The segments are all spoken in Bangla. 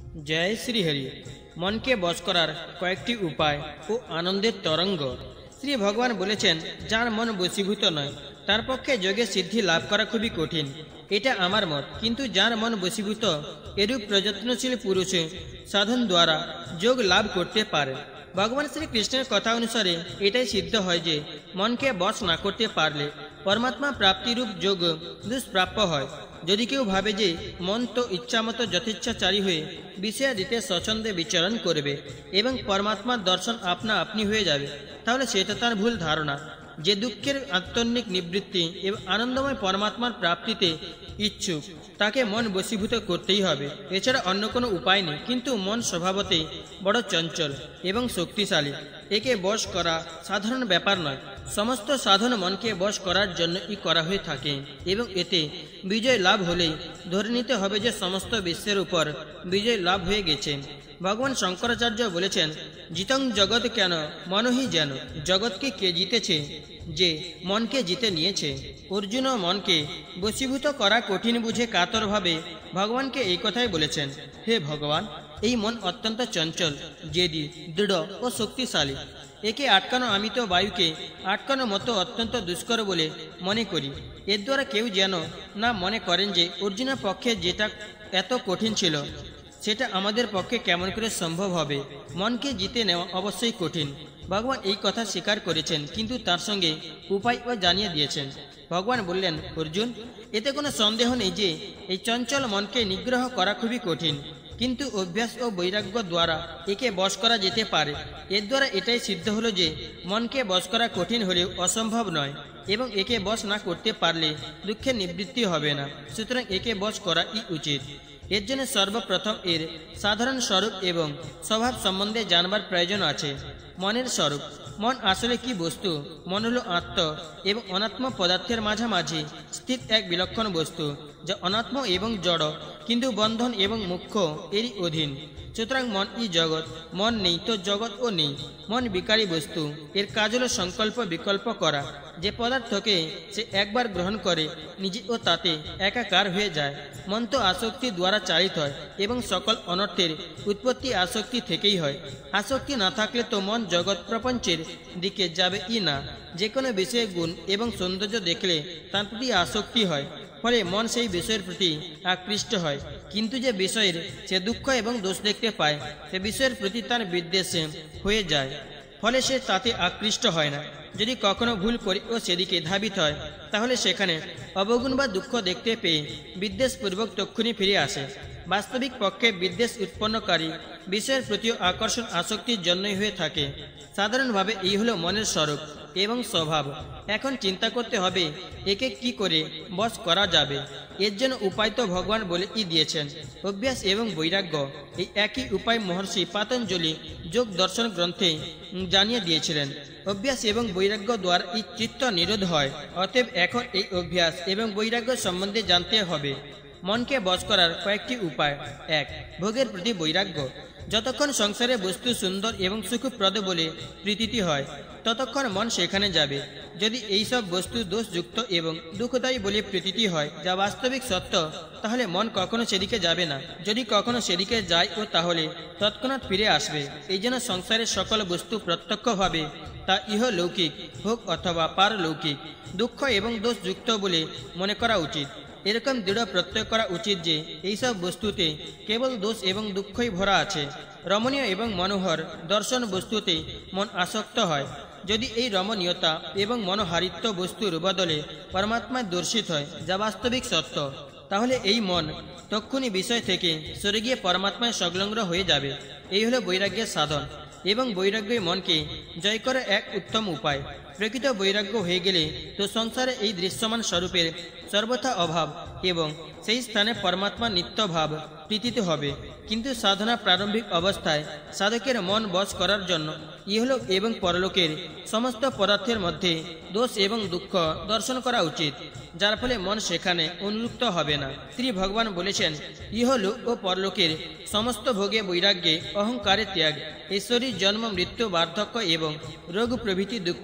जय श्रीहरि। मन के बश करार कयेकटी उपाय और आनंदेर तरंग। श्री भगवान बोलेছেন जार मन बशीभूत नय तार पक्षे योगे सिद्धि लाभ करा खूबी कठिन। एटा आमार मत, किन्तु जार मन बशीभूत एरूप प्रयत्नशील पुरुष साधन द्वारा योग लाभ करते पारे। भगवान श्री कृष्णेर कथा अनुसारे एटाई सिद्ध है जे मन के बश ना करते पारले परमात्मा प्राप्ति रूप योग दुष्प्राप्य है। यदि केउ भावे जे मन तो इच्छामतो यथेच्छाचारी हुए विषयादिते स्वच्छंदे विचरण करबे एवं परमात्मा दर्शन आपना आपनी हुए जाबे, ताहले सेटा तार भूल धारणा। जे दुःखेर आत्यन्तिक निवृत्ति एवं आनंदमय परमात्मार प्राप्तिते इच्छुक ताके मन बशीभूत करतेई हबे, एछाड़ा अन्य कोनो उपाय नेই। किन्तु मन स्वभावतेই बड़ चंचल एवं शक्तिशाली, एके बश करा साधारण ব্যাপার नय। समस्त साधन मन के बश करार जन्यই करा हुए थाके एवं एते विजय लाभ होलेই धरे निते हबे जे समस्त विश्वेर ऊपर विजय लाभ हुए गेছে। भगवान शंकराचार्य बोलेছেন जितं जगत केन मन ही जेन। जगत के के जीतेছে जे मन के जीते निয়েছে। अर्जुन मन के बशीभूत करा कठिन बुझे कातर भावे भगवान के এই কথাই বলেছেন, हे भगवान এই मन अत्यंत चंचल जेदी दृढ़ और शक्तिशाली। एके आटकानो आमी तो वायु के आटकानो मतो अत्यंत दुष्कर बोले मने करी। एर द्वारा केउ जेन ना मने करें जे अर्जुनेर पक्षे जेटा एत कठिन छिलो सेटा आमादेर पक्षे केमन करे सम्भव हबे। मन के जीते नेওয়া अवश्यई कठिन। भगवान এই কথা স্বীকার করেছেন, কিন্তু তার সঙ্গে উপায়ও জানিয়ে দিয়েছেন। भगवान बोलेন, अर्जुन एते कोनो सन्देह नेই যে এই চঞ্চল মনকে নিগ্রহ করা খুবই কঠিন, किन्तु अभ्यास और वैराग्य द्वारा एके बश करा जेते पारे। एर द्वारा एटाई सिद्ध हलो जे मन के बश करा कठिन हलेও असम्भव नय एवं एके बश ना करते पारले दुःखेर निवृत्ति हबे ना। सुतरां एके बश कराई उचित। एर जन्य सर्वप्रथम एर साधारण स्वरूप एवं स्वभाव सम्बन्धे जानबार प्रयोजन आछे। मनेर स्वरूप मन आसले की वस्तु? मन हलो आत्म एवं अनात्म पदार्थेर माझामाझी स्थित एक विलक्षण वस्तु जा अनात्म एवं जड़ किन्तु बंधन एवं मोक्ष एरই अधीन। सुतरां मन ই जगत, मन নেই तो जगत ও নেই। मन विकारी वस्तु, एर काज हलो संकल्प विकल्प करा। जे पदार्थके से एक बार ग्रहण करे निजे ओ ताते एकाकार हुए जाए। मन तो आसक्ति द्वारा चालित है एवं सकल अनर्थेर उत्पत्ति आसक्ति थेकेई है। आसक्ति ना थाकले तो मन जगत प्रपंचेर दिके जाबेई ना। जे कोनो विषय गुण एवं सौंदर्य देखले तार प्रति आसक्ति है, फले मन सेई विषयेर प्रति आकृष्ट है। किन्तु जे विषयेर से दुःख एवं दोष देखते पाय से विषयेर प्रति तार विद्वेष हुए जाए, फले से ताते आकृष्ट है ना। यदि कखनो भूल करे ओ सेदिके धावित है ताहले सेखाने अवगुण बा दुःख देखते पेये विद्वेषपूर्वक तक्षुनी फिरे आसे। वास्तविक पक्षे विद्वेष उत्पन्नकारी विषयेर प्रति आकर्षण आसक्तिर जन्यই हुए थाके। साधारण भावे এই হলো মনের স্বরূপ এবং স্বভাব। এখন চিন্তা করতে হবে একে কি করে বশ করা যাবে। এর জন্য উপায় তো ভগবান বলেই দিয়েছেন, অভ্যাস এবং বৈরাগ্য। এই একই উপায় মহর্ষি পাতঞ্জলি যোগ দর্শন গ্রন্থে জানিয়ে দিয়েছিলেন। অভ্যাস এবং বৈরাগ্য দ্বারা এই চিত্ত নিরোধ হয়। অতএব এখন এই অভ্যাস এবং বৈরাগ্য সম্বন্ধে জানতে হবে। मन के बश करार कयेकटी उपाय। एक, भोगेर प्रति वैराग्य। যতক্ষণ সংসারে বস্তু সুন্দর এবং সুখপ্রদ বলে প্রতীতি হয় ততক্ষণ মন সেখানে যাবে। যদি এই সব বস্তু দোষযুক্ত এবং দুঃখদায়ী বলে প্রতীতি হয় যা বাস্তবিক সত্য, তাহলে মন কখনো সেদিকে যাবে না। যদি কখনো সেদিকে যায় ও তাহলে তৎক্ষণাৎ ফিরে আসবে। এই জন্য সংসারের সকল বস্তু প্রত্যক্ষভাবে তা ইহলৌকিক হোক অথবা পারলৌকিক দুঃখ এবং দোষযুক্ত বলে মনে করা উচিত। এরকম দৃঢ় প্রত্যয় করা উচিত যে এই সব বস্তুতে কেবল দোষ এবং দুঃখই ভরা আছে। রমণীয় এবং মনোহর দর্শন বস্তুতে মন আসক্ত হয়। যদি এই রমণীয়তা এবং মনোহারিত্ব বস্তুর বদলে পরমাত্মায় দর্শিত হয় যা বাস্তবিক সত্য, তাহলে এই মন তক্ষুনি বিষয় থেকে সরে গিয়ে পরমাত্মায় সংলগ্ন হয়ে যাবে। এই হলো বৈরাগ্যের সাধন এবং বৈরাগ্যই মনকে জয় করার এক উত্তম উপায়। প্রকৃত বৈরাগ্য হয়ে গেলে তো সংসারে এই দৃশ্যমান স্বরূপের সর্বথা অভাব এবং সেই স্থানে পরমাত্মা নিত্যভাব প্রীতিত হবে। কিন্তু সাধনা প্রারম্ভিক অবস্থায় সাধকের মন বশ করার জন্য ইহলোক এবং পরলোকের সমস্ত পদার্থের মধ্যে দোষ এবং দুঃখ দর্শন করা উচিত, যার ফলে মন সেখানে অনুরুক্ত হবে না। শ্রী ভগবান বলেছেন, ইহলোক ও পরলোকের সমস্ত ভোগে বৈরাগ্যে অহংকারে ত্যাগ, ঈশ্বরীর জন্ম মৃত্যু বার্ধক্য এবং রোগ প্রভৃতি দুঃখ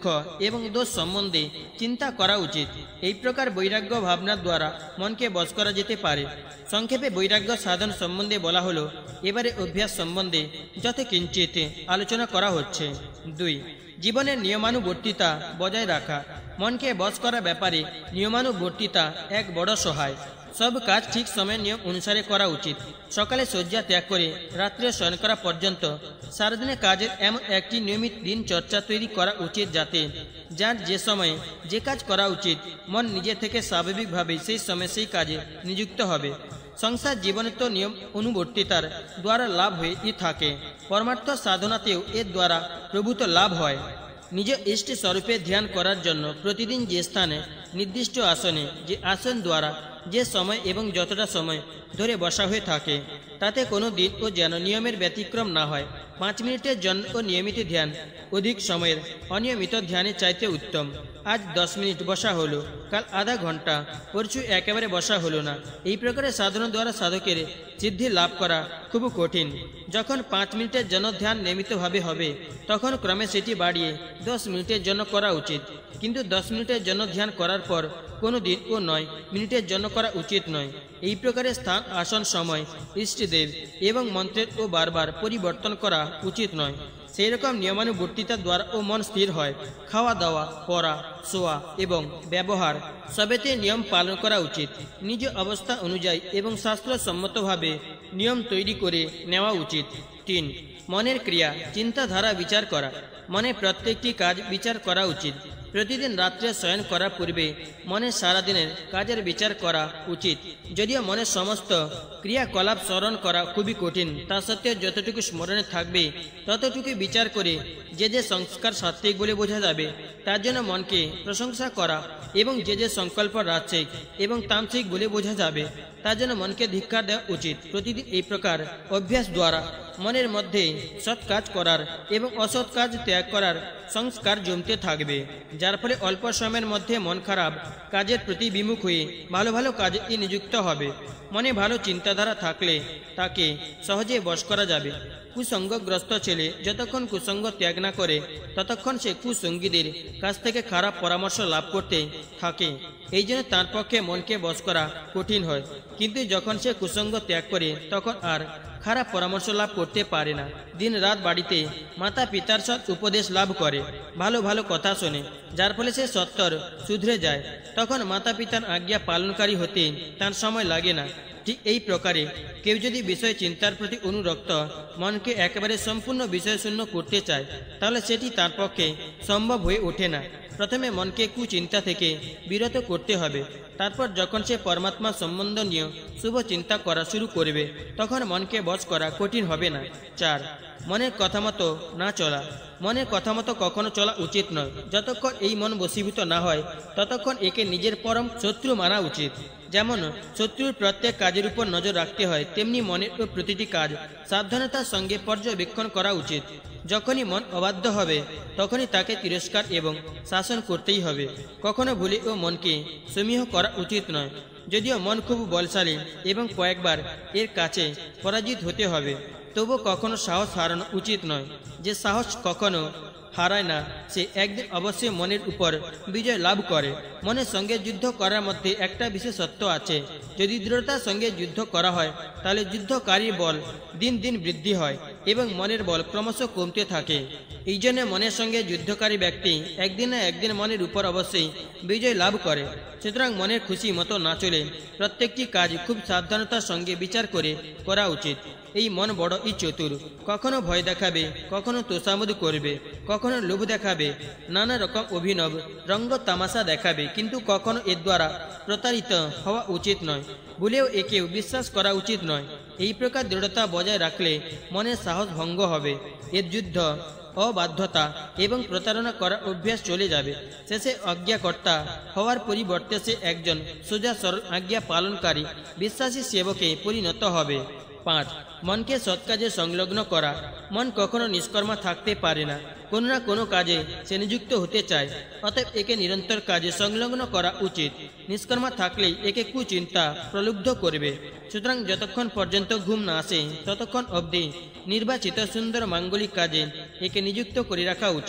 এবং দোষ সম্বন্ধে চিন্তা করা উচিত। এই প্রকার বৈরাগ্য ভাবনার দ্বারা মনকে বশ করা যেতে পারে। সংক্ষেপে বৈরাগ্য সাধন সম্বন্ধে বলা হলো। এবারে অভ্যাস সম্বন্ধে যথকিঞ্চিত আলোচনা করা হচ্ছে। 2. জীবনের নিয়মানুবর্তিতা বজায় রাখা। মনকে বশ করা ব্যাপারে নিয়মানুবর্তিতা এক বড় সহায়। সব কাজ ঠিক সময় নিয়ম অনুসারে করা উচিত। সকালে শয্যা ত্যাগ করে রাত্রে শয়ন করা পর্যন্ত সারাদিনের কাজের এমন একটি নিয়মিত দিনচর্চা তৈরি করা উচিত, যাতে যার যে সময়ে যে কাজ করা উচিত মন নিজে থেকে স্বাভাবিকভাবে সেই সময় সেই কাজে নিযুক্ত হবে। সংসার জীবনে তো নিয়ম অনুবর্তিতার দ্বারা লাভ হয়েই থাকে, পরমার্থ সাধনাতেও এর দ্বারা প্রভূত লাভ হয়। নিজ ইষ্ট স্বরূপে ধ্যান করার জন্য প্রতিদিন যে স্থানে নির্দিষ্ট আসনে, যে আসন দ্বারা যে সময় এবং যতটা সময় ধরে বসা হয়ে থাকে, তাতে কোনো দিন ও যেন নিয়মের ব্যতিক্রম না হয়। 5 মিনিটের জন্য ও নিয়মিত ধ্যান অধিক সময়ের অনিয়মিত ধ্যানের চাইতে উত্তম। আজ 10 মিনিট বসা হলো, কাল আধা ঘন্টা, পরশু একেবারে বসা হলো না। এই প্রকারে সাধনা দ্বারা সাধকের সিদ্ধি লাভ করা খুব কঠিন। যখন 5 মিনিটের জন্য ধ্যান নিয়মিতভাবে হবে, তখন ক্রমে সেটি বাড়িয়ে 10 মিনিটের জন্য করা উচিত। কিন্তু 10 মিনিটের জন্য ধ্যান করার পর কোনো দিন ও 9 মিনিটের জন্য করা উচিত নয়। এই প্রকারে স্থান, আসন, সময়, ইষ্টদেব এবং মন্ত্রের ও বারবার পরিবর্তন করা উচিত নয়। সেই রকম নিয়মানুবর্তিতার দ্বারা ও মন স্থির হয়। খাওয়া দাওয়া, পড়া, শোয়া এবং ব্যবহার সবেতে নিয়ম পালন করা উচিত। নিজ অবস্থা অনুযায়ী এবং শাস্ত্রসম্মতভাবে নিয়ম তৈরি করে নেওয়া উচিত। 3. মনের ক্রিয়া, চিন্তাধারা বিচার করা। মনে প্রত্যেকটি কাজ বিচার করা উচিত। প্রতিদিন রাত্রে শয়ন করার পূর্বে মনের সারাদিনের কাজের বিচার করা উচিত। যদিও মনের সমস্ত ক্রিয়াকলাপ স্মরণ করা খুবই কঠিন, তা সত্ত্বেও যতটুকু স্মরণে থাকবে ততটুকু বিচার করে যে যে সংস্কার সাত্ত্বিক বলে বোঝা যাবে তার জন্য মনকে প্রশংসা করা, এবং যে যে সংকল্প রাজসিক এবং তামসিক বলে বোঝা যাবে তার জন্য মনকে ধিক্কার দেওয়া উচিত। প্রতিদিন এই প্রকার অভ্যাস দ্বারা মনের মধ্যে সৎ কাজ করার এবং অসৎ কাজ ত্যাগ করার সংস্কার জমতে থাকবে, যার ফলে অল্প সময়ের মধ্যে মন খারাপ কাজের প্রতি বিমুখ হয়ে ভালো ভালো কাজে নিযুক্ত হবে। মনে ভালো চিন্তাধারা থাকলে তাকে সহজে বশ করা যাবে। কুসঙ্গগ্রস্ত ছেলে যতক্ষণ কুসঙ্গ ত্যাগ না করে ততক্ষণ সে কুসঙ্গীদের কাছ থেকে খারাপ পরামর্শ লাভ করতে থাকে। এই জন্য তার পক্ষে মনকে বশ করা কঠিন হয়। কিন্তু যখন সে কুসঙ্গ ত্যাগ করে তখন আর খারাপ পরামর্শ লাভ করতে পারে না। দিন রাত বাড়িতে মাতা পিতার সৎ উপদেশ লাভ করে, ভালো ভালো কথা শোনে, যার ফলে সে সত্তর শুধরে যায়। তখন মাতা পিতার আজ্ঞা পালনকারী হতে তার সময় লাগে না। ঠিক এই প্রকারে কেউ যদি বিষয় চিন্তার প্রতি অনুরক্ত মনকে একেবারে সম্পূর্ণ বিষয়শূন্য করতে চায়, তাহলে সেটি তার পক্ষে সম্ভব হয়ে ওঠে না। প্রথমে মনকে কুচিন্তা থেকে বিরত করতে হবে। তারপর যখন সে পরমাত্মা সম্বন্ধ নিয়ে শুভ চিন্তা করা শুরু করবে, তখন মনকে বশ করা কঠিন হবে না। 4. মনের কথা মতো না চলা। মনের কথা মতো কখনো চলা উচিত নয়। যতক্ষণ এই মন বশীভূত না হয় ততক্ষণ একে নিজের পরম শত্রু মানা উচিত। যেমন শত্রুর প্রত্যেক কাজের উপর নজর রাখতে হয়, তেমনি মনের প্রতিটি কাজ সাবধানতার সঙ্গে পর্যবেক্ষণ করা উচিত। যখনই মন অবাধ্য হবে তখনই তাকে তিরস্কার এবং শাসন করতেই হবে। কখনো ভুলে ও মনকে সমীহ করা উচিত নয়। যদিও মন খুব বলশালী এবং কয়েকবার এর কাছে পরাজিত হতে হবে, তবু কখনো সাহস হারানো উচিত নয়। যে সাহস কখনো হারায় না সে একদিন অবশ্যই মনের উপর বিজয় লাভ করে। মনের সঙ্গে যুদ্ধ করার মধ্যে একটা বিশেষত্ব আছে। যদি দৃঢ়তার সঙ্গে যুদ্ধ করা হয় তাহলে যুদ্ধকারীর বল দিন দিন বৃদ্ধি হয় এবং মনের বল ক্রমশ কমতে থাকে। এই জন্য মনের সঙ্গে যুদ্ধকারী ব্যক্তি একদিন না একদিন মনের উপর অবশ্যই বিজয় লাভ করে। সুতরাং মনের খুশি মতো না চলে প্রত্যেকটি কাজ খুব সাবধানতার সঙ্গে বিচার করে করা উচিত। এই মন বড়ই চতুর। কখনো ভয় দেখাবে, কখনো তোষামোদ করবে, কখনো লোভ দেখাবে, নানা রকম অভিনব রঙ্গ তামাশা দেখাবে, কিন্তু কখনো এর দ্বারা প্রতারিত হওয়া উচিত নয়। ভুলেও একেও বিশ্বাস করা উচিত নয়। এই প্রকার দৃঢ়তা বজায় রাখলে মনের সাহস ভঙ্গ হবে। এর যুদ্ধ, অবাধ্যতা এবং প্রতারণা করার অভ্যাস চলে যাবে। শেষে অজ্ঞাকর্তা হওয়ার পরিবর্তে সে একজন সোজা সরল আজ্ঞা পালনকারী বিশ্বাসী সেবকে পরিণত হবে। 5. মনকে সৎ কাজে সংলগ্ন করা। মন কখনো নিষ্কর্মা থাকতে পারে না, কোনো না কোনো কাজে সে নিযুক্ত হতে চায়। অতএব একে নিরন্তর কাজে সংলগ্ন করা উচিত। নিষ্কর্মা থাকলেই একে কুচিন্তা প্রলুব্ধ করবে। সুতরাং যতক্ষণ পর্যন্ত ঘুম না আসে ততক্ষণ অবধি নির্বাচিত সুন্দর মাঙ্গলিক কাজে একে নিযুক্ত করে রাখা উচিত।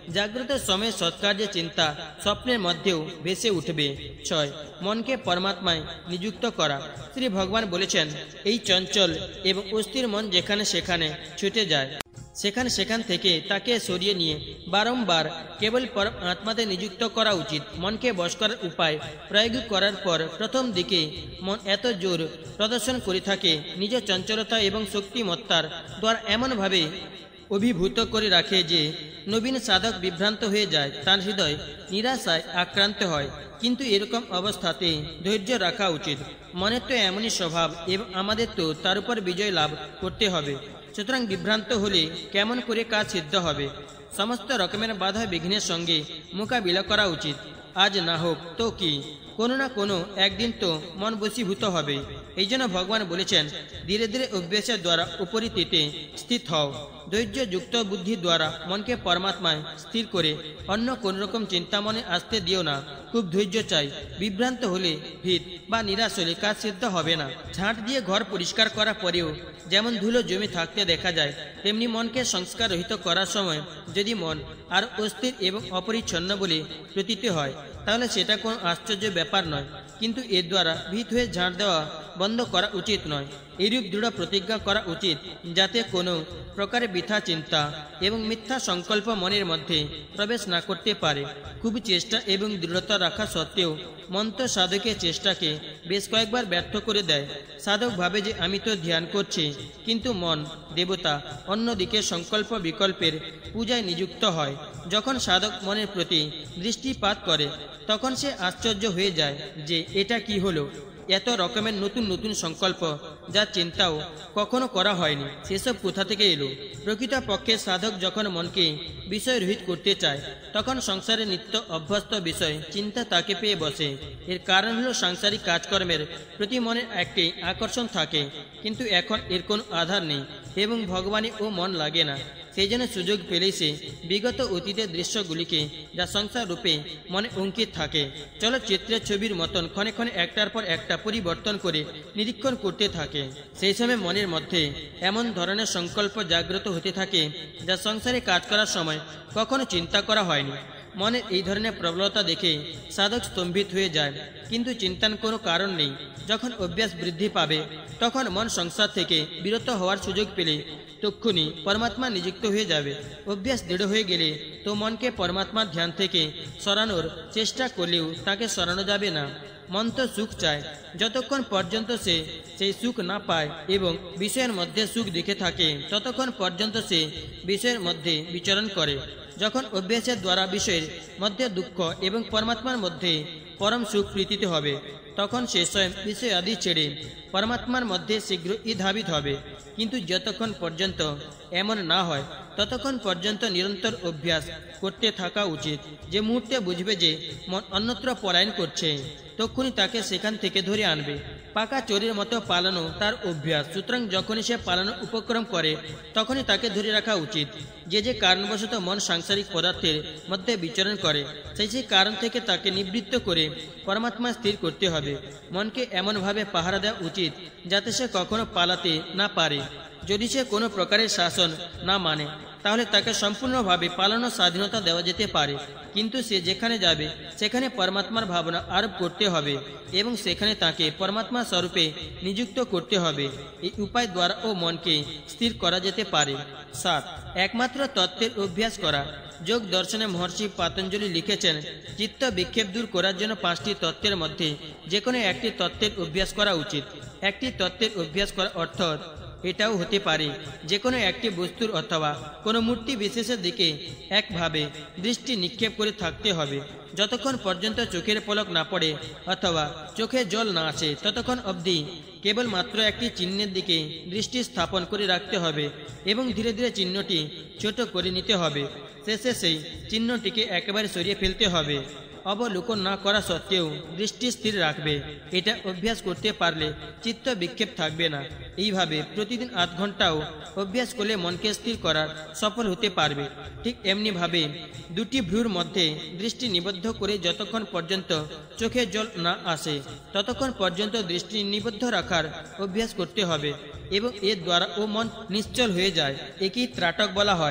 জাগ্রত সময়ে সৎকার্যের চিন্তা স্বপ্নের মধ্যেও ভেসে উঠবে। 6. মনকে পরমাত্মায় নিযুক্ত করা। শ্রী ভগবান বলেছেন, এই চঞ্চল এবং অস্থির মন যেখানে সেখানে ছুটে যায়, সেখান থেকে তাকে সরিয়ে নিয়ে বারংবার কেবল পরম আত্মাতে নিযুক্ত করা উচিত। মনকে বশ করার উপায় প্রয়োগ করার পর প্রথম দিকে মন এত জোর প্রদর্শন করে থাকে, নিজ চঞ্চলতা এবং শক্তিমত্তার দ্বারা এমনভাবে অভিভূত করে রাখে যে নবীন সাধক বিভ্রান্ত হয়ে যায়, তার হৃদয় নিরাশায় আক্রান্ত হয়। কিন্তু এরকম অবস্থাতে ধৈর্য রাখা উচিত। মনের তো এমনই স্বভাব এবং আমাদের তো তার উপর বিজয় লাভ করতে হবে। সুতরাং বিভ্রান্ত হলে কেমন করে কাজ সিদ্ধ হবে? সমস্ত রকমের বাধা বিঘ্নের সঙ্গে মোকাবিলা করা উচিত। আজ না হোক তো কি, কোনো না কোনো একদিন তো মন বশীভূত হবে। এই জন্য ভগবান বলেছেন, ধীরে ধীরে অভ্যাসের দ্বারা উপরিতে স্থিত হও। ধৈর্যযুক্ত বুদ্ধি দ্বারা মনকে পরমাত্মায় স্থির করে অন্য কোন রকম চিন্তা মনে আসতে দিও না। খুব ধৈর্য চাই। বিভ্রান্ত হলে, ভীত বা নিরাশ হলে কাজ সিদ্ধ হবে না। ঝাঁট দিয়ে ঘর পরিষ্কার করার পরেও যেমন ধুলো জমে থাকতে দেখা যায়, তেমনি মনকে সংস্কার রহিত করার সময় যদি মন আর অস্থির এবং অপরিচ্ছন্ন বলে প্রতীত হয়, তাহলে সেটা কোনো আশ্চর্য ব্যাপার নয়। কিন্তু এর দ্বারা ভীত হয়ে ঝাঁট দেওয়া বন্ধ করা উচিত নয়। এরূপ দৃঢ় প্রতিজ্ঞা করা উচিত যাতে কোনো প্রকারে বৃথা চিন্তা এবং মিথ্যা সংকল্প মনের মধ্যে প্রবেশ না করতে পারে। খুব চেষ্টা এবং দৃঢ়তা রাখা সত্ত্বেও মন তো সাধকের চেষ্টাকে বেশ কয়েকবার ব্যর্থ করে দেয়। সাধক ভাবে যে আমি তো ধ্যান করছি, কিন্তু মন দেবতা অন্যদিকে সংকল্প বিকল্পের পূজায় নিযুক্ত হয়। যখন সাধক মনের প্রতি দৃষ্টিপাত করে, তখন সে আশ্চর্য হয়ে যায় যে এটা কি হলো। এত রকমের নতুন নতুন সংকল্প যা চিন্তাও কখনো করা হয়নি, সেসব কোথা থেকে এলো? প্রকৃতপক্ষে সাধক যখন মনকে বিষয় রহিত করতে চায়, তখন সংসারের নিত্য অভ্যস্ত বিষয় চিন্তা তাকে পেয়ে বসে। এর কারণ হলো সাংসারিক কাজকর্মের প্রতি মনের একটি আকর্ষণ থাকে, কিন্তু এখন এর কোনো আধার নেই এবং ভগবানে ও মন লাগে না। সেই জন্য সুযোগ পেলেই সে বিগত অতীতের দৃশ্যগুলিকে, যা সংসার রূপে মনে অঙ্কিত থাকে, চলচ্চিত্রের ছবির মতন ক্ষণে ক্ষণে একটার পর একটা পরিবর্তন করে নিরীক্ষণ করতে থাকে। সেই সময় মনের মধ্যে এমন ধরনের সংকল্প জাগ্রত হতে থাকে যা সংসারে কাজ করার সময় কখনো চিন্তা করা হয়নি। মনের এই ধরনের প্রবলতা দেখে সাধক স্তম্ভিত হয়ে যায়, কিন্তু চিন্তার কোনো কারণ নেই। যখন অভ্যাস বৃদ্ধি পাবে, তখন মন সংসার থেকে বিরত হওয়ার সুযোগ পেলে তক্ষুনি পরমাত্মা নিযুক্ত হয়ে যাবে। অভ্যাস দৃঢ় হয়ে গেলে তো মনকে পরমাত্মার ধ্যান থেকে সরানোর চেষ্টা করলেও তাকে সরানো যাবে না। মন তো সুখ চায়, যতক্ষণ পর্যন্ত সে সেই সুখ না পায় এবং বিষয়ের মধ্যে সুখ দেখে থাকে, ততক্ষণ পর্যন্ত সে বিষয়ের মধ্যে বিচরণ করে। যখন অভ্যাসের দ্বারা বিষয়ের মধ্যে দুঃখ এবং পরমাত্মার মধ্যে পরম সুখ প্রীতিতে হবে, তখন সে স্বয়ং বিষয় আদি ছেড়ে পরমাত্মার মধ্যে শীঘ্রই ধাবিত হবে। কিন্তু যতক্ষণ পর্যন্ত এমন না হয়, ততক্ষণ পর্যন্ত নিরন্তর অভ্যাস করতে থাকা উচিত। যে মুহূর্তে বুঝবে যে মন অন্যত্র পলায়ন করছে, তখনই তাকে সেখান থেকে ধরে আনবে। পাকা চোরের মতো পালানো তার অভ্যাস। সুতরাং যখনই সে পালানোর উপক্রম করে, তখনই তাকে ধরে রাখা উচিত। যে কারণবশত মন সাংসারিক পদার্থের মধ্যে বিচরণ করে, সেই কারণ থেকে তাকে নিবৃত্ত করে পরমাত্মা স্থির করতে হবে। মনকে এমনভাবে পাহারা দেওয়া উচিত যাতে সে কখনো পালাতে না পারে। যদি সে কোনো প্রকারের শাসন না মানে, তাহলে তাকে সম্পূর্ণভাবে পালানোর স্বাধীনতা দেওয়া যেতে পারে। কিন্তু সে যেখানে যাবে সেখানে পরমাত্মার ভাবনা আরোপ করতে হবে এবং সেখানে তাকে পরমাত্মা স্বরূপে নিযুক্ত করতে হবে। এই উপায় দ্বারা ও মনকে স্থির করা যেতে পারে। 7. একমাত্র তত্ত্বের অভ্যাস করা। যোগ দর্শনে মহর্ষি পাতঞ্জলি লিখেছেন, চিত্ত বিক্ষেপ দূর করার জন্য 5টি তত্ত্বের মধ্যে যে কোনো একটি তত্ত্বের অভ্যাস করা উচিত। একটি তত্ত্বের অভ্যাস করা অর্থ এটাও হতে পারে যে কোনো একটি বস্তুর অথবা কোনো মূর্তি বিশেষের দিকে একভাবে দৃষ্টি নিক্ষেপ করে থাকতে হবে। যতক্ষণ পর্যন্ত চোখের পলক না পড়ে অথবা চোখে জল না আসে, ততক্ষণ অবধি কেবলমাত্র একটি চিহ্নের দিকে দৃষ্টি স্থাপন করে রাখতে হবে এবং ধীরে ধীরে চিহ্নটি ছোট করে নিতে হবে। শেষে সেই চিহ্নটিকে একেবারে সরিয়ে ফেলতে হবে। অবলোকন না করা সত্ত্বেও দৃষ্টি স্থির রাখবে। এটা অভ্যাস করতে পারলে চিত্ত বিক্ষেপ থাকবে না। এইভাবে প্রতিদিন আধ ঘন্টাও অভ্যাস করলে মনকে স্থির করার সফল হতে পারবে। ঠিক এমনিভাবে দুটি ভ্রুর মধ্যে দৃষ্টি নিবদ্ধ করে যতক্ষণ পর্যন্ত চোখে জল না আসে, ততক্ষণ পর্যন্ত দৃষ্টি নিবদ্ধ রাখার অভ্যাস করতে হবে এবং এর দ্বারা ও মন নিশ্চল হয়ে যায়। একেই ত্রাটক বলা হয়।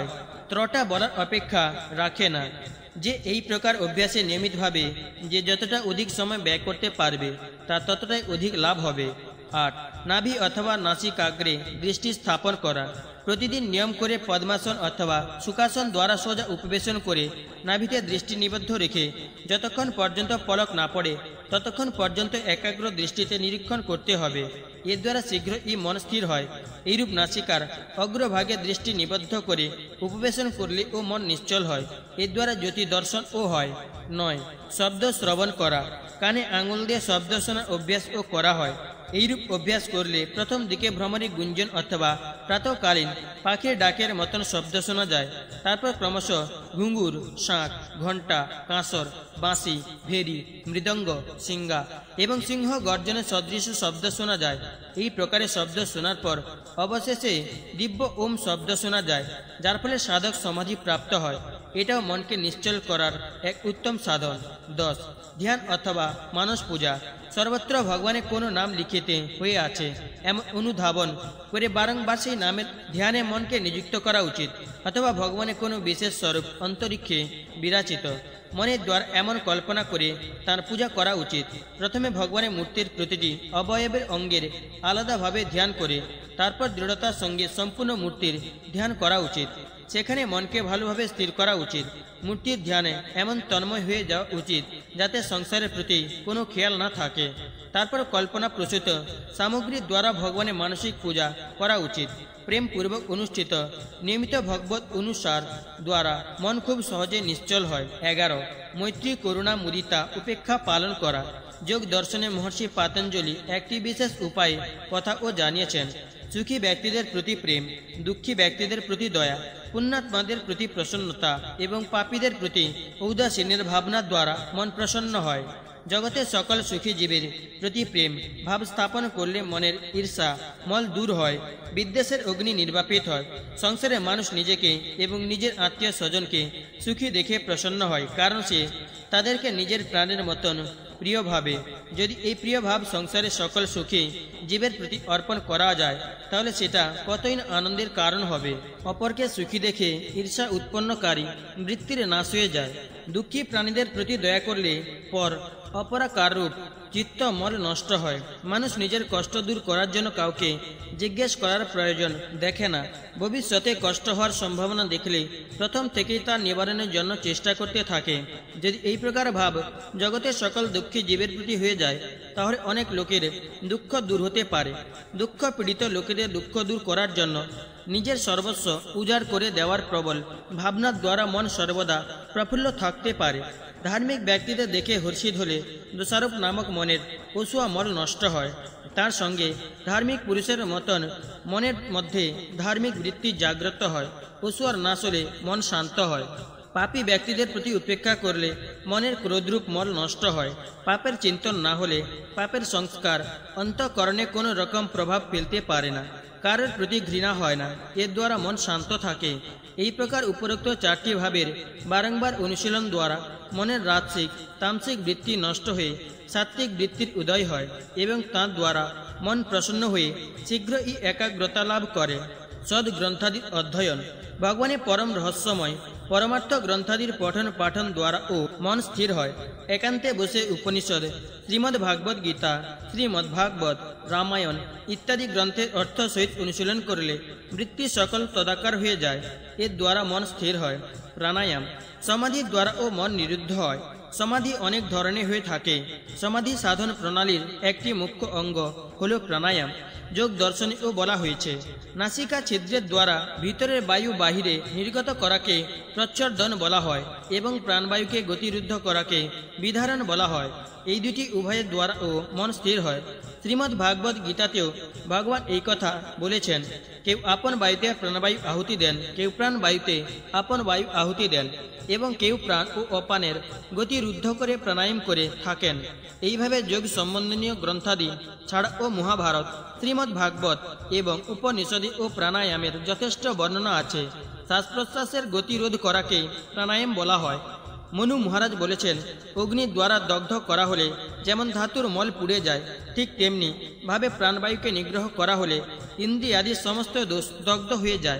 ত্রটা বলার অপেক্ষা রাখে না। যে এই প্রকার অভ্যাসে নিয়মিতভাবে যে যতটা অধিক সময় ব্যয় করতে পারবে তা ততটাই অধিক লাভ হবে। 8. নাভি অথবা নাসিকাগ্রে দৃষ্টি স্থাপন করা। প্রতিদিন নিয়ম করে পদ্মাসন অথবা সুখাসন দ্বারা সোজা উপবেশন করে নাভিতে দৃষ্টি নিবদ্ধ রেখে যতক্ষণ পর্যন্ত পলক না পড়ে ততক্ষণ পর্যন্ত একাগ্র দৃষ্টিতে নিরীক্ষণ করতে হবে। এর দ্বারা শীঘ্রই মন স্থির হয়। এইরূপ নাসিকার অগ্রভাগে দৃষ্টি নিবদ্ধ করে উপবেশন করলে ও মন নিশ্চল হয়। এর দ্বারা জ্যোতি দর্শনও হয়। 9. শব্দ শ্রবণ করা। কানে আঙুল দিয়ে শব্দ শোনার অভ্যাসও করা হয়। এইরূপ অভ্যাস করলে প্রথম দিকে ভ্রমণী গুঞ্জন অথবা প্রাতকালীন পাখির ডাকের মতন শব্দ শোনা যায়। তারপর ক্রমশ ঘুঙুর, শাঁখ, ঘণ্টা, কাঁসর, বাঁশি, ভেরি, মৃদঙ্গ, সিঙ্গা এবং সিংহ গর্জনের সদৃশ শব্দ শোনা যায়। এই প্রকারে শব্দ শোনার পর অবশেষে দিব্য ওম শব্দ শোনা যায়, যার ফলে সাধক সমাধি প্রাপ্ত হয়। এটাও মনকে নিশ্চল করার এক উত্তম সাধন। 10. ধ্যান অথবা মানস পূজা। সর্বত্র ভগবানের কোনো নাম লিখিতে হয়ে আছে এমন অনুধাবন করে বারংবার সেই নামের ধ্যানে মনকে নিযুক্ত করা উচিত, অথবা ভগবানের কোনো বিশেষ স্বরূপ অন্তরিক্ষে বিরাচিত মনের দ্বারা এমন কল্পনা করে তার পূজা করা উচিত। প্রথমে ভগবানের মূর্তির প্রতিটি অবয়বের অঙ্গের আলাদাভাবে ধ্যান করে তারপর দৃঢ়তার সঙ্গে সম্পূর্ণ মূর্তির ধ্যান করা উচিত। সেখানে মনকে ভালোভাবে স্থির করা উচিত। মূর্তির ধ্যানে এমন তন্ময় হয়ে যাওয়া উচিত যাতে সংসারের প্রতি কোনো খেয়াল না থাকে। তারপর কল্পনা প্রসূত সামগ্রীর দ্বারা ভগবানের মানসিক পূজা করা উচিত। প্রেমপূর্বক অনুষ্ঠিত নিয়মিত ভগবত অনুসার দ্বারা মন খুব সহজে নিশ্চল হয়। 11. মৈত্রী, করুণা, মুদিতা, উপেক্ষা পালন করা। যোগ দর্শনে মহর্ষি পাতঞ্জলি একটি বিশেষ উপায়ে কথাও জানিয়েছেন। সুখী ব্যক্তিদের প্রতি প্রেম, দুঃখী ব্যক্তিদের প্রতি দয়া, পুণ্যাত্মাদের প্রতি প্রসন্নতা এবং পাপীদের প্রতি ঔদাসীনের ভাবনার দ্বারা মন প্রসন্ন হয়। জগতের সকল সুখী জীবের প্রতি প্রেম ভাব স্থাপন করলে মনের ঈর্ষা মল দূর হয়, বিদ্বেষের অগ্নি নির্বাপিত হয়। সংসারে মানুষ নিজেকে এবং নিজের আত্মীয় স্বজনকে সুখী দেখে প্রসন্ন হয়, কারণ সে তাদেরকে নিজের প্রাণের মতন প্রিয় ভাবে। যদি এই প্রিয় ভাব সংসারের সকল সুখী জীবের প্রতি অর্পণ করা যায় তাহলে সেটা কতই না আনন্দের কারণ হবে। অপরকে সুখী দেখে ঈর্ষা উৎপন্নকারী বৃত্তির নাশ হয়ে যায়। দুঃখী প্রাণীদের প্রতি দয়া করলে পর অপরাকার রূপ চিত্ত মল নষ্ট হয়। মানুষ নিজের কষ্ট দূর করার জন্য কাউকে জিজ্ঞেস করার প্রয়োজন দেখে না। ভবিষ্যতে কষ্ট হওয়ার সম্ভাবনা দেখলে প্রথম থেকেই তা নিবারণের জন্য চেষ্টা করতে থাকে। যদি এই প্রকার ভাব জগতের সকল দুঃখী জীবের প্রতি হয়ে যায় তাহলে অনেক লোকের দুঃখ দূর হতে পারে। দুঃখ পীড়িত লোকেদের দুঃখ দূর করার জন্য নিজের সর্বস্ব উজাড় করে দেওয়ার প্রবল ভাবনার দ্বারা মন সর্বদা প্রফুল্ল থাকতে পারে। ধার্মিক ব্যক্তিদের দেখে হর্ষিত হলে দোষারোপ নামক মনের অসুয়া মল নষ্ট হয়। তার সঙ্গে ধার্মিক পুরুষের মতন মনের মধ্যে ধার্মিক বৃত্তি জাগ্রত হয়। অসুয়ার নাশ হলে মন শান্ত হয়। পাপী ব্যক্তিদের প্রতি উপেক্ষা করলে মনের ক্রোধরূপ মল নষ্ট হয়। পাপের চিন্তন না হলে পাপের সংস্কার অন্তঃকরণে কোনো রকম প্রভাব ফেলতে পারে না। কারোর প্রতি ঘৃণা হয় না। এর দ্বারা মন শান্ত থাকে। এই প্রকার উপরোক্ত চারটি ভাবের বারংবার অনুশীলন দ্বারা মনের রাজসিক তামসিক বৃত্তি নষ্ট হয়ে সাত্ত্বিক বৃত্তির উদয় হয় এবং তার দ্বারা মন প্রসন্ন হয়ে শীঘ্রই একাগ্রতা লাভ করে। সদ্গ্রন্থাদির অধ্যয়ন। ভগবানের পরম রহস্যময় পরমার্থ গ্রন্থাদির পঠন পাঠন দ্বারা ও মন স্থির হয়। একান্তে বসে উপনিষদ, শ্রীমদ্ ভাগবত গীতা, শ্রীমদ্ ভাগবত, রামায়ণ ইত্যাদি গ্রন্থের অর্থ সহিত অনুশীলন করলে বৃত্তি সকল তদাকার হয়ে যায়। এর দ্বারা মন স্থির হয়। প্রাণায়াম। সমাধির দ্বারা ও মন নিরুদ্ধ হয়। সমাধি অনেক ধরনের হয়ে থাকে। সমাধি সাধন প্রণালীর একটি মুখ্য অঙ্গ হল প্রাণায়াম। যোগ দর্শনেও বলা হয়েছে নাসিকা ছিদ্রের দ্বারা ভিতরের বায়ু বাহিরে নির্গত করাকে প্রচ্ছর্দন বলা হয় এবং প্রাণবায়ুকে গতিরুদ্ধ করাকে বিধারণ বলা হয়। এই দুটি উভয়ের দ্বারা ও মন স্থির হয়। শ্রীমদ্ ভাগবত গীতাতেও ভগবান এই কথা বলেছেন, কেউ আপন বায়ুতে প্রাণবায়ু আহুতি দেন, কেউ প্রাণ বায়ুতে আপন বায়ু আহুতি দেন এবং কেউ প্রাণ ও অপানের গতি রুদ্ধ করে প্রাণায়াম করে থাকেন। এইভাবে যোগ সম্বন্ধনীয় গ্রন্থাদি ছাড়া ও মহাভারত, শ্রীমদ্ ভাগবত এবং উপনিষদে ও প্রাণায়ামের যথেষ্ট বর্ণনা আছে। শ্বাস প্রশ্বাসের গতিরোধ করাকে প্রাণায়াম বলা হয়। মনু মহারাজ বলেছেন, অগ্নির দ্বারা দগ্ধ করা হলে যেমন ধাতুর মল পুড়ে যায়, ঠিক তেমনি ভাবে প্রাণবায়ুকে নিগ্রহ করা হলে ইন্দ্রিয়াদি সমস্ত দোষ দগ্ধ হয়ে যায়।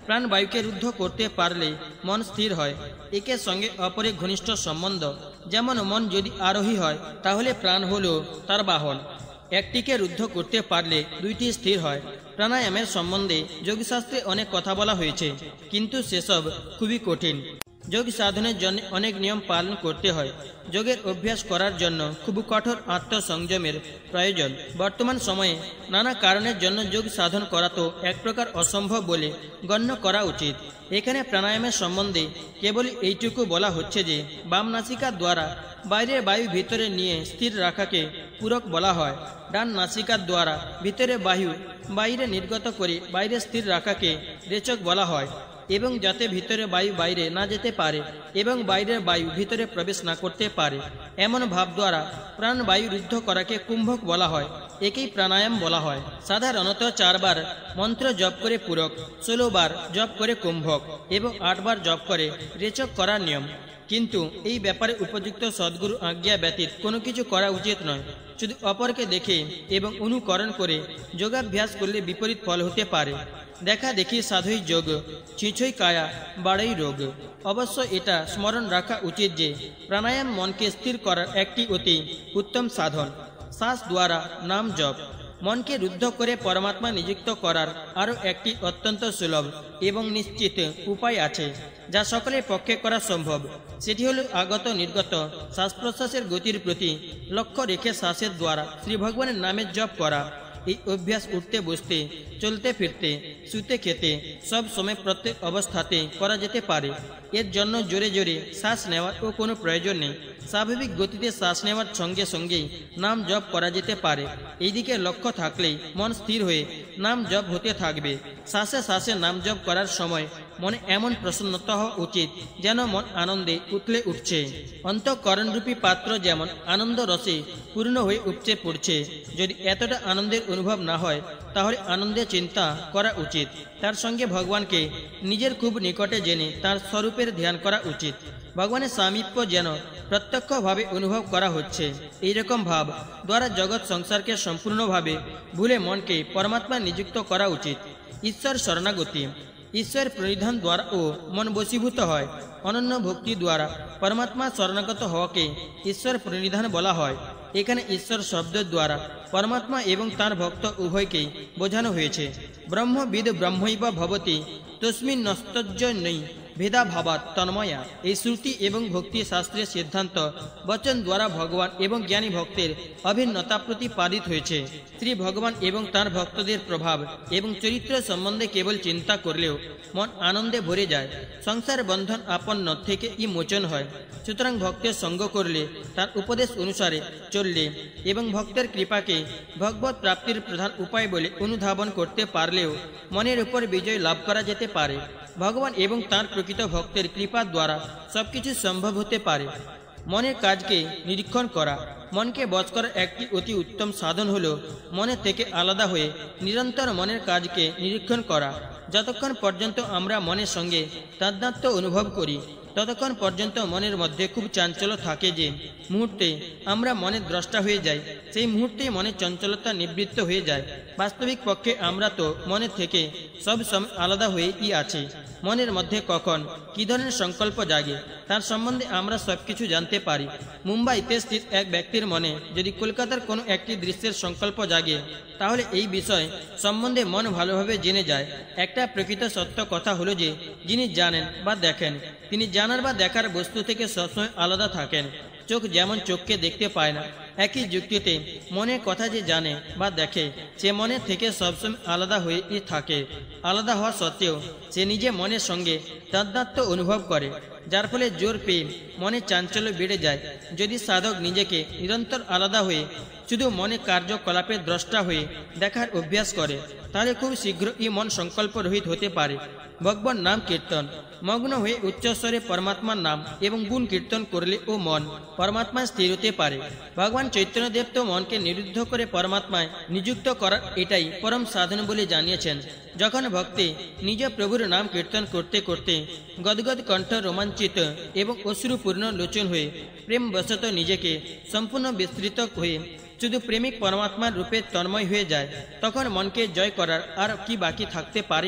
প্রাণবায়ুকে রুদ্ধ করতে পারলে মন স্থির হয়। একে সঙ্গে অপরে ঘনিষ্ঠ সম্বন্ধ। যেমন মন যদি আরোহী হয় তাহলে প্রাণ হলো তার বাহন। একটিকে রুদ্ধ করতে পারলে দুইটি স্থির হয়। প্রাণায়ামের সম্বন্ধে যোগশাস্ত্রে অনেক কথা বলা হয়েছে, কিন্তু সেসব খুবই কঠিন। যোগ সাধনের জন্য অনেক নিয়ম পালন করতে হয়। যোগের অভ্যাস করার জন্য খুব কঠোর আত্মসংযমের প্রয়োজন। বর্তমান সময়ে নানা কারণের জন্য যোগ সাধন করা তো এক প্রকার অসম্ভব বলে গণ্য করা উচিত। এখানে প্রাণায়ামের সম্বন্ধে কেবল এইটুকু বলা হচ্ছে যে বাম নাসিকার দ্বারা বাইরের বায়ু ভিতরে নিয়ে স্থির রাখাকে পূরক বলা হয়। ডান নাসিকার দ্বারা ভিতরে বায়ু বাইরে নির্গত করে বাইরে স্থির রাখাকে রেচক বলা হয়। এবং যাতে ভিতরে বায়ু বাইরে না যেতে পারে এবং বাইরের বায়ু ভিতরে প্রবেশ না করতে পারে এমন ভাব দ্বারা প্রাণবায়ু রুদ্ধ করাকে কুম্ভক বলা হয়। একেই প্রাণায়াম বলা হয়। সাধারণত 4 বার মন্ত্র জপ করে পূরক, 16 বার জপ করে কুম্ভক এবং 8 বার জপ করে রেচক করার নিয়ম। কিন্তু এই ব্যাপারে উপযুক্ত সদ্গুরু আজ্ঞা ব্যতীত কোনো কিছু করা উচিত নয়। শুধু অপরকে দেখে এবং অনুকরণ করে যোগাভ্যাস করলে বিপরীত ফল হতে পারে। দেখা দেখি সাধুই যোগ, ছিঁচই কায়া বাড়াই রোগ। অবশ্য এটা স্মরণ রাখা উচিত যে প্রাণায়াম মনকে স্থির করার একটি অতি উত্তম সাধন। শ্বাস দ্বারা নাম জপ মনকে রুদ্ধ করে পরমাত্মা নিযুক্ত করার আরও একটি অত্যন্ত সুলভ এবং নিশ্চিত উপায় আছে, যা সকলের পক্ষে করা সম্ভব। সেটি হল আগত নির্গত শ্বাস প্রশ্বাসের গতির প্রতি লক্ষ্য রেখে শ্বাসের দ্বারা শ্রী ভগবানের নামের জপ করা। এই অভ্যাস উঠতে বসতে, চলতে ফিরতে, শুতে খেতে সব সময় প্রত্যেক অবস্থাতে করা যেতে পারে। এর জন্য জোরে জোরে শ্বাস নেওয়ার ও কোনো প্রয়োজন নেই। স্বাভাবিক গতিতে শ্বাস নেওয়ার সঙ্গে সঙ্গেই নাম জপ করা যেতে পারে। এই দিকে লক্ষ্য থাকলেই মন স্থির হয়ে নাম জপ হতে থাকবে। শ্বাসে শ্বাসে নাম জপ করার সময় মনে এমন প্রসন্নতা হওয়া উচিত যেন মন আনন্দে উথলে উঠছে। অন্তঃকরণরূপী পাত্র যেমন আনন্দ রসে পূর্ণ হয়ে উপচে পড়ছে। যদি এতটা আনন্দের অনুভব না হয় তাহলে আনন্দের চিন্তা করা উচিত। তার সঙ্গে ভগবানকে নিজের খুব নিকটে জেনে তার স্বরূপের ধ্যান করা উচিত। ভগবানের সামীপ্য যেন প্রত্যক্ষভাবে অনুভব করা হচ্ছে। এইরকম ভাব দ্বারা জগৎ সংসারকে সম্পূর্ণভাবে ভুলে মনকে পরমাত্মা নিযুক্ত করা উচিত। ঈশ্বর শরণাগতি ঈশ্বর পরিধান দ্বারা ও মন বশীভূত হয়। অনন্য ভক্তি দ্বারা পরমাত্মা শরণাগত হওয়াকে ঈশ্বর পরিধান বলা হয়। এখানে ঈশ্বর শব্দের দ্বারা পরমাত্মা এবং তার ভক্ত উভয়কেই বোঝানো হয়েছে। ব্রহ্মবিদ ব্রহ্মৈব ভবতি তস্মিন নস্তজ্জ নেই ভেদাভাবাত তন্ময়া। এই শ্রুতি এবং ভক্তি শাস্ত্রের সিদ্ধান্ত বচন দ্বারা ভগবান এবং জ্ঞানী ভক্তের অভিন্নতা প্রতিপাদিত হয়েছে। শ্রী ভগবান এবং তার ভক্তদের প্রভাব এবং চরিত্র সম্বন্ধে কেবল চিন্তা করলেও মন আনন্দে ভরে যায়। সংসার বন্ধন আপন্ন থেকে মোচন হয়। সুতরাং ভক্তের সঙ্গ করলে, তার উপদেশ অনুসারে চললে এবং ভক্তের কৃপাকে ভগবত প্রাপ্তির প্রধান উপায় বলে অনুধাবন করতে পারলেও মনের উপর বিজয় লাভ করা যেতে পারে। ভগবান এবং তার প্রকৃত ভক্তের কৃপা দ্বারা সবকিছু সম্ভব হতে পারে। মনের কাজকে নিরীক্ষণ করা মনকে বশ করার একটি অতি উত্তম সাধন হল মনের থেকে আলাদা হয়ে নিরন্তর মনের কাজকে নিরীক্ষণ করা। যতক্ষণ পর্যন্ত আমরা মনের সঙ্গে তাদাত্ম্য অনুভব করি ততক্ষণ পর্যন্ত মনের মধ্যে খুব চাঞ্চল্য থাকে। যে মুহূর্তে আমরা মনের দ্রষ্টা হয়ে যাই সেই মুহূর্তেই মনের চঞ্চলতা নিবৃত্ত হয়ে যায়। বাস্তবিক পক্ষে আমরা তো মনের থেকে সব সময় আলাদা হয়েই আছি। মনের মধ্যে কখন কী ধরনের সংকল্প জাগে তার সম্বন্ধে আমরা সব কিছু জানতে পারি। মুম্বাইতে স্থিত এক ব্যক্তির মনে যদি কলকাতার কোনো একটি দৃশ্যের সংকল্প জাগে তাহলে এই বিষয় সম্বন্ধে মন ভালোভাবে জেনে যায়। একটা প্রকৃত সত্য কথা হলো যে যিনি জানেন বা দেখেন তিনি জানার বা দেখার বস্তু থেকে সবসময় আলাদা থাকেন। চোখ যেমন চোখকে দেখতে পায় না, একই যুক্তিতে মনের কথা যে জানে বা দেখে সে মনের থেকে সবসময় আলাদা হয়েই থাকে। আলাদা হওয়া সত্ত্বেও সে নিজে মনের সঙ্গে তাদাত্ম্য অনুভব করে, যার ফলে জোর পেয়ে মনে চাঞ্চল্য বেড়ে যায়। যদি সাধক নিজেকে নিরন্তর আলাদা হয়ে শুধু মনে কার্যকলাপের দ্রষ্টা হয়ে দেখার অভ্যাস করে তাহলে খুব শীঘ্রই মন সংকল্প রহিত হতে পারে। ভগবান নাম কীর্তন মগ্ন হয়ে উচ্চস্বরে পরমাত্মার নাম এবং গুণ কীর্তন করলে ও মন পরমাত্মায় স্থির হতে পারে। ভগবান চৈতন্যদেব তো মনকে নিরুদ্ধ করে পরমাত্মায় নিযুক্ত করার এটাই পরম সাধন বলে জানিয়েছেন। যখন ভক্তি নিজ প্রভুর নাম কীর্তন করতে করতে গদগদ কণ্ঠ রোমাঞ্চিত এবং অশ্রুপূর্ণ লোচন হয়ে প্রেমবশত নিজেকে সম্পূর্ণ বিস্তৃত হয়ে শুধু প্রেমিক পরমাত্মার রূপে তন্ময় হয়ে যায় তখন মনকে জয় করার আর কি বাকি থাকতে পারে।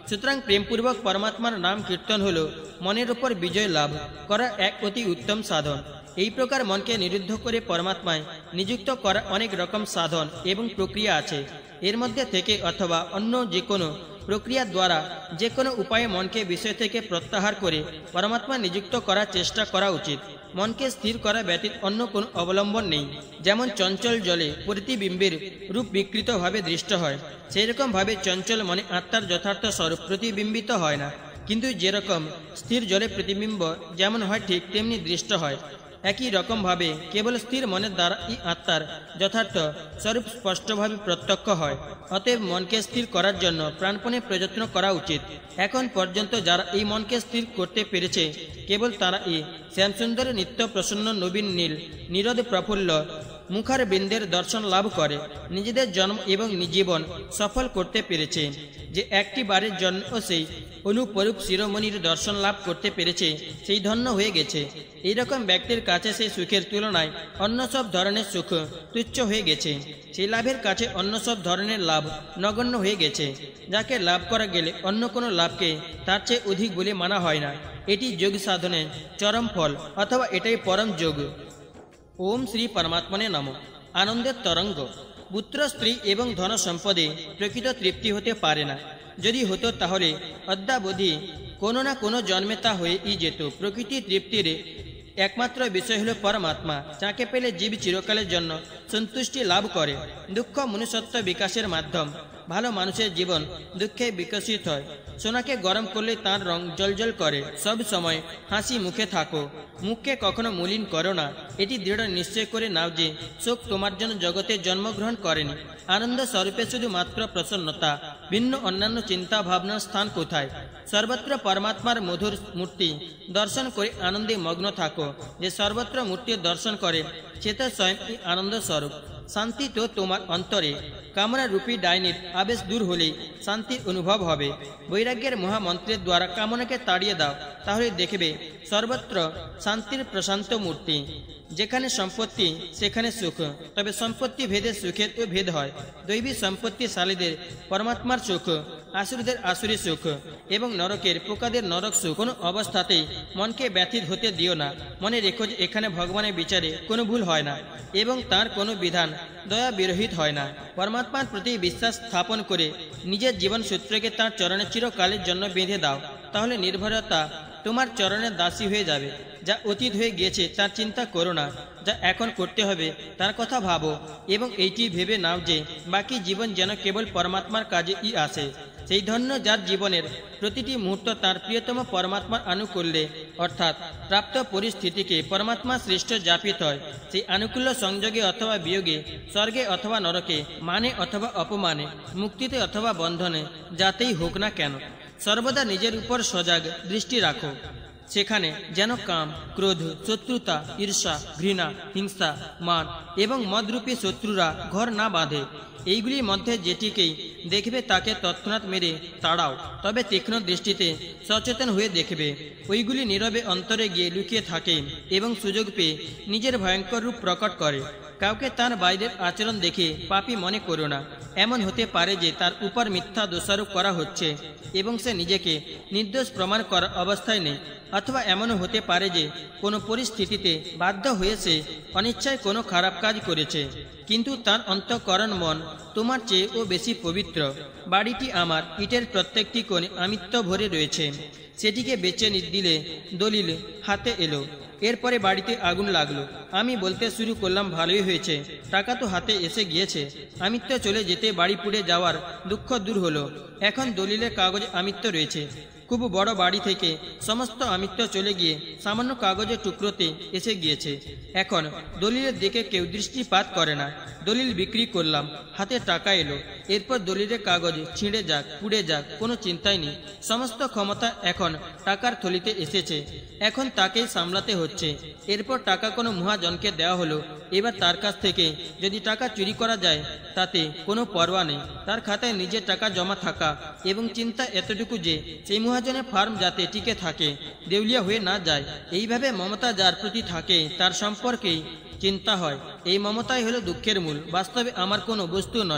সুতরাং প্রেমপূর্বক পরমাত্মার নাম কীর্তন হল মনের উপর বিজয় লাভ করার এক অতি উত্তম সাধন। এই প্রকার মনকে নিরুদ্ধ করে পরমাত্মায় নিযুক্ত করা অনেক রকম সাধন এবং প্রক্রিয়া আছে। এর মধ্যে থেকে অথবা অন্য যে কোনো প্রক্রিয়া দ্বারা যে কোনো উপায়ে মনকে বিষয় থেকে প্রত্যাহার করে পরমাত্মা নিযুক্ত করার চেষ্টা করা উচিত। মনকে স্থির করা ব্যতীত অন্য কোনো অবলম্বন নেই। যেমন চঞ্চল জলে প্রতিবিম্বের রূপ বিকৃতভাবে দৃষ্ট হয়, সেই রকমভাবে চঞ্চল মনে আত্মার যথার্থ স্বরূপ প্রতিবিম্বিত হয় না। কিন্তু যেরকম স্থির জলে প্রতিবিম্ব যেমন হয় ঠিক তেমনি দৃষ্ট হয়, একই রকমভাবে কেবল স্থির মনের দ্বারা এই আত্মার যথার্থ স্বরূপ স্পষ্টভাবে প্রত্যক্ষ হয়। অতএব মনকে স্থির করার জন্য প্রাণপণে প্রযত্ন করা উচিত। এখন পর্যন্ত যারা এই মনকে স্থির করতে পেরেছে, কেবল তারা এই শ্যামসুন্দর নিত্য প্রসন্ন নবীন নীল নিরোধ প্রফুল্ল মুখার বৃন্দের দর্শন লাভ করে নিজেদের জন্ম এবং জীবন সফল করতে পেরেছে। যে একটি বারের জন্য সেই অনুপরূপ শিরোমণির দর্শন লাভ করতে পেরেছে, সেই ধন্য হয়ে গেছে। এইরকম ব্যক্তির কাছে সেই সুখের তুলনায় অন্য সব ধরনের সুখ তুচ্ছ হয়ে গেছে। সেই লাভের কাছে অন্য সব ধরনের লাভ নগণ্য হয়ে গেছে। যাকে লাভ করা গেলে অন্য কোনো লাভকে তার চেয়ে অধিক বলে মানা হয় না। এটি যোগ সাধনের চরম ফল, অথবা এটাই পরম যোগ। ওম শ্রী পরমাত্মনে নমঃ। আনন্দের তরঙ্গ। পুত্র, স্ত্রী এবং ধন সম্পদে প্রকৃত তৃপ্তি হতে পারে না। যদি হতো তাহলে অদ্যাবধি কোনো না কোনো জন্মে তা হয়েই যেত। প্রকৃতি তৃপ্তির একমাত্র বিষয় হল পরমাত্মা, যাকে পেলে জীব চিরকালের জন্য সন্তুষ্টি লাভ করে। দুঃখ মনুষ্যত্ব বিকাশের মাধ্যম। ভালো মানুষের জীবন দুঃখে বিকশিত হয়। সোনাকে গরম করলে তার রং জলজল করে। সব সময় হাসি মুখে থাকো, মুখকে কখনো মলিন করো না। এটি দৃঢ় নিশ্চয় করে নাও যে শোক তোমার জন্য জগতে জন্মগ্রহণ করেনি। আনন্দ স্বরূপে শুধুমাত্র প্রসন্নতা, ভিন্ন অন্যান্য চিন্তা ভাবনার স্থান কোথায়? সর্বত্র পরমাত্মার মধুর মূর্তি দর্শন করে আনন্দে মগ্ন থাকো। যে সর্বত্র মূর্তির দর্শন করে সে তো স্বয়ং আনন্দ স্বরূপ। শান্তি তো তোমার অন্তরে। কামনা রূপী ডাইনির আবেশ দূর হলেই শান্তির অনুভব হবে। বৈরাগ্যের মহামন্ত্রের দ্বারা কামনাকে তাড়িয়ে দাও, তাহলে দেখবে সর্বত্র শান্তির প্রশান্ত মূর্তি। যেখানে সম্পত্তি সেখানে সুখ, তবে সম্পত্তি ভেদে সুখের ও ভেদ হয়। দৈবী সম্পত্তিশালীদের পরমাত্মার সুখ, আসুরদের আসুরি সুখ এবং নরকের পোকাদের নরক সুখ। কোনো অবস্থাতেই মনকে ব্যথিত হতে দিও না। মনে রেখো যে এখানে ভগবানের বিচারে কোনো ভুল হয় না এবং তার কোনো বিধান দয়া বিরহিত হয় না। পরমাত্মার প্রতি বিশ্বাস স্থাপন করে নিজের জীবন সূত্রকে তার চরণে চিরকালের জন্য বেঁধে দাও, তাহলে নির্ভরতা তোমার চরণের দাসী হয়ে যাবে। যা অতীত হয়ে গিয়েছে তার চিন্তা করো না, যা এখন করতে হবে তার কথা ভাবো এবং এইটি ভেবে নাও যে বাকি জীবন যেন কেবল পরমাত্মার কাজেই আসে। সেই ধন্য যার জীবনের প্রতিটি মুহূর্ত তার প্রিয়তম পরমাত্মার আনুকূল্যে অর্থাৎ প্রাপ্ত পরিস্থিতিকে পরমাত্মা শ্রেষ্ঠ জাপিত হয়। সেই আনুকূল্য সংযোগে অথবা বিয়োগে, স্বর্গে অথবা নরকে, মানে অথবা অপমানে, মুক্তিতে অথবা বন্ধনে, যাতেই হোক না কেন সর্বদা নিজের উপর সজাগ দৃষ্টি রাখো। সেখানে যেন কাম, ক্রোধ, শত্রুতা, ঈর্ষা, ঘৃণা, হিংসা, মান এবং মদরূপী শত্রুরা ঘর না বাঁধে। এইগুলির মধ্যে যেটিকেই দেখবে তাকে তৎক্ষণাৎ মেরে তাড়াও। তবে তীক্ষ্ণ দৃষ্টিতে সচেতন হয়ে দেখবে ওইগুলি নীরবে অন্তরে গিয়ে লুকিয়ে থাকে এবং সুযোগ পেয়ে নিজের ভয়ঙ্কর রূপ প্রকট করে। কাউকে তার বাইরের আচরণ দেখে পাপী মনে করো না। এমন হতে পারে যে তার উপর মিথ্যা দোষারোপ করা হচ্ছে এবং সে নিজেকে নির্দোষ প্রমাণ করার অবস্থায় নেই। অথবা এমনও হতে পারে যে কোনো পরিস্থিতিতে বাধ্য হয়েছে অনিচ্ছায় কোনো খারাপ কাজ করেছে, কিন্তু তার অন্তঃকরণ মন তোমার চেয়েও বেশি পবিত্র। বাড়িটি আমার, ইটের প্রত্যেকটি কোণে আমিত্ব ভরে রয়েছে। সেটিকে বেচে দিলে দলিল হাতে এলো। এরপরে বাড়িতে আগুন লাগলো। আমি বলতে শুরু করলাম, ভালোই হয়েছে, টাকা তো হাতে এসে গিয়েছে। আমিত্ব চলে যেতে বাড়ি পুড়ে যাওয়ার দুঃখ দূর হলো। এখন দলিলের কাগজে আমিত্ব রয়েছে। খুব বড় বাড়ি থেকে সমস্ত আমিত্ব চলে গিয়ে সামান্য কাগজের টুকরোতে এসে গিয়েছে। এখন দলিলের দিকে কেউ দৃষ্টিপাত করে না। দলিল বিক্রি করলাম, হাতে টাকা এলো। এরপর দলিলের কাগজ ছিঁড়ে যাক, পুড়ে যাক, কোনো চিন্তাই নেই। সমস্ত ক্ষমতা এখন টাকার থলিতে এসেছে, এখন তাকেই সামলাতে হচ্ছে। এরপর টাকা কোনো মহাজনকে দেওয়া হলো। এবার তার কাছ থেকে যদি টাকা চুরি করা যায় তাতে কোনো পরোয়া নেই। তার খাতায় নিজের টাকা জমা থাকা এবং চিন্তা এতটুকু যে সেই মহাজনের ফার্ম যাতে টিকে থাকে, দেউলিয়া হয়ে না যায়। এইভাবে মমতা যার প্রতি থাকে তার সম্পর্কেই চিন্তা হয়। এই মমতাই হলো দুঃখের মূল। বাস্তবে আমার কোনো বস্তু নয়,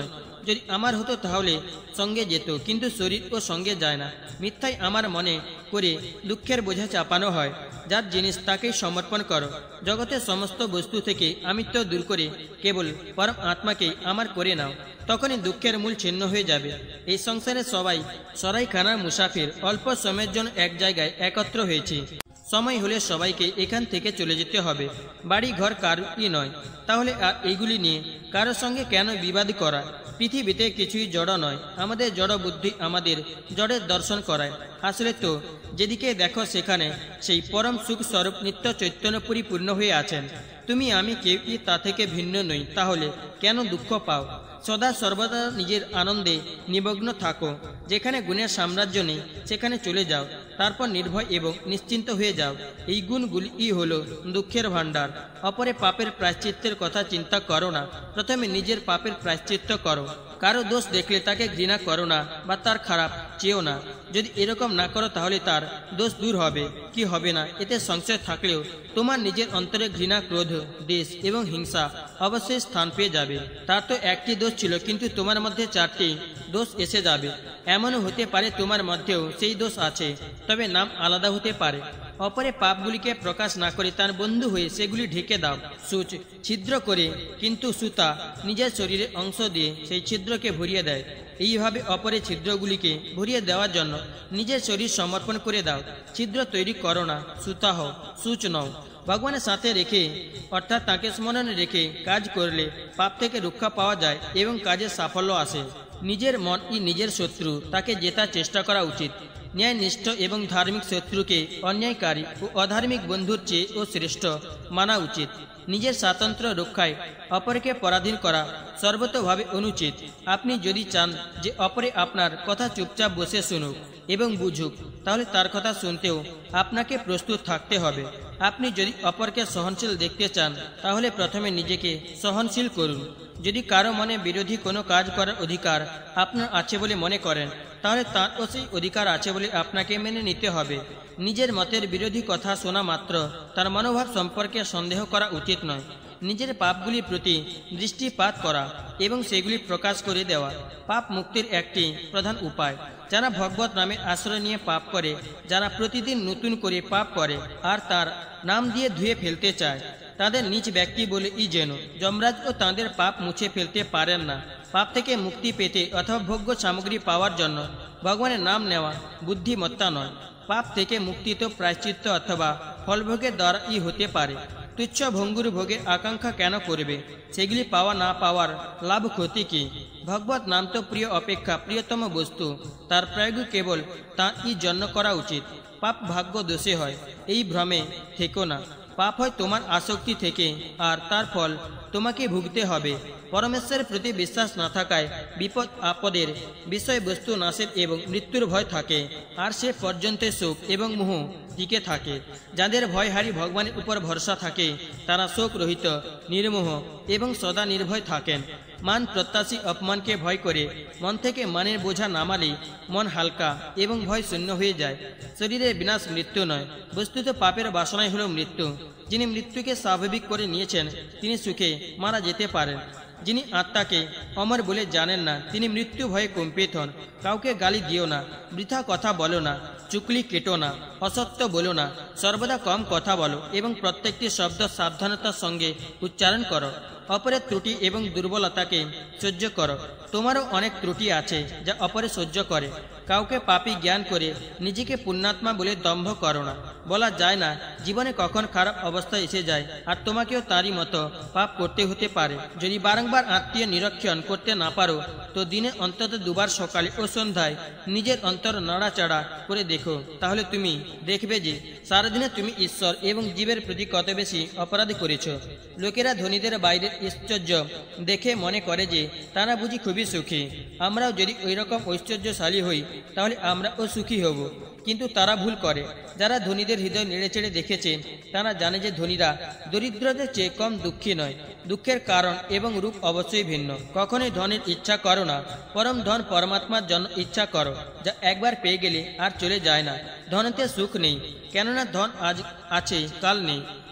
যদি আমার হতো তাহলে সঙ্গে যেত, কিন্তু শরীর ও সঙ্গে যায় না। মিথ্যায় আমার মনে করে দুঃখের বোঝা চাপানো হয়। যার জিনিস তাকেই সমর্পণ করো। জগতের সমস্ত বস্তু থেকে আমিত্ব দূর করে কেবল পরম আত্মাকেই আমার করে নাও, তখনই দুঃখের মূল ছিন্ন হয়ে যাবে। এই সংসারে সবাই সরাইখানার মুসাফির, অল্প সময়ের জন্য এক জায়গায় একত্র হয়েছে। সময় হলে সবাইকে এখান থেকে চলে যেতে হবে। বাড়ি ঘর কারুই নয়, তাহলে আর এইগুলি নিয়ে কারো সঙ্গে কেন বিবাদ করা? পৃথিবীতে কিছুই জড় নয়। আমাদের জড় বুদ্ধি আমাদের জড়ের দর্শন করায়। আসলে তো যেদিকে দেখো সেখানে সেই পরম সুখ স্বরূপ নিত্য চৈতন্য পরিপূর্ণ হয়ে আছেন। তুমি আমি কেউই তা থেকে ভিন্ন নই, তাহলে কেন দুঃখ পাও? সদা সর্বদা নিজের আনন্দে নিমগ্ন থাকো। যেখানে গুণের সাম্রাজ্য নেই সেখানে চলে যাও, তারপর নির্ভয় এবং নিশ্চিন্ত হয়ে যাও। এই গুণগুলিই হলো দুঃখের ভাণ্ডার। অপরে পাপের প্রায়শ্চিত্তের কথা চিন্তা করো না, প্রথমে নিজের পাপের প্রায়শ্চিত্ত করো। কারো দোষ দেখলে তাকে ঘৃণা করো না বা তার খারাপ চেয়েও না। যদি এরকম না করো তাহলে তার দোষ দূর হবে কি হবে না এতে সংশয় থাকলেও তোমার নিজের অন্তরে ঘৃণা, ক্রোধ, দেশ এবং হিংসা অবশ্যই স্থান পেয়ে যাবে। তার তো একটি দোষ ছিল, কিন্তু তোমার মধ্যে 4টি দোষ এসে যাবে। এমনও হতে পারে তোমার মধ্যেও সেই দোষ আছে, তবে নাম আলাদা হতে পারে। অপরে পাপগুলিকে প্রকাশ না করে তার বন্ধু হয়ে সেগুলি ঢেকে দাও। সূচ ছিদ্র করে, কিন্তু সুতা নিজের শরীরের অংশ দিয়ে সেই ছিদ্রকে ভরিয়ে দেয়। এইভাবে অপরের ছিদ্রগুলিকে ভরিয়ে দেওয়ার জন্য নিজের শরীর সমর্পণ করে দাও। ছিদ্র তৈরি করো না, সুতা হও, সূচ নও। ভগবানের সাথে রেখে অর্থাৎ তাকে স্মরণে রেখে কাজ করলে পাপ থেকে রক্ষা পাওয়া যায় এবং কাজে সাফল্য আসে। নিজের মনই নিজের শত্রু, তাকে জেতার চেষ্টা করা উচিত। ন্যায়নিষ্ঠ এবং ধার্মিক শত্রুকে অন্যায়কারী ও অধার্মিক বন্ধুর চেয়েও শ্রেষ্ঠ মানা উচিত। নিজের স্বাতন্ত্র্য রক্ষায় অপরকে পরাধীন করা সর্বতোভাবে অনুচিত। আপনি যদি চান যে অপরে আপনার কথা চুপচাপ বসে শুনুক এবং বুঝুক, তাহলে তার কথা শুনতেও আপনাকে প্রস্তুত থাকতে হবে। আপনি যদি অপরকে সহনশীল দেখতে চান, তাহলে প্রথমে নিজেকে সহনশীল করুন। যদি কারো মনে বিরোধী কোনো কাজ করার অধিকার আপনার আছে বলে মনে করেন, তাহলে তারও সেই অধিকার আছে বলে আপনাকে মেনে নিতে হবে। নিজের মতের বিরোধী কথা শোনা মাত্র তার মনোভাব সম্পর্কে সন্দেহ করা উচিত নয়। নিজের পাপগুলির প্রতি দৃষ্টিপাত করা এবং সেগুলি প্রকাশ করে দেওয়া পাপ মুক্তির একটি প্রধান উপায়। যারা ভগবত নামে আশ্রয় নিয়ে পাপ করে, যারা প্রতিদিন নতুন করে পাপ করে আর তার নাম দিয়ে ধুয়ে ফেলতে চায়, তাদের নিজ ব্যক্তি বলেই যেন যমরাজ ও তাঁদের পাপ মুছে ফেলতে পারেন না। পাপ থেকে মুক্তি পেতে অথবা ভোগ্য সামগ্রী পাওয়ার জন্য ভগবানের নাম নেওয়া বুদ্ধিমত্তা নয়। পাপ থেকে মুক্তি তো প্রায়শ্চিত্ত অথবা ফলভোগের দ্বারাই হতে পারে। তুচ্ছ ভঙ্গুর ভোগের আকাঙ্ক্ষা কেন করবে? সেগুলি পাওয়া না পাওয়ার লাভ ক্ষতি কি? ভগবত নাম তো প্রিয় অপেক্ষা প্রিয়তম বস্তু, তার প্রয়োগ কেবল তাঁরই জন্য করা উচিত। পাপ ভাগ্য দোষে হয়, এই ভ্রমে থেকো না। পাপ হয় তোমার আসক্তি থেকে, আর তার ফল তোমাকে ভুগতে হবে। পরমেশ্বরের প্রতি বিশ্বাস না থাকায় বিপদ আপদের বিষয়বস্তু নাশের এবং মৃত্যুর ভয় থাকে, আর সে পর্যন্ত শোক এবং মোহ টিকে থাকে। যাদের ভয়হারী ভগবানের উপর ভরসা থাকে, তারা শোক রহিত, নির্মোহ এবং সদা নির্ভয় থাকেন। মান প্রত্যাশী অপমানকে ভয় করে মন থেকে মানের বোঝা নামালে মন হালকা এবং ভয় শূন্য হয়ে যায়। শরীরের বিনাশ মৃত্যু নয়, বস্তুত পাপের বাসনাই হলো মৃত্যু। যিনি মৃত্যুকে স্বাভাবিক করে নিয়েছেন তিনি সুখে মারা যেতে পারেন। যিনি আত্মাকে অমর বলে জানেন না, তিনি মৃত্যু ভয়ে কম্পিত হন। কাউকে গালি দিও না, বৃথা কথা বলো না, চুকলি কেটো না, অসত্য বলো না, সর্বদা কম কথা বলো এবং প্রত্যেকটি শব্দ সাবধানতার সঙ্গে উচ্চারণ করো। অপরের ত্রুটি এবং দুর্বলতাকে সহ্য করো। তোমারও অনেক ত্রুটি আছে যা অপরে সহ্য করে। কাউকে পাপী জ্ঞান করে নিজেকে পুণ্যাত্মা বলে দম্ভ করো না। বলা যায় না জীবনে কখন খারাপ অবস্থা এসে যায়, আর তোমাকেও তারই মতো পাপ করতে হতে পারে। যদি বারংবার আত্মীয় নিরীক্ষণ করতে না পারো, তো দিনে অন্তত দুবার সকালে ও সন্ধ্যায় নিজের অন্তর নাড়াচাড়া করে দেখো। তাহলে তুমি দেখবে যে সারাদিনে তুমি ঈশ্বর এবং জীবের প্রতি কত বেশি অপরাধ করেছ। লোকেরা ধনীদের বাইরের ঐশ্বর্য দেখে মনে করে যে তারা বুঝি খুবই সুখী। আমরাও যদি ওই রকম ঐশ্বর্যশালী হই, তাহলে আমরাও সুখী হব। কিন্তু তারা ভুল করে। যারা ধনীদের হৃদয় নেড়েচেড়ে দেখেছে, তারা জানে যে ধনীরা দরিদ্রদের চেয়ে কম দুঃখী নয়। দুঃখের কারণ এবং রূপ অবশ্যই ভিন্ন। কখনোই ধনের ইচ্ছা করো না, পরম ধন পরমাত্মার জন্য ইচ্ছা করো, যা একবার পেয়ে গেলে আর চলে যায় না। ধনেতে সুখ নেই, কেননা ধন আজ আছে কাল নেই।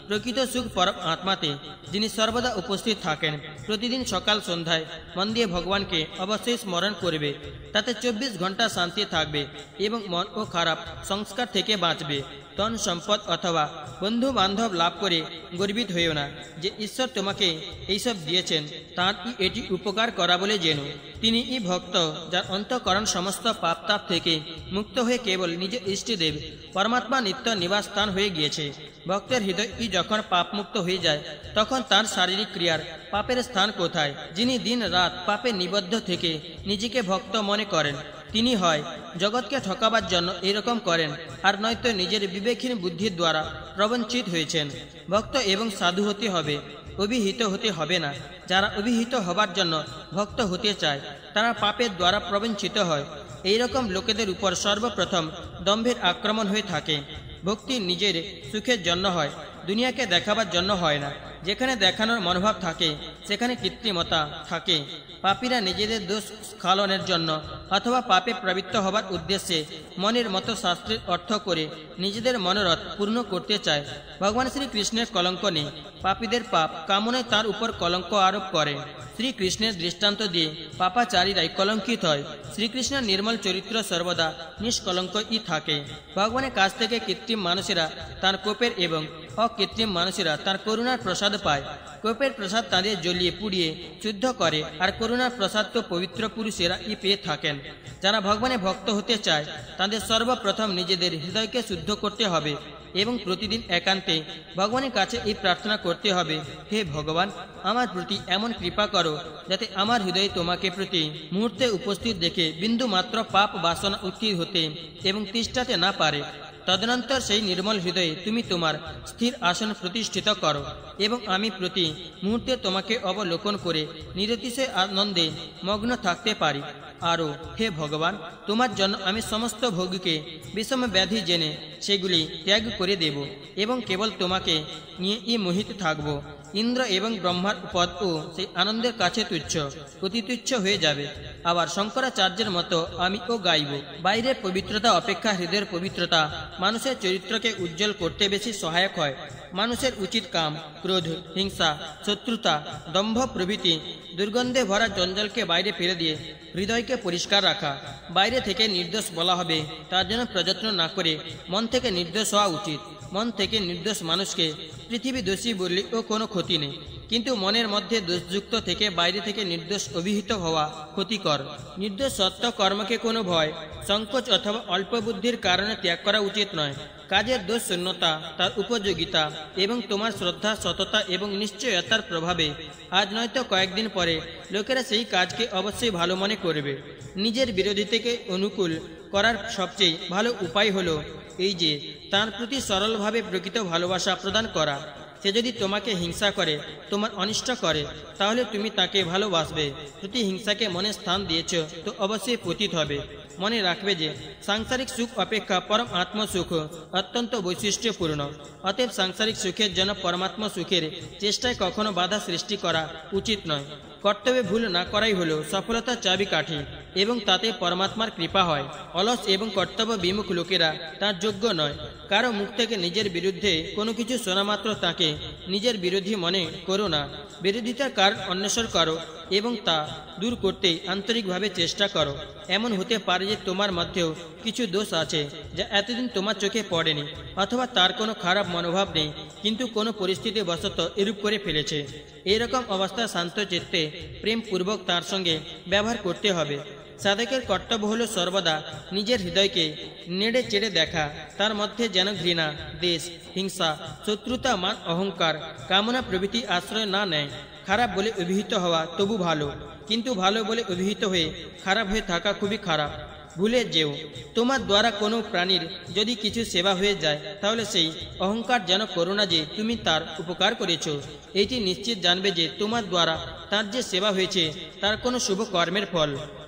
প্রকৃত সুখ পরম আত্মাতে, যিনি সর্বদা উপস্থিত থাকেন। প্রতিদিন সকাল সন্ধ্যায় মন দিয়ে ভগবানকে অবশ্যই স্মরণ করবে, তাতে 24 ঘন্টা শান্তি থাকবে এবং মন ও খারাপ সংস্কার থেকে বাঁচবে। ধন সম্পদ অথবা বন্ধু বান্ধব লাভ করে গর্বিত হইও না। যে ঈশ্বর তোমাকে এইসব দিয়েছেন তাঁর এটি উপকার করা বলে জেন। তিনি ভক্ত, যার অন্তঃকরণ সমস্ত পাপ তাপ থেকে মুক্ত হয়ে কেবল নিজ ইষ্টদেব পরমাত্মা নিত্য নিবাস স্থান হয়ে গিয়েছে। ভক্তের হৃদয় যখন পাপ মুক্ত হয়ে যায়, তখন তার শারীরিক ক্রিয়ার পাপের স্থান কোথায়? যিনি দিন রাত পাপে নিবদ্ধ থেকে নিজেকে ভক্ত মনে করেন, তিনি হয় জগৎকে ঠকাবার জন্য এরকম করেন, আর নয়তো নিজের বিবেকহীন বুদ্ধির দ্বারা প্রবঞ্চিত হয়েছেন। ভক্ত এবং সাধু হতে হবে, অভিহিত হতে হবে না। যারা অভিহিত হবার জন্য ভক্ত হতে চায়, তারা পাপের দ্বারা প্রবঞ্চিত হয়। এইরকম লোকেদের উপর সর্বপ্রথম দম্ভের আক্রমণ হয়ে থাকে। ভক্তি নিজের সুখের জন্য হয়, দুনিয়াকে দেখাবার জন্য হয় না। যেখানে দেখানোর মনোভাব থাকে সেখানে কৃত্রিমতা থাকে। পাপীরা নিজেদের দোষ স্খলনের জন্য অথবা পাপে প্রবৃত্ত হবার উদ্দেশ্যে মনের মতো শাস্ত্রের অর্থ করে নিজেদের মনোরথ পূর্ণ করতে চায়। ভগবান শ্রীকৃষ্ণের কলঙ্ক নেই, পাপীদের পাপ কামনায় তার উপর কলঙ্ক আরোপ করে। শ্রীকৃষ্ণের দৃষ্টান্ত দিয়ে পাপাচারীরাই কলঙ্কিত হয়। শ্রীকৃষ্ণের নির্মল চরিত্র সর্বদা নিষ্কলঙ্কই থাকে। ভগবানের কাছ থেকে কৃত্রিম মানুষেরা তার কোপের এবং অকৃত্রিম মানুষেরা তার করুণার প্রসাদ পায়। কোপের প্রসাদ তাদের জ্বলিয়ে পুড়িয়ে শুদ্ধ করে, আর করুণার প্রসাদ তো পবিত্র পুরুষেরা পেয়ে থাকেন। যারা ভগবানের ভক্ত হতে চায়, তাদের সর্বপ্রথম নিজেদের হৃদয়কে শুদ্ধ করতে হবে এবং প্রতিদিন একান্তে ভগবানের কাছে এই প্রার্থনা করতে হবে, হে ভগবান, আমার প্রতি এমন কৃপা করো যাতে আমার হৃদয়ে তোমাকে প্রতি মুহূর্তে উপস্থিত দেখে বিন্দু মাত্র পাপ বাসনা উত্থিত হতে এবং তিষ্ঠাতে না পারে। তদনন্তর সেই নির্মল হৃদয়ে তুমি তোমার স্থির আসন প্রতিষ্ঠিত করো এবং আমি প্রতি মুহূর্তে তোমাকে অবলোকন করে নিরতিশয় আনন্দে মগ্ন থাকতে পারি। আরও হে ভগবান, তোমার জন্য আমি সমস্ত ভোগকে বিষম ব্যাধি জেনে সেগুলি ত্যাগ করে দেব এবং কেবল তোমাকে নিয়ে মোহিত থাকব। ইন্দ্র এবং ব্রহ্মার পদও সেই আনন্দের কাছে তুচ্ছ, অতি তুচ্ছ হয়ে যাবে। আবার শঙ্করাচার্যের মতো আমিও গাইব, বাইরের পবিত্রতা অপেক্ষা হৃদয়ের পবিত্রতা মানুষের চরিত্রকে উজ্জ্বল করতে বেশি সহায়ক হয়। মানুষের উচিত কাম, ক্রোধ, হিংসা, শত্রুতা, দম্ভ প্রভৃতি দুর্গন্ধে ভরা জঞ্জালকে বাইরে ফেলে দিয়ে হৃদয়কে পরিষ্কার রাখা। বাইরে থেকে নির্দোষ বলা হবে, তার জন্য প্রযত্ন না করে মন থেকে নির্দোষ হওয়া উচিত। মন থেকে নির্দোষ মানুষকে পৃথিবী দোষী বললেও কোনো ক্ষতি নেই, কিন্তু মনের মধ্যে দোষযুক্ত থেকে বাইরে থেকে নির্দোষ অভিহিত হওয়া ক্ষতিকর। নির্দোষ সত্য কর্মকে কোনো ভয়, সংকোচ অথবা অল্প বুদ্ধির কারণে ত্যাগ করা উচিত নয়। কাজের দোষ শূন্যতা, তার উপযোগিতা এবং তোমার শ্রদ্ধা, সততা এবং নিশ্চয়তার প্রভাবে আজ নয়তো কয়েকদিন পরে লোকেরা সেই কাজকে অবশ্যই ভালো মনে করবে। নিজের বিরোধীকে অনুকূল করার সবচেয়ে ভালো উপায় হলো এই যে তার প্রতি সরলভাবে প্রকৃত ভালোবাসা প্রদান করা। সে যদি তোমাকে হিংসা করে, তোমার অনিষ্ট করে, তাহলে তুমি তাকে ভালোবাসবে। যদি হিংসাকে মনে স্থান দিয়েছ তো অবশ্যই পতিত হবে। মনে রাখবে যে সাংসারিক সুখ অপেক্ষা পরম আত্মসুখ অত্যন্ত বৈশিষ্ট্যপূর্ণ। অতএব সাংসারিক সুখের জন্য পরমাত্ম সুখের চেষ্টায় কখনো বাধা সৃষ্টি করা উচিত নয়। কর্তব্যে ভুল না করাই হলো সফলতার চাবিকাঠি এবং তাতে পরমাত্মার কৃপা হয়। অলস এবং কর্তব্য বিমুখ লোকেরা তার যোগ্য নয়। কারো মুখ থেকে নিজের বিরুদ্ধে কোনো কিছু শোনা মাত্র তাকে নিজের বিরোধী মনে করো না। বিরোধিতার কারণ অন্বেষণ করো এবং তা দূর করতে আন্তরিকভাবে চেষ্টা করো। এমন হতে পারে যে তোমার মধ্যেও কিছু দোষ আছে যা এতদিন তোমার চোখে পড়েনি, অথবা তার কোনো খারাপ মনোভাব নেই কিন্তু কোনো পরিস্থিতি বশত এরূপ করে ফেলেছে। এইরকম অবস্থা শান্ত চিত্তে প্রেমপূর্বক তার সঙ্গে ব্যবহার করতে হবে। সাধকের কর্তব্য হলো সর্বদা নিজের হৃদয়কে নেড়ে চেড়ে দেখা। তার মধ্যে যেন ঘৃণা, দেশ, হিংসা, শত্রুতা, মান, অহংকার, কামনা প্রভৃতি আশ্রয় না নেয়। খারাপ বলে অভিহিত হওয়া তবু ভালো, কিন্তু ভালো বলে অভিহিত হয়ে খারাপ হয়ে থাকা খুবই খারাপ। ভুলে যেও তোমার দ্বারা কোনো প্রাণীর যদি কিছু সেবা হয়ে যায়, তাহলে সেই অহংকার যেন করো না যে তুমি তার উপকার করেছ। এইটি নিশ্চিত জানবে যে তোমার দ্বারা তার যে সেবা হয়েছে তার কোনো শুভ কর্মের ফল।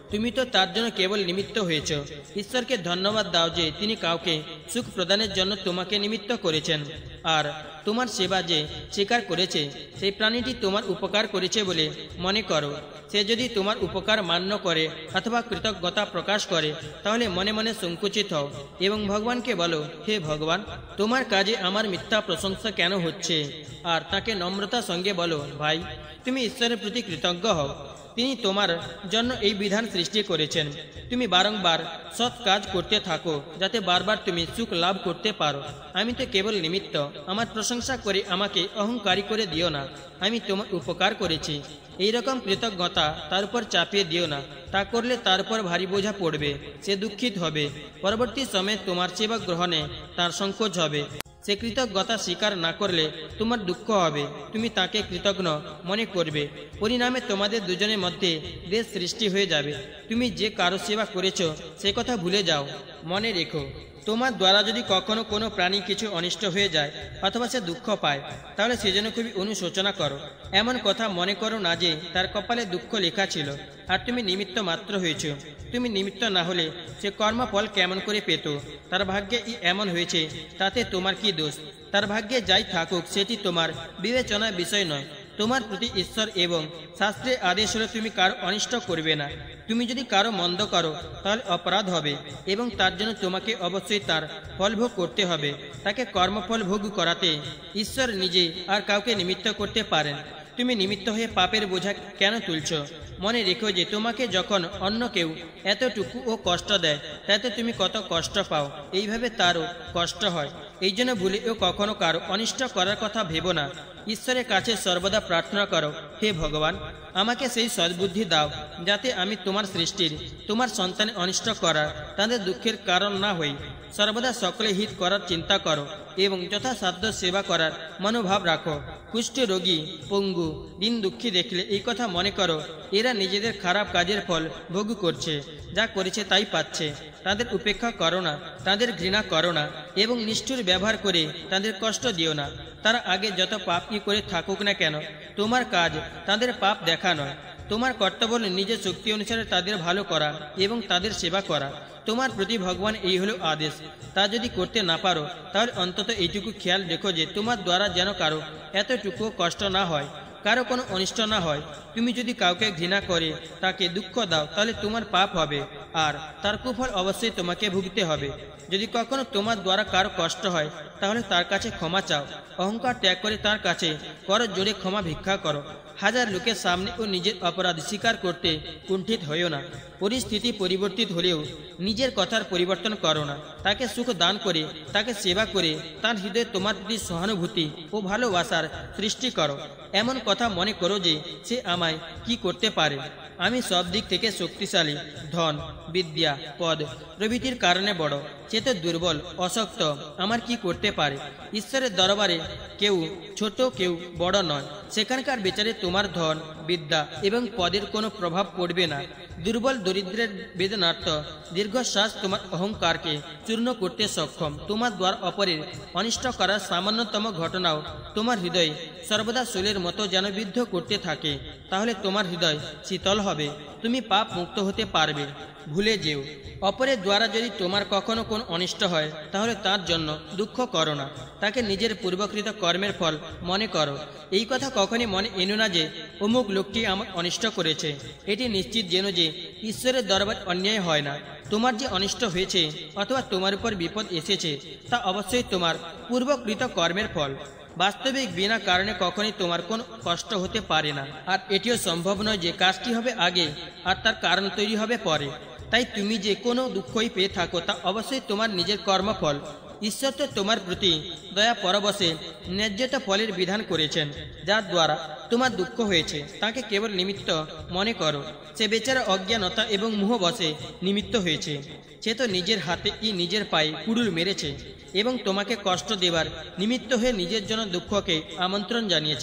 তুমি তো তার জন্য কেবল নিমিত্ত হয়েছ। ঈশ্বরকে ধন্যবাদ দাও যে তিনি কাউকে সুখ প্রদানের জন্য তোমাকে নিমিত্ত করেছেন। আর তোমার সেবা যে স্বীকার করেছে সেই প্রাণীটি তোমার উপকার করেছে বলে মনে করো। সে যদি তোমার উপকার মান্য করে অথবা কৃতজ্ঞতা প্রকাশ করে তাহলে মনে মনে সংকুচিত হও এবং ভগবানকে বলো, হে ভগবান, তোমার কাজে আমার মিথ্যা প্রশংসা কেন হচ্ছে? আর তাকে নম্রতার সঙ্গে বলো, ভাই, তুমি ঈশ্বরের প্রতি কৃতজ্ঞ হও। তিনি তোমার জন্য এই বিধান সৃষ্টি করেছেন। তুমি বারংবার সৎ কাজ করতে থাকো যাতে বারবার তুমি সুখ লাভ করতে পারো। আমি তো কেবল নিমিত্ত। আমার প্রশংসা করে আমাকে অহংকারী করে দিও না। আমি তোমার উপকার করেছি, এইরকম কৃতজ্ঞতা তার উপর চাপিয়ে দিও না। তা করলে তার উপর ভারী বোঝা পড়বে, সে দুঃখিত হবে। পরবর্তী সময়ে তোমার সেবা গ্রহণে তার সংকোচ হবে। সে কৃতজ্ঞতা স্বীকার না করলে তোমার দুঃখ হবে। তুমি তাকে কৃতজ্ঞ মনে করবে। পরিণামে তোমাদের দুজনের মধ্যে দেশ সৃষ্টি হয়ে যাবে। তুমি যে কারো সেবা করেছ সে কথা ভুলে যাও। মনে রেখো, তোমার দ্বারা যদি কখনো কোনো প্রাণী কিছু অনিষ্ট হয়ে যায় অথবা সে দুঃখ পায় তাহলে সেজন্য খুবই অনুশোচনা করো। এমন কথা মনে করো না যে তার কপালে দুঃখ লেখা ছিল আর তুমি নিমিত্ত মাত্র হয়েছ। তুমি নিমিত্ত না হলে সে কর্মফল কেমন করে পেত? তার ভাগ্যে এমন হয়েছে, তাতে তোমার কি দোষ? তার ভাগ্যে যাই থাকুক সেটি তোমার বিবেচনার বিষয় নয়। তোমার প্রতি ঈশ্বর এবং শাস্ত্রের আদেশ হলো তুমি কারো অনিষ্ট করবে না। তুমি যদি কারো মন্দ করো তাহলে অপরাধ হবে এবং তার জন্য তোমাকে অবশ্যই তার ফল ভোগ করতে হবে। তাকে কর্মফল ভোগ করাতে ঈশ্বর নিজে আর কাউকে নিমিত্ত করতে পারেন। তুমি নিমিত্ত হয়ে পাপের বোঝা কেন তুলছ? মনে রেখো যে তোমাকে যখন অন্য কেউ এতটুকু ও কষ্ট দেয় তাতে তুমি কত কষ্ট পাও, এইভাবে তারও কষ্ট হয়। এই জন্য ভুলেও কখনো কারো অনিষ্ট করার কথা ভেবো না। ঈশ্বরের কাছে সর্বদা প্রার্থনা করো, হে ভগবান, আমাকে সেই সদ্বুদ্ধি দাও যাতে আমি তোমার সৃষ্টির, তোমার সন্তানের অনিষ্ট করার, তাদের দুঃখের কারণ না হই। সর্বদা সকলে হিত করার চিন্তা করো এবং যথাসাধ্য সেবা করার মনোভাব রাখো। কুষ্ঠ রোগী, পঙ্গু, দিন দুঃখী দেখলে এই কথা মনে করো, এরা নিজেদের খারাপ কাজের ফল ভোগ করছে। যা করেছে তাই পাচ্ছে। তাদের উপেক্ষা করো না, তাদের ঘৃণা করো না এবং নিষ্ঠুর ব্যবহার করে তাদের কষ্ট দিও না। তারা আগে যত পাপই করে থাকুক না কেন, তোমার কাজ তাদের পাপ দেখা নয়। তোমার কর্তব্য নিজের শক্তি অনুসারে তাদের ভালো করা এবং তাদের সেবা করা। তোমার প্রতি ভগবান এই হলো আদেশ। তা যদি করতে না পারো তাহলে অন্তত এইটুকু খেয়াল রেখো যে তোমার দ্বারা যেন কারো এতটুকু কষ্ট না হয়, কারো কোনো অনিষ্ট না হয়। তুমি যদি কাউকে ঘৃণা করে তাকে দুঃখ দাও তাহলে তোমার পাপ হবে আর তার কুফল অবশ্যই তোমাকে ভুগতে হবে। যদি কখনো তোমার দ্বারা কারো কষ্ট হয় তাহলে তার কাছে ক্ষমা চাও। অহংকার ত্যাগ করে তার কাছে করো জোরে ক্ষমা ভিক্ষা করো। হাজার লোকের সামনে ও নিজের অপরাধ স্বীকার করতে কুণ্ঠিত হইও না। পরিস্থিতি পরিবর্তিত হলেও নিজের কথার পরিবর্তন করো না। তাকে সুখ দান করে, তাকে সেবা করে তার হৃদয়ে তোমার প্রতি সহানুভূতি ও ভালোবাসার সৃষ্টি করো। এমন কথা মনে করো যে সে আমায় কি করতে পারে। আমি সব দিক থেকে শক্তিশালী, ধন, বিদ্যা, পদ প্রভৃতির কারণে বড়। সে তো দুর্বল, অশক্ত, আমার কি করতে পারে? ঈশ্বরের দরবারে কেউ ছোট কেউ বড় নয়। সেখানকার বিচারে তোমার ধন, বিদ্যা এবং পদের কোনো প্রভাব পড়বে না। দুর্বল দরিদ্রের বেদনার্থ দীর্ঘশ্বাস তোমার অহংকারকে চূর্ণ করতে সক্ষম। তোমার দ্বার অপরের অনিষ্ট করার সামান্যতম ঘটনাও তোমার হৃদয় সর্বদা শৈলের মতো যেন বিদ্ধ করতে থাকে। তাহলে তোমার হৃদয় শীতল হবে, তুমি পাপ মুক্ত হতে পারবে। ভুলে যেও, অপরের দ্বারা যদি তোমার কখনো কোনো অনিষ্ট হয় তাহলে তার জন্য দুঃখ করো না। তাকে নিজের পূর্বকৃত কর্মের ফল মনে করো। এই কথা কখনই মনে এনো না যে অমুক লোকটি আমার অনিষ্ট করেছে। এটি নিশ্চিত যেন যে ঈশ্বরের দরবার অন্যায় হয় না। তোমার যে অনিষ্ট হয়েছে অথবা তোমার উপর বিপদ এসেছে তা অবশ্যই তোমার পূর্বকৃত কর্মের ফল। বাস্তবিক বিনা কারণে কখনই তোমার কোনো কষ্ট হতে পারে না। আর এটিও সম্ভব নয় যে কাজটি হবে আগে আর তার কারণ তৈরি হবে পরে। তাই তুমি যে কোনো দুঃখই পেয়ে থাকো তা অবশ্যই তোমার নিজের কর্মফল। ঈশ্বর তো তোমার প্রতি দয়া পরবশে ন্যায্যতা ফলের বিধান করেছেন, যার দ্বারা তোমার দুঃখ হয়েছে। তাকে কেবল নিমিত্ত মনে করো। সে বেচারা অজ্ঞানতা এবং মোহবশে নিমিত্ত হয়েছে। সে তো নিজের হাতে নিজের পায়ে কুড়ুল মেরেছে এবং তোমাকে কষ্ট দেবার নিমিত্ত হয়ে নিজের জন্য দুঃখকে আমন্ত্রণ জানিয়েছে।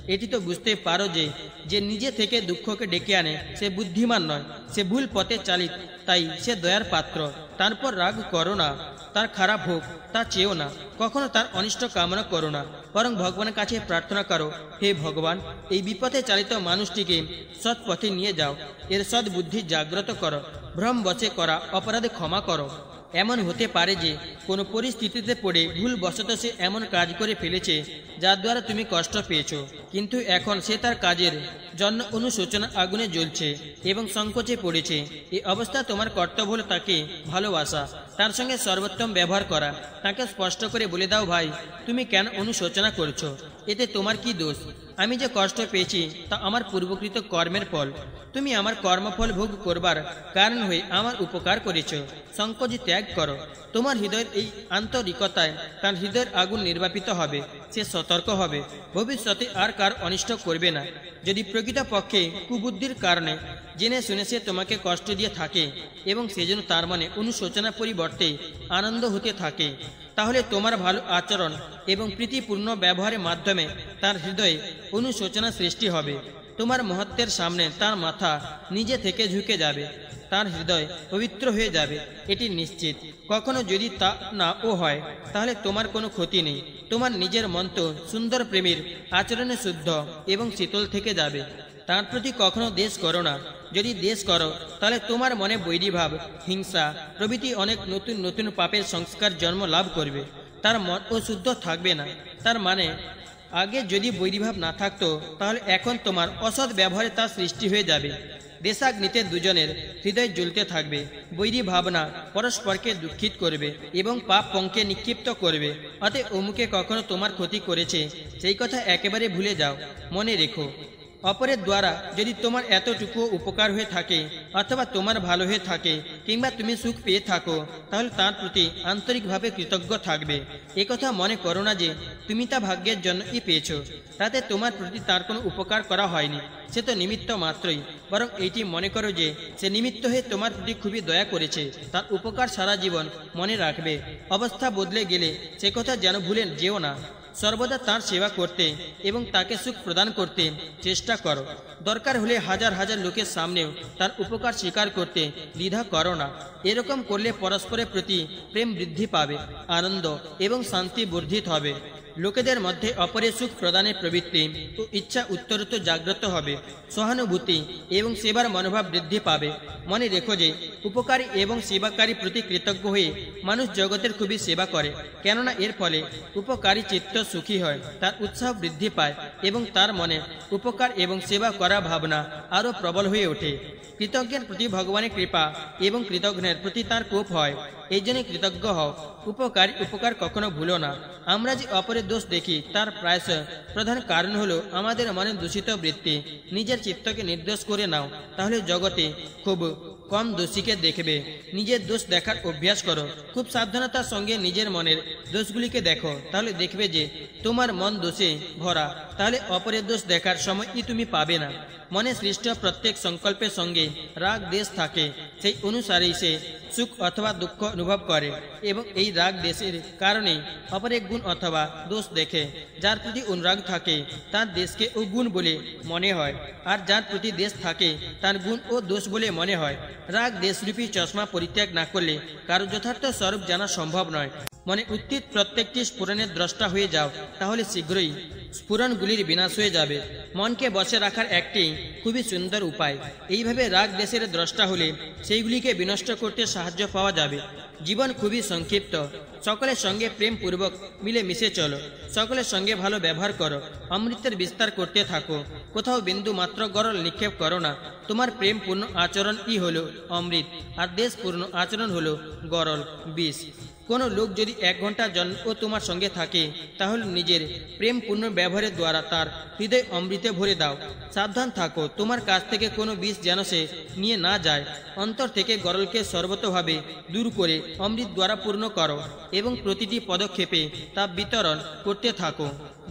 এটি তো বুঝতে পারো যে যে নিজে থেকে দুঃখকে ডেকে আনে সে বুদ্ধিমান নয়, সে ভুল পথে চালিত, তাই সে দয়ার পাত্র। তারপর রাগ করো না, তার খারাপ হোক তা চেয়েও না, কখনো তার অনিষ্ট কামনা করো না, বরং ভগবানের কাছে প্রার্থনা করো, হে ভগবান, এই বিপথে চালিত মানুষটিকে সৎ পথে নিয়ে যাও, এর সৎ বুদ্ধি জাগ্রত করো, ভ্রম বশে করা অপরাধে ক্ষমা করো। এমন হতে পারে যে কোনো পরিস্থিতিতে পড়ে ভুলবশত সে এমন কাজ করে ফেলেছে যার দ্বারা তুমি কষ্ট পেয়েছো, কিন্তু এখন সে তার কাজের জন্য অনুশোচনা আগুনে জ্বলছে এবং সংকোচে পড়েছে। এই অবস্থা তোমার কর্তব্য হলো তাকে ভালোবাসা, তার সঙ্গে সর্বোত্তম ব্যবহার করা। তাকে স্পষ্ট করে বলে দাও, ভাই তুমি কেন অনুশোচনা করছো, এতে তোমার কি দোষ? আমি যে কষ্ট পেয়েছি তা আমার পূর্বকৃত কর্মের ফল। তুমি আমার কর্মফল ভোগ করবার কারণ হয়ে আমার উপকার করেছ। সংকোচ ত্যাগ করো। তোমার হৃদয়ের এই আন্তরিকতায় তার হৃদয়ের আগুন নির্বাপিত হবে, সে সতর্ক হবে, ভবিষ্যতে আর কার অনিষ্ট করবে না। যদি প্রকৃতপক্ষে কুবুদ্ধির কারণে জেনে শুনে সে তোমাকে কষ্ট দিয়ে থাকে এবং সেজন্য তার মনে অনুশোচনা পরিবর্তে আনন্দ হতে থাকে, তাহলে তোমার ভালো আচরণ এবং প্রীতিপূর্ণ ব্যবহারের মাধ্যমে তার হৃদয়ে অনুশোচনা সৃষ্টি হবে। তোমার মহত্বের সামনে তার মাথা নিজে থেকে ঝুঁকে যাবে, তার হৃদয় পবিত্র হয়ে যাবে, এটি নিশ্চিত। কখনো যদি তা নাও হয় তাহলে তোমার কোনো ক্ষতি নেই, তোমার নিজের মন তো সুন্দর প্রেমের আচরণে শুদ্ধ এবং শীতল থেকে যাবে। তার প্রতি কখনো দ্বেষ করো না। যদি দ্বেষ করো তাহলে তোমার মনে বৈরীভাব, হিংসা প্রভৃতি অনেক নতুন নতুন পাপের সংস্কার জন্ম লাভ করবে। তার মন ও শুদ্ধ থাকবে না। তার মানে আগে যদি বৈরীভাব না থাকতো তাহলে এখন তোমার অসৎ ব্যবহারে তার সৃষ্টি হয়ে যাবে। দেশাগ্নিতে দুজনের হৃদয় জ্বলতে থাকবে, বৈরী ভাবনা পরস্পরকে দুঃখিত করবে এবং পাপ পঙ্কে নিক্ষিপ্ত করবে। অতএব অমুকে কখনো তোমার ক্ষতি করেছে সেই কথা একেবারে ভুলে যাও। মনে রেখো, অপরের দ্বারা যদি তোমার এতটুকু উপকার হয়ে থাকে অথবা তোমার ভালো হয়ে থাকে কিংবা তুমি সুখ পেয়ে থাকো, তাহলে তার প্রতি আন্তরিকভাবে কৃতজ্ঞ থাকবে। একথা মনে করো না যে তুমি তা ভাগ্যের জন্যই পেয়েছো, তাতে তোমার প্রতি তার কোনো উপকার করা হয়নি, সে তো নিমিত্ত মাত্রই। বরং এইটি মনে করো যে সে নিমিত্ত হয়ে তোমার প্রতি খুবই দয়া করেছে, তার উপকার সারা জীবন মনে রাখবে। অবস্থা বদলে গেলে সে কথা যেন ভুলে যেও না। সর্বদা তার সেবা করতে এবং তাকে সুখ প্রদান করতে চেষ্টা করো। দরকার হলে হাজার হাজার লোকের সামনেও তার উপকার স্বীকার করতে দ্বিধা করো না। এরকম করলে পরস্পরের প্রতি প্রেম বৃদ্ধি পাবে, আনন্দ এবং শান্তি বর্ধিত হবে। লোকেদের মধ্যে অপরের সুখ প্রদানের প্রবৃত্তি ও ইচ্ছা উত্তরোত্তর জাগ্রত হবে। সহানুভূতি এবং সেবার মনোভাব বৃদ্ধি পাবে। মনে রেখো যে উপকারী এবং সেবাকারী প্রতি কৃতজ্ঞ হয়ে মানুষ জগতের খুবই সেবা করে, কেননা এর ফলে উপকারী চিত্ত সুখী হয়, তার উৎসাহ বৃদ্ধি পায় এবং তার মনে উপকার এবং সেবা করা ভাবনা আরও প্রবল হয়ে ওঠে। কৃতজ্ঞের প্রতি ভগবানের কৃপা এবং কৃতজ্ঞের প্রতি তার কোপ হয়। এই জন্য কৃতজ্ঞ হও। উপকারী উপকার কখনো ভুলো না। আমরা যে অপরের দোষ দেখি তার প্রায়শ প্রধান কারণ হলো আমাদের মনে দূষিত বৃত্তি। নিজের চিত্তকে নির্দোষ করে নাও, তাহলে জগতে খুব কম দোষীকে দেখবে। নিজের দোষ দেখার অভ্যাস করো। খুব সাবধানতার সঙ্গে নিজের মনের দোষগুলিকে দেখো, তাহলে দেখবে যে তোমার মন দোষে ভরা। তাহলে অপরের দোষ দেখার সময়ই তুমি পাবে না। মনে সৃষ্ট প্রত্যেক সংকল্পের সঙ্গে রাগ দেশ থাকে, সেই অনুসারেই সে সুখ অথবা দুঃখ অনুভব করে এবং এই রাগ দেশের কারণেই অপরের গুণ অথবা দোষ দেখে। যার প্রতি অনুরাগ থাকে তার দেশকে ও গুণ বলে মনে হয়, আর যার প্রতি দেশ থাকে তার গুণ ও দোষ বলে মনে হয়। রাগ দেশরূপী চশমা পরিত্যাগ না করলে কারো যথার্থ স্বরূপ জানা সম্ভব নয়। মনে উত্থিত প্রত্যেকটি স্ফুরণের দ্রষ্টা হয়ে যাও, তাহলে শীঘ্রই স্ফুরণগুলির বিনাশ হয়ে যাবে। মনকে বসে রাখার একটি খুবই সুন্দর উপায়। এইভাবে রাগ দেশের দ্রষ্টা হলে সেইগুলিকে বিনষ্ট করতে সাহায্য পাওয়া যাবে। জীবন খুবই সংক্ষিপ্ত। সকলের সঙ্গে প্রেমপূর্বক মিলে মিশে চলো, সকলের সঙ্গে ভালো ব্যবহার করো, অমৃতের বিস্তার করতে থাকো। কোথাও বিন্দু মাত্র গরল নিক্ষেপ করো না। তোমার প্রেমপূর্ণ আচরণই হলো অমৃত, আর দেশপূর্ণ আচরণ হলো গরল বিষ। কোনো লোক যদি 1 ঘন্টার জন্য তোমার সঙ্গে থাকে, তাহলে নিজের প্রেমপূর্ণ ব্যবহারের দ্বারা তার হৃদয় অমৃতে ভরে দাও। সাবধান থাকো, তোমার কাছ থেকে কোনো বিষ যেন সে নিয়ে না যায়। অন্তর থেকে গরলকে সর্বতভাবে দূর করে অমৃত দ্বারা পূর্ণ করো এবং প্রতিটি পদক্ষেপে তা বিতরণ করতে থাকো।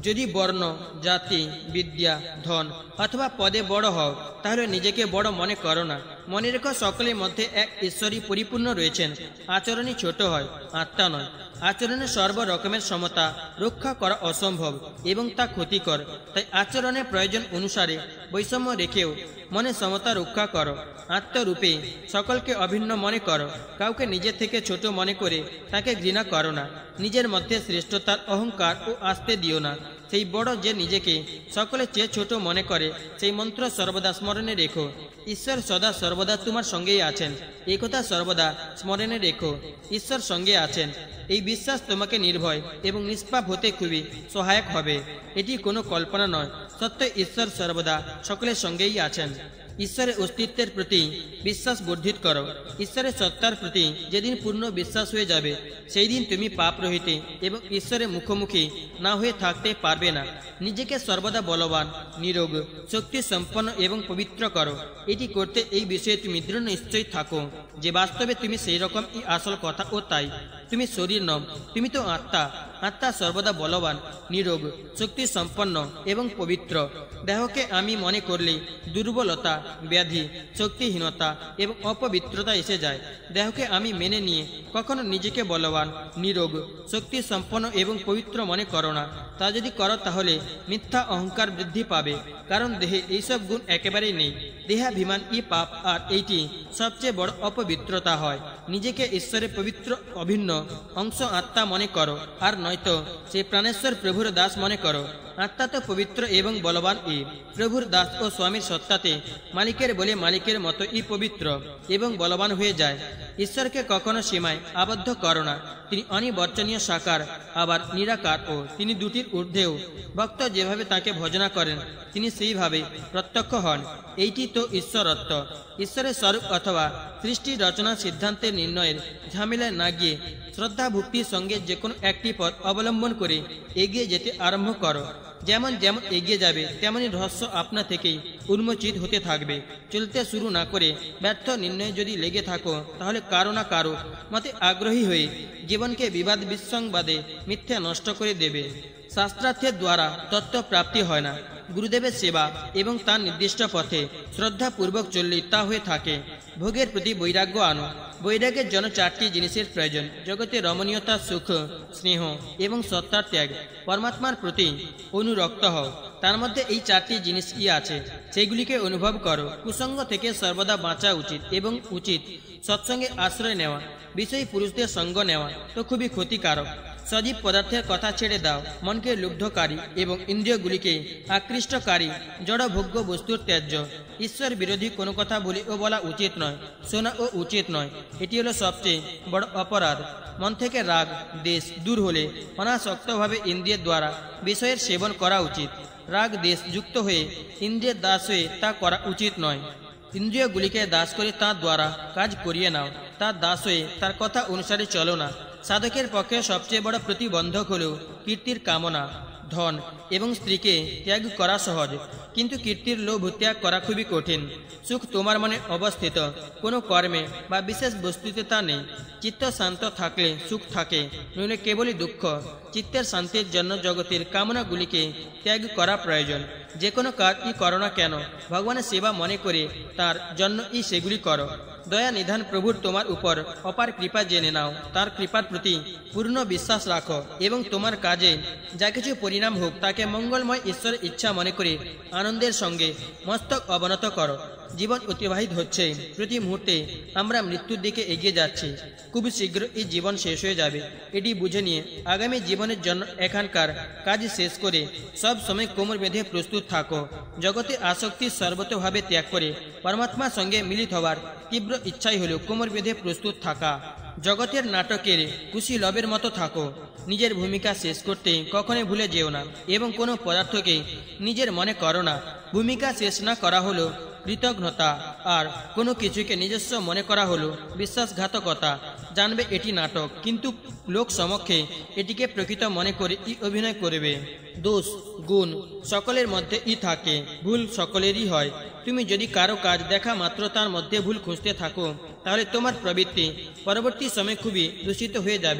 যদি বর্ণ, জাতি, বিদ্যা, ধন অথবা পদে বড় হও তাহলে নিজেকে বড় মনে করো না। মনে রেখো সকলের মধ্যে এক ঈশ্বরই পরিপূর্ণ রয়েছেন। আচরণই ছোট হয়, আত্মা নয়। আচরণে সর্ব রকমের সমতা রক্ষা করা অসম্ভব এবং তা ক্ষতিকর। তাই আচরণের প্রয়োজন অনুসারে বৈষম্য রেখেও মনে সমতা রক্ষা করো। আত্মরূপে সকলকে অভিন্ন মনে করো। কাউকে নিজের থেকে ছোট মনে করে তাকে ঘৃণা করো না। নিজের মধ্যে শ্রেষ্ঠতার অহংকার ও আসতে দিও না। সেই বড় যে নিজেকে সকলের চেয়ে ছোট মনে করে, সেই মন্ত্র সর্বদা স্মরণে রেখো। ঈশ্বর সদা সর্বদা তোমার সঙ্গেই আছেন, এই কথা সর্বদা স্মরণে রেখো। ঈশ্বর সঙ্গে আছেন, এই বিশ্বাস তোমাকে নির্ভয় এবং নিষ্পাপ হতে খুবই সহায়ক হবে। এটি কোনো কল্পনা নয়, সত্য ঈশ্বর সর্বদা সকলের সঙ্গেই আছেন। ঈশ্বরের অস্তিত্বের প্রতি বিশ্বাস বর্ধিত করো। ঈশ্বরের সত্তার প্রতি যেদিন পূর্ণ বিশ্বাস হয়ে যাবে, সেই দিন তুমি পাপ রহিতে এবং ঈশ্বরের মুখোমুখি না হয়ে থাকতে পারবে না। নিজেকে সর্বদা বলবান, নিরোগ, শক্তি সম্পন্ন এবং পবিত্র করো। এটি করতে এই বিষয়ে তুমি দৃঢ় নিশ্চয়ই থাকো যে বাস্তবে তুমি সেই রকমই আসল কথা। ও তাই তুমি শরীর নও, তুমি তো আত্মা। আত্মা সর্বদা বলবান, নিরোগ, শক্তি সম্পন্ন এবং পবিত্র। দেহকে আমি মনে করলে দুর্বলতা, ব্যাধি, শক্তিহীনতা এবং অপবিত্রতা এসে যায়। দেহকে আমি মেনে নিয়ে কখনো নিজেকে বলবান, নিরোগ, শক্তি সম্পন্ন এবং পবিত্র মনে করো না। তা যদি করো তাহলে মিথ্যা অহংকার বৃদ্ধি পাবে, কারণ দেহে এইসব গুণ একেবারেই নেই। দেহাভিমান ই পাপ, আর এইটি সবচেয়ে বড় অপবিত্রতা হয়। নিজেকে ঈশ্বরের পবিত্র অভিন্ন অংশ আত্মা মনে করো, আর নয়তো সেই প্রাণেশ্বর প্রভুর দাস মনে করো। আত্মা তো পবিত্র এবং বলবান ই। প্রভুর দাস ও স্বামীর সত্তাতে মালিকের বলে মালিকের মতো ই পবিত্র এবং বলবান হয়ে যায়। ঈশ্বরকে কখনো সীমায় আবদ্ধ করো না। তিনি অনিবর্চনীয় সাকার, আবার নিরাকার, ও তিনি দুটির ঊর্ধ্বেও। ভক্ত যেভাবে তাকে ভজনা করেন তিনি সেইভাবে প্রত্যক্ষ হন। এইটি তো ঈশ্বরত্ব। ঈশ্বরের স্বরূপ অথবা সৃষ্টি রচনা সিদ্ধান্তের নির্ণয়ের ঝামেলায় না গিয়ে শ্রদ্ধা ভক্তির সঙ্গে যে কোনো একটি পথ অবলম্বন করে এগিয়ে যেতে আরম্ভ করো। যেমন যেমন এগিয়ে যাবে তেমনি রহস্য আপনা থেকেই উন্মোচিত হতে থাকবে। চলতে শুরু না করে ব্যর্থ নির্ণয়ে যদি লেগে থাকো তাহলে কারো না কারো মতে আগ্রহী হয়ে জীবনকে বিবাদ বিসংবাদে মিথ্যা নষ্ট করে দেবে। শাস্ত্রার্থের দ্বারা তত্ত্ব প্রাপ্তি হয় না, গুরুদেবের সেবা এবং তার নির্দিষ্ট পথে শ্রদ্ধাপূর্বক চললেই তা হয়ে থাকে। ভোগের প্রতি বৈরাগ্য আনো। বৈরাগ্যের জন্য চারটি জিনিসের প্রয়োজন: জগতে রমণীয়তা, সুখ, স্নেহ এবং সত্তার ত্যাগ। পরমাত্মার প্রতি অনুরক্ত হও। তার মধ্যে এই চারটি জিনিসই আছে, সেগুলিকে অনুভব করো। কুসঙ্গ থেকে সর্বদা বাঁচা উচিত এবং উচিত সৎসঙ্গে আশ্রয় নেওয়া। বিষয়ী পুরুষদের সঙ্গ নেওয়া তো খুবই ক্ষতিকারক। সজীব পদার্থের কথা ছেড়ে দাও। মনকে লুব্ধকারী এবং ইন্দ্রিয়গুলিকে আকৃষ্টকারী জড়ভোগ্য বস্তুর ত্যায্য। ঈশ্বর বিরোধী কোনো কথা বলেও বলা উচিত নয়, শোনাও উচিত নয়। এটি হলো সবচেয়ে বড় অপরাধ। মন থেকে রাগ, দেশ দূর হলে অনাসক্তভাবে ইন্দ্রিয়ের দ্বারা বিষয়ের সেবন করা উচিত। রাগ দেশ যুক্ত হয়ে ইন্দ্রিয়ের দাস হয়ে তা করা উচিত নয়। ইন্দ্রিয়গুলিকে দাস করে তার দ্বারা কাজ করিয়ে নাও। তার দাস হয়ে তার কথা অনুসারে চলো না। সাধকের পক্ষে সবচেয়ে বড় প্রতিবন্ধক হল কীর্তির কামনা। ধন এবং স্ত্রীকে ত্যাগ করা সহজ, কিন্তু কীর্তির লোভ ত্যাগ করা খুবই কঠিন। সুখ তোমার মনে অবস্থিত, কোনো কর্মে বা বিশেষ বস্তুতে তা নেই। চিত্ত শান্ত থাকলে সুখ থাকে, নইলে কেবলই দুঃখ। চিত্তের শান্তির জন্য জগতের কামনাগুলিকে ত্যাগ করা প্রয়োজন। যে কোনো কাজই করো না কেন ভগবানের সেবা মনে করে তার জন্যই সেগুলি করো। দয়া নিধান প্রভুর তোমার উপর অপার কৃপা জেনে নাও। তার কৃপার প্রতি পূর্ণ বিশ্বাস রাখো এবং তোমার কাজে যা কিছু পরিণাম হোক তাকে মঙ্গলময় ঈশ্বরের ইচ্ছা মনে করে আনন্দের সঙ্গে মস্তক অবনত করো। জীবন অতিবাহিত হচ্ছে, প্রতি মুহূর্তে আমরা মৃত্যুর দিকে এগিয়ে যাচ্ছি। খুব শীঘ্র এই জীবন শেষ হয়ে যাবে। এটি বুঝে নিয়ে আগামী জীবনের জন্য এখানকার কাজ শেষ করে সব সময় কোমর বেঁধে প্রস্তুত থাকো। জগতে আসক্তি সর্বতভাবে ত্যাগ করে পরমাত্মার সঙ্গে মিলিত হওয়ার তীব্র ইচ্ছাই হলো কোমর বেঁধে প্রস্তুত থাকা। জগতের নাটকের কুশীলবের মতো থাকো। নিজের ভূমিকা শেষ করতে কখনোই ভুলে যেও না এবং কোনো পদার্থকে নিজের মনে করো না। ভূমিকা শেষ না করা হলো কৃতঘ্নতা, আর কোনো কিছুকে নিজস্ব মনে করা হলো বিশ্বাসঘাতকতা। জানবে এটি নাটক, কিন্তু লোক সমক্ষে এটিকে প্রকৃত মনে করে অভিনয় করবে। দোষ গুণ সকলের মধ্যেই থাকে, ভুল সকলেরই হয়। তুমি যদি কারো কাজ দেখা মাত্র তার মধ্যে ভুল খুঁজতে থাকো তাহলে তোমার প্রবৃত্তি পরবর্তী সময়ে খুবই দূষিত হয়ে যাবে।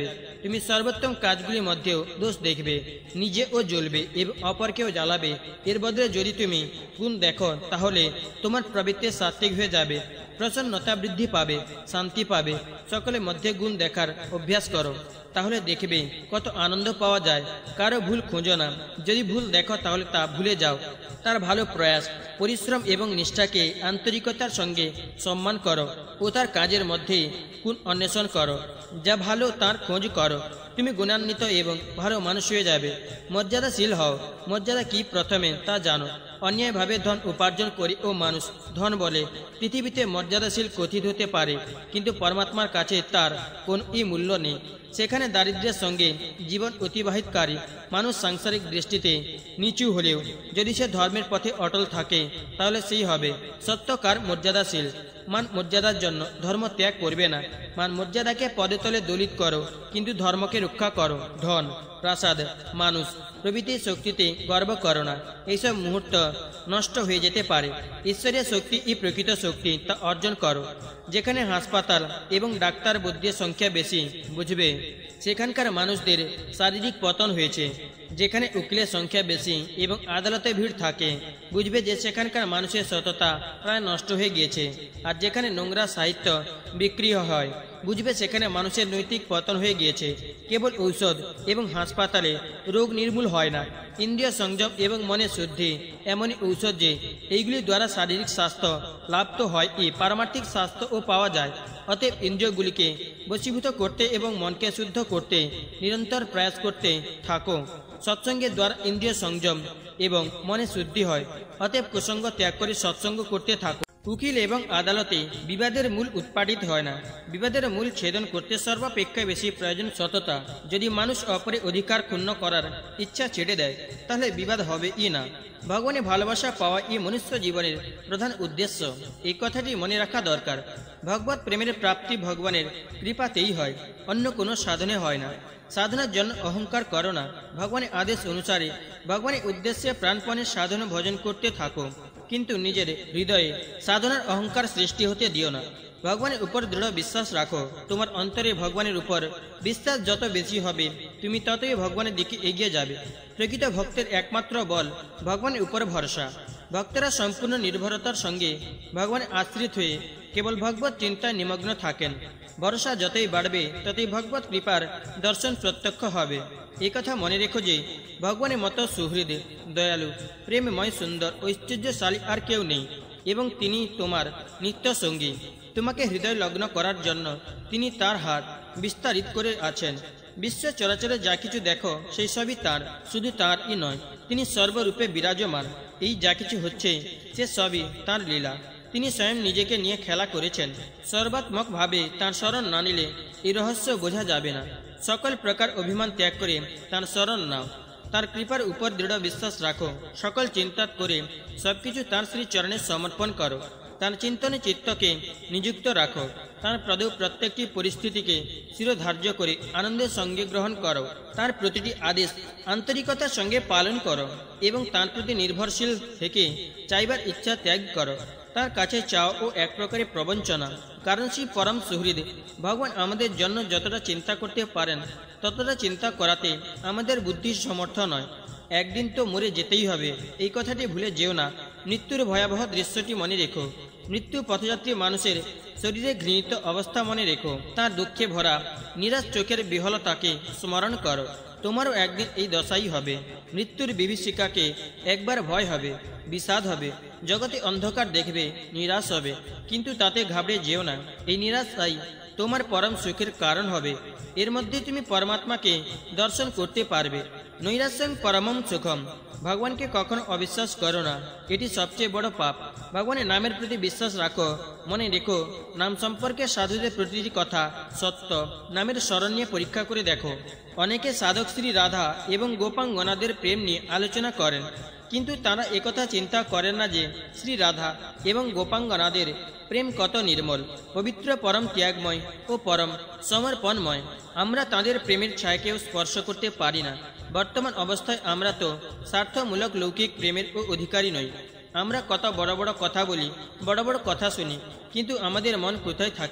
তুমি সর্বোত্তম কাজগুলির মধ্যেও দোষ দেখবে, নিজেও জ্বলবে এবং অপরকেও জ্বালাবে। এর বদলে যদি তুমি গুণ দেখো তাহলে তোমার প্রবৃত্তি সাত্ত্বিক হয়ে যাবে, প্রসন্নতা বৃদ্ধি পাবে, শান্তি পাবে। সকলের মধ্যে গুণ দেখার অভ্যাস করো, তাহলে দেখবে কত আনন্দ পাওয়া যায়। কারো ভুল খোঁজো না, যদি ভুল দেখো তাহলে তা ভুলে যাও। তার ভালো প্রয়াস, পরিশ্রম এবং নিষ্ঠাকে আন্তরিকতার সঙ্গে সম্মান করো ও তার কাজের মধ্যে গুণ অন্বেষণ করো। যা ভালো তার খোঁজ করো, তুমি গুণান্বিত এবং ভালো মানুষ হয়ে যাবে। মর্যাদাশীল হও, মর্যাদা কি প্রথমে তা জানো। অন্যায়ভাবে ধন উপার্জন করে ও মানুষ ধন বলে পৃথিবীতে মর্যাদাশীল কথিত হতে পারে, কিন্তু পরমাত্মার কাছে তার কোনই মূল্য নেই। সেখানে দারিদ্র্যের সঙ্গে জীবন অতিবাহিতকারী মানুষ সাংসারিক দৃষ্টিতে নিচু হলেও যদি সে ধর্মের পথে অটল থাকে তাহলে সেই হবে সত্যকার মর্যাদাশীল। মান মর্যাদার জন্য ধর্ম ত্যাগ করবে না। মান মর্যাদাকে পদে তলে দলিত করো, কিন্তু ধর্মকে রক্ষা করো। ধন, প্রাসাদ, মানুষ প্রভৃতির শক্তিতে গর্ব করো না, এইসব মুহূর্ত নষ্ট হয়ে যেতে পারে। ঈশ্বরের শক্তি ই প্রকৃত শক্তি, তা অর্জন করো। যেখানে হাসপাতাল এবং ডাক্তার বৈদ্যের সংখ্যা বেশি বুঝবে সেখানকার মানুষদের শারীরিক পতন হয়েছে। যেখানে উকিলের সংখ্যা বেশি এবং আদালতে ভিড় থাকে বুঝবে যে সেখানকার মানুষের সততা প্রায় নষ্ট হয়ে গিয়েছে। আর যেখানে নোংরা সাহিত্য বিক্রি হয় বুঝবে সেখানে মানুষের নৈতিক পতন হয়ে গিয়েছে। কেবল ঔষধ এবং হাসপাতালে রোগ নির্মূল হয় না। ইন্দ্রিয় সংযম এবং মনের শুদ্ধি এমনই ঔষধ যে এইগুলির দ্বারা শারীরিক স্বাস্থ্য লাভ তো হয়, পারমার্থিক স্বাস্থ্যও পাওয়া যায়। অতএব ইন্দ্রিয়গুলিকে বশীভূত করতে এবং মনকে শুদ্ধ করতে নিরন্তর প্রয়াস করতে থাকো। সৎসঙ্গের দ্বারা ইন্দ্রিয় সংযম এবং মনে শুদ্ধি হয়। অতএব কুসঙ্গ ত্যাগ করে সৎসঙ্গ করতে থাকো। উকিল এবং আদালতে বিবাদের মূল উৎপাদিত হয় না। বিবাদের মূল ছেদন করতে সর্বাপেক্ষা বেশি প্রয়োজন সততা। যদি মানুষ অপরের অধিকার ক্ষুণ্ণ করার ইচ্ছা ছেড়ে দেয় তাহলে বিবাদ হবেই না। ভগবানের ভালোবাসা পাওয়া এই মনুষ্য জীবনের প্রধান উদ্দেশ্য, এই কথাটি মনে রাখা দরকার। ভগবত প্রেমের প্রাপ্তি ভগবানের কৃপাতেই হয়, অন্য কোনো সাধনে হয় না। সাধনার জন্য অহংকার করো না। ভগবানের আদেশ অনুসারে ভগবানের উদ্দেশ্যে প্রাণপণে সাধন ভজন করতে থাকো, কিন্তু নিজের হৃদয়ে সাধনার অহংকার সৃষ্টি হতে দিও না। ভগবানের উপর দৃঢ় বিশ্বাস রাখো। তোমার অন্তরে ভগবানের উপর বিশ্বাস যত বেশি হবে তুমি ততই ভগবানের দিকে এগিয়ে যাবে। প্রকৃত ভক্তের একমাত্র বল ভগবানের উপর ভরসা। ভক্তরা সম্পূর্ণ নির্ভরতার সঙ্গে ভগবানের আশ্রিত হয়ে কেবল ভগবত চিন্তায় নিমগ্ন থাকেন। ভরসা যতই বাড়বে ততই ভগবত কৃপার দর্শন প্রত্যক্ষ হবে। এই কথা মনে রেখো যে ভগবানের মতো সুহৃদ, দয়ালু, প্রেমময়, সুন্দর, ঐশ্বর্যশালী আর কেউ নেই এবং তিনি তোমার নিত্য সঙ্গী। তোমাকে হৃদয় লগ্ন করার জন্য তিনি তার হাত বিস্তারিত করে আছেন। বিশ্ব চরাচরে যা কিছু দেখো সেই সবই তার, শুধু তারই নয়, তিনি সর্বরূপে বিরাজমান। এই যা কিছু হচ্ছে সে সবই তার লীলা। তিনি স্বয়ং নিজেকে নিয়ে খেলা করেছেন। সর্বাত্মকভাবে তাঁর শরণ না নিলে এই রহস্য বোঝা যাবে না। সকল প্রকার অভিমান ত্যাগ করে তাঁর শরণ নাও। তার কৃপার উপর দৃঢ় বিশ্বাস রাখো। সকল চিন্তা করে সবকিছু তাঁর শ্রী চরণে সমর্পণ করো। তাঁর চিন্তনে চিত্তকে নিযুক্ত রাখো। তাঁর প্রদেও প্রত্যেকটি পরিস্থিতিকে শিরোধার্য করে আনন্দের সঙ্গে গ্রহণ করো। তাঁর প্রতিটি আদেশ আন্তরিকতার সঙ্গে পালন করো এবং তাঁর প্রতি নির্ভরশীল থেকে চাইবার ইচ্ছা ত্যাগ করো। তার কাছে চাও ও এক প্রকারে প্রবঞ্চনা, কারণ সেই পরম সুহৃদ ভগবান আমাদের জন্য যতটা চিন্তা করতে পারেন ততটা চিন্তা করাতে আমাদের বুদ্ধির সমর্থ নয়। একদিন তো মরে যেতেই হবে, এই কথাটি ভুলে যেও না। মৃত্যুর ভয়াবহ দৃশ্যটি মনে রেখো। মৃত্যু পথযাত্রী মানুষের শরীরে ঘৃণিত অবস্থা মনে রেখো। তার দুঃখে ভরা নিরাশ চোখের বিহলতাকে স্মরণ করো। তোমারও একদিন এই দশাই হবে। মৃত্যুর বিভীষিকাকে একবার ভয় হবে, বিষাদ হবে, জগতে অন্ধকার দেখবে, নিরাশ হবে, কিন্তু তাতে ঘাবড়ে যেও না। এই নিরাশাই তোমার পরম সুখের কারণ হবে। এর মধ্যে তুমি পরমাত্মাকে দর্শন করতে পারবে। নৈরাশ্যং পরমম সুখম। ভগবানকে কখনো অবিশ্বাস করো না, এটি সবচেয়ে বড় পাপ। ভগবানের নামের প্রতি বিশ্বাস রাখো। মনে রেখো, নাম সম্পর্কে সাধুদের প্রতিটি কথা সত্য। নামের স্মরণ নিয়ে পরীক্ষা করে দেখো। অনেকে সাধক শ্রী রাধা এবং গোপাঙ্গনাদের প্রেম নিয়ে আলোচনা করেন, কিন্তু তারা একথা চিন্তা করেন না যে শ্রী রাধা এবং গোপাঙ্গনাদের প্রেম কত নির্মল, পবিত্র, পরম ত্যাগময় ও পরম সমর্পণময়। আমরা তাদের প্রেমের ছায়াকেও স্পর্শ করতে পারি না। বর্তমান অবস্থায় আমরা তো স্বার্থমূলক লৌকিক প্রেমের ও অধিকারী নই। আমরা কত বড় বড় কথা বলি, বড় বড় কথা শুনি, কিন্তু আমাদের মন কোথায় থাকে?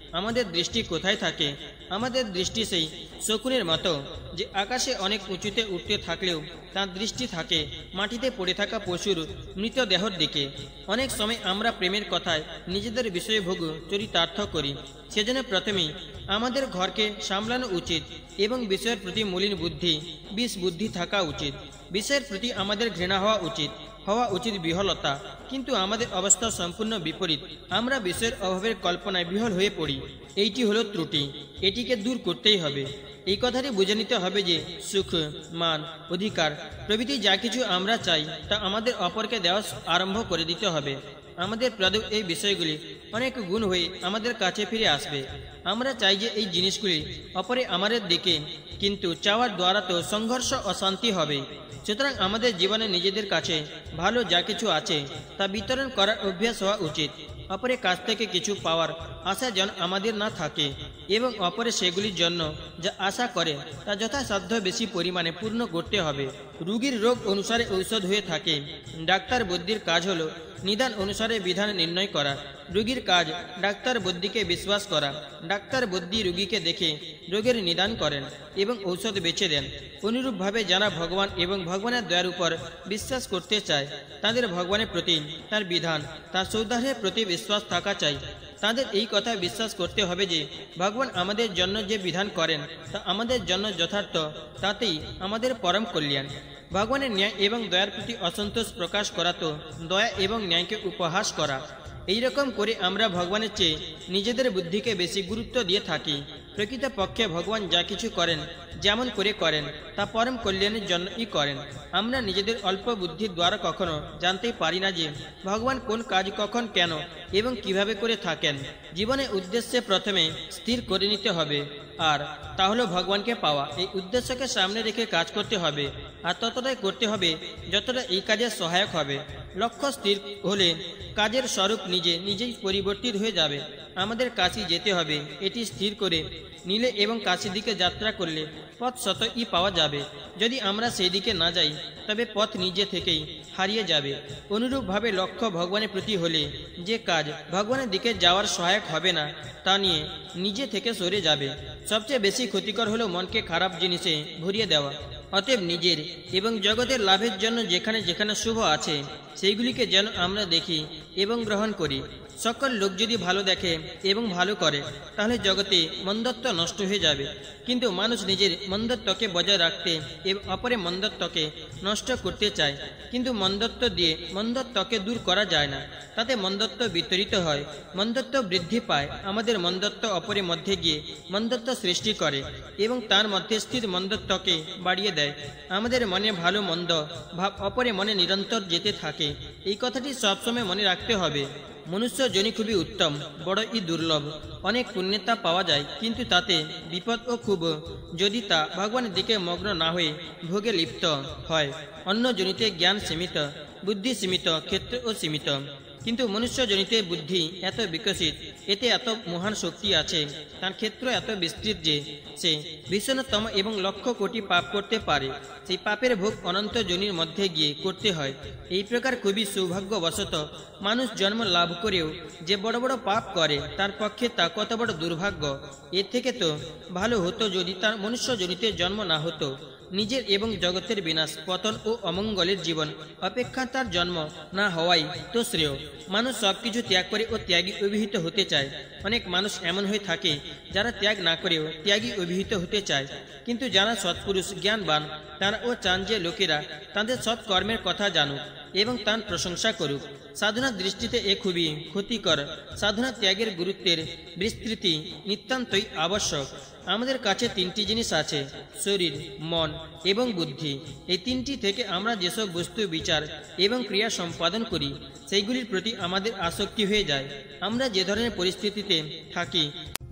আমাদের দৃষ্টি কোথায় থাকে? আমাদের দৃষ্টি সেই শকুনের মতো যে আকাশে অনেক উঁচুতে উঠতে থাকলেও তার দৃষ্টি থাকে মাটিতে পড়ে থাকা পশুর মৃতদেহর দিকে। অনেক সময় আমরা প্রেমের কথায় নিজেদের বিষয়ভোগ চরিতার্থ করি। সেজন্য প্রথমেই আমাদের ঘরকে সামলানো উচিত এবং বিষয়ের প্রতি মলিন বুদ্ধি, বিষ বুদ্ধি থাকা উচিত। বিষয়ের প্রতি আমাদের ঘৃণা হওয়া উচিত বিহলতা। কিন্তু আমাদের অবস্থা সম্পূর্ণ বিপরীত। আমরা বিষয়ের অভাবের কল্পনায় বিহল হয়ে পড়ি। এইটি হলো ত্রুটি, এটিকে দূর করতেই হবে। এই কথাটি বুঝে নিতে হবে যে সুখ, মান, অধিকার প্রভৃতি যা কিছু আমরা চাই তা আমাদের অপরকে দেওয়া আরম্ভ করে দিতে হবে। আমাদের প্রদত্ত এই বিষয়গুলি অনেক গুণ হয়ে আমাদের কাছে ফিরে আসবে। আমরা চাই যে এই জিনিসগুলি অপরে আমাদের দিকে, কিন্তু চাওয়ার দ্বারা তো সংঘর্ষ অশান্তি হবে। সুতরাং আমাদের জীবনে নিজেদের কাছে ভালো যা কিছু আছে তা বিতরণ করার অভ্যাস হওয়া উচিত। অপরের কাছ থেকে কিছু পাওয়ার আশা যেন আমাদের না থাকে এবং অপরের সেগুলির জন্য যা আশা করে তা যথাসাধ্য বেশি পরিমাণে পূর্ণ করতে হবে। রোগীর রোগ অনুসারে ঔষধ হয়ে থাকে। ডাক্তার বুদ্ধির কাজ হলো নিদান অনুসারে বিধান নির্ণয় করা। রোগীর কাজ ডাক্তার বুদ্ধিকে বিশ্বাস করা। ডাক্তার বুদ্ধি রোগীকে দেখে রোগের নিদান করেন এবং ঔষধ বেছে দেন। অনুরূপভাবে যারা ভগবান এবং ভগবানের দয়ার উপর বিশ্বাস করতে চায় তাদের ভগবানের প্রতি, তার বিধান, তার সৌদার্যের প্রতি বিশ্বাস থাকা চাই। তাদের এই কথা বিশ্বাস করতে হবে যে ভগবান আমাদের জন্য যে বিধান করেন তা আমাদের জন্য যথার্থ, তাতেই আমাদের পরম কল্যাণ। ভগবানের ন্যায় এবং দয়ার প্রতি অসন্তোষ প্রকাশ করা তো দয়া এবং ন্যায়কে উপহাস করা। এই রকম করে আমরা ভগবানের চেয়ে নিজেদের বুদ্ধিকে বেশি গুরুত্ব দিয়ে থাকি। প্রকৃতপক্ষে ভগবান যা কিছু করেন, যেমন করে করেন তা পরম কল্যাণের জন্যই করেন। আমরা নিজেদের অল্প বুদ্ধির দ্বারা কখনো জানতেই পারি না যে ভগবান কোন কাজ কখন, কেন এবং কিভাবে করে থাকেন। জীবনের উদ্দেশ্যে প্রথমে স্থির করে নিতে হবে, আর তা হলো ভগবানকে পাওয়া। এই উদ্দেশ্যকে সামনে রেখে কাজ করতে হবে, আর ততটাই করতে হবে যতটা এই কাজে সহায়ক হবে। লক্ষ্য স্থির হলে কাজের স্বরূপ নিজেই পরিবর্তিত হয়ে যাবে। আমাদের কাশী যেতে হবে, এটি স্থির করে নিলে এবং কাশীর দিকে যাত্রা করলে পথ স্বতই পাওয়া যাবে। যদি আমরা সেই দিকে না যাই তবে পথ নিজে থেকেই হারিয়ে যাবে। অনুরূপভাবে লক্ষ্য ভগবানের প্রতি হলে যে কাজ ভগবানের দিকে যাওয়ার সহায়ক হবে না তা নিয়ে নিজে থেকে সরে যাবে। সবচেয়ে বেশি ক্ষতিকর হলো মনকে খারাপ জিনিসে ভরিয়ে দেওয়া। অতএব নিজের এবং জগতের লাভের জন্য যেখানে যেখানে শুভ আছে সেইগুলিকে যেন আমরা দেখি এবং গ্রহণ করি। সকল লোক যদি ভালো দেখে এবং ভালো করে তাহলে জগতে মন্দত্ব নষ্ট হয়ে যাবে। কিন্তু মানুষ নিজের মন্দত্বকে বজায় রাখতে এবং অপরের মন্দত্বকে নষ্ট করতে চায়। কিন্তু মন্দত্ব দিয়ে মন্দত্বকে দূর করা যায় না, তাতে মন্দত্ব বিতরিত হয়, মন্দত্ব বৃদ্ধি পায়। আমাদের মন্দত্ব অপরের মধ্যে গিয়ে মন্দত্ব সৃষ্টি করে এবং তার মধ্যে স্থিত মন্দত্বকে বাড়িয়ে দেয়। আমাদের মনে ভালো মন্দ ভাব অপরের মনে নিরন্তর যেতে থাকে। এই কথাটি সবসময় মনে রাখতে হবে। মনুষ্য জনি খুবই উত্তম, বড়ই দুর্লভ। অনেক পুণ্যতা পাওয়া যায়, কিন্তু তাতে বিপদও খুব, যদি তা ভগবানের দিকে মগ্ন না হয়ে ভোগে লিপ্ত হয়। অন্য জনিতে জ্ঞান সীমিত, বুদ্ধি সীমিত, ক্ষেত্রও সীমিত, কিন্তু মনুষ্য জনিতে বুদ্ধি এত বিকশিত, এতে এত মহান শক্তি আছে, তার ক্ষেত্র এত বিস্তৃত যে সে ভীষণতম এবং লক্ষ কোটি পাপ করতে পারে। সেই পাপের ভোগ অনন্ত জনির মধ্যে গিয়ে করতে হয়। এই প্রকার খুবই সৌভাগ্যবশত মানুষ জন্ম লাভ করেও যে বড় বড় পাপ করে তার পক্ষে তা কত বড় দুর্ভাগ্য। এর থেকে তো ভালো হতো যদি তার মনুষ্য জনিতে জন্ম না হতো। নিজের এবং জগতের বিনাশ, পতন ও অমঙ্গলের জীবন অপেক্ষা তার জন্ম না হওয়াই তো শ্রেয়। মানুষ সবকিছু ত্যাগ করে ও ত্যাগী অভিহিত হতে চায়। অনেক মানুষ এমন হয়ে থাকে যারা ত্যাগ না করেও ত্যাগী অভিহিত হতে চায়। কিন্তু যারা সৎপুরুষ, জ্ঞানবান, তারাও চান যে লোকেরা তাদের সৎকর্মের কথা জানুক এবং তার প্রশংসা করুক। সাধনার দৃষ্টিতে এ খুবই ক্ষতিকর। সাধনা ত্যাগের গুরুত্বের বিস্তৃতি নিতান্তই আবশ্যক। আমাদের কাছে তিনটি জিনিস আছে, শরীর, মন এবং বুদ্ধি। এই তিনটি থেকে আমরা যেসব বস্তু বিচার এবং ক্রিয়া সম্পাদন করি সেইগুলির প্রতি আমাদের আসক্তি হয়ে যায়। আমরা যে ধরনের পরিস্থিতিতে থাকি,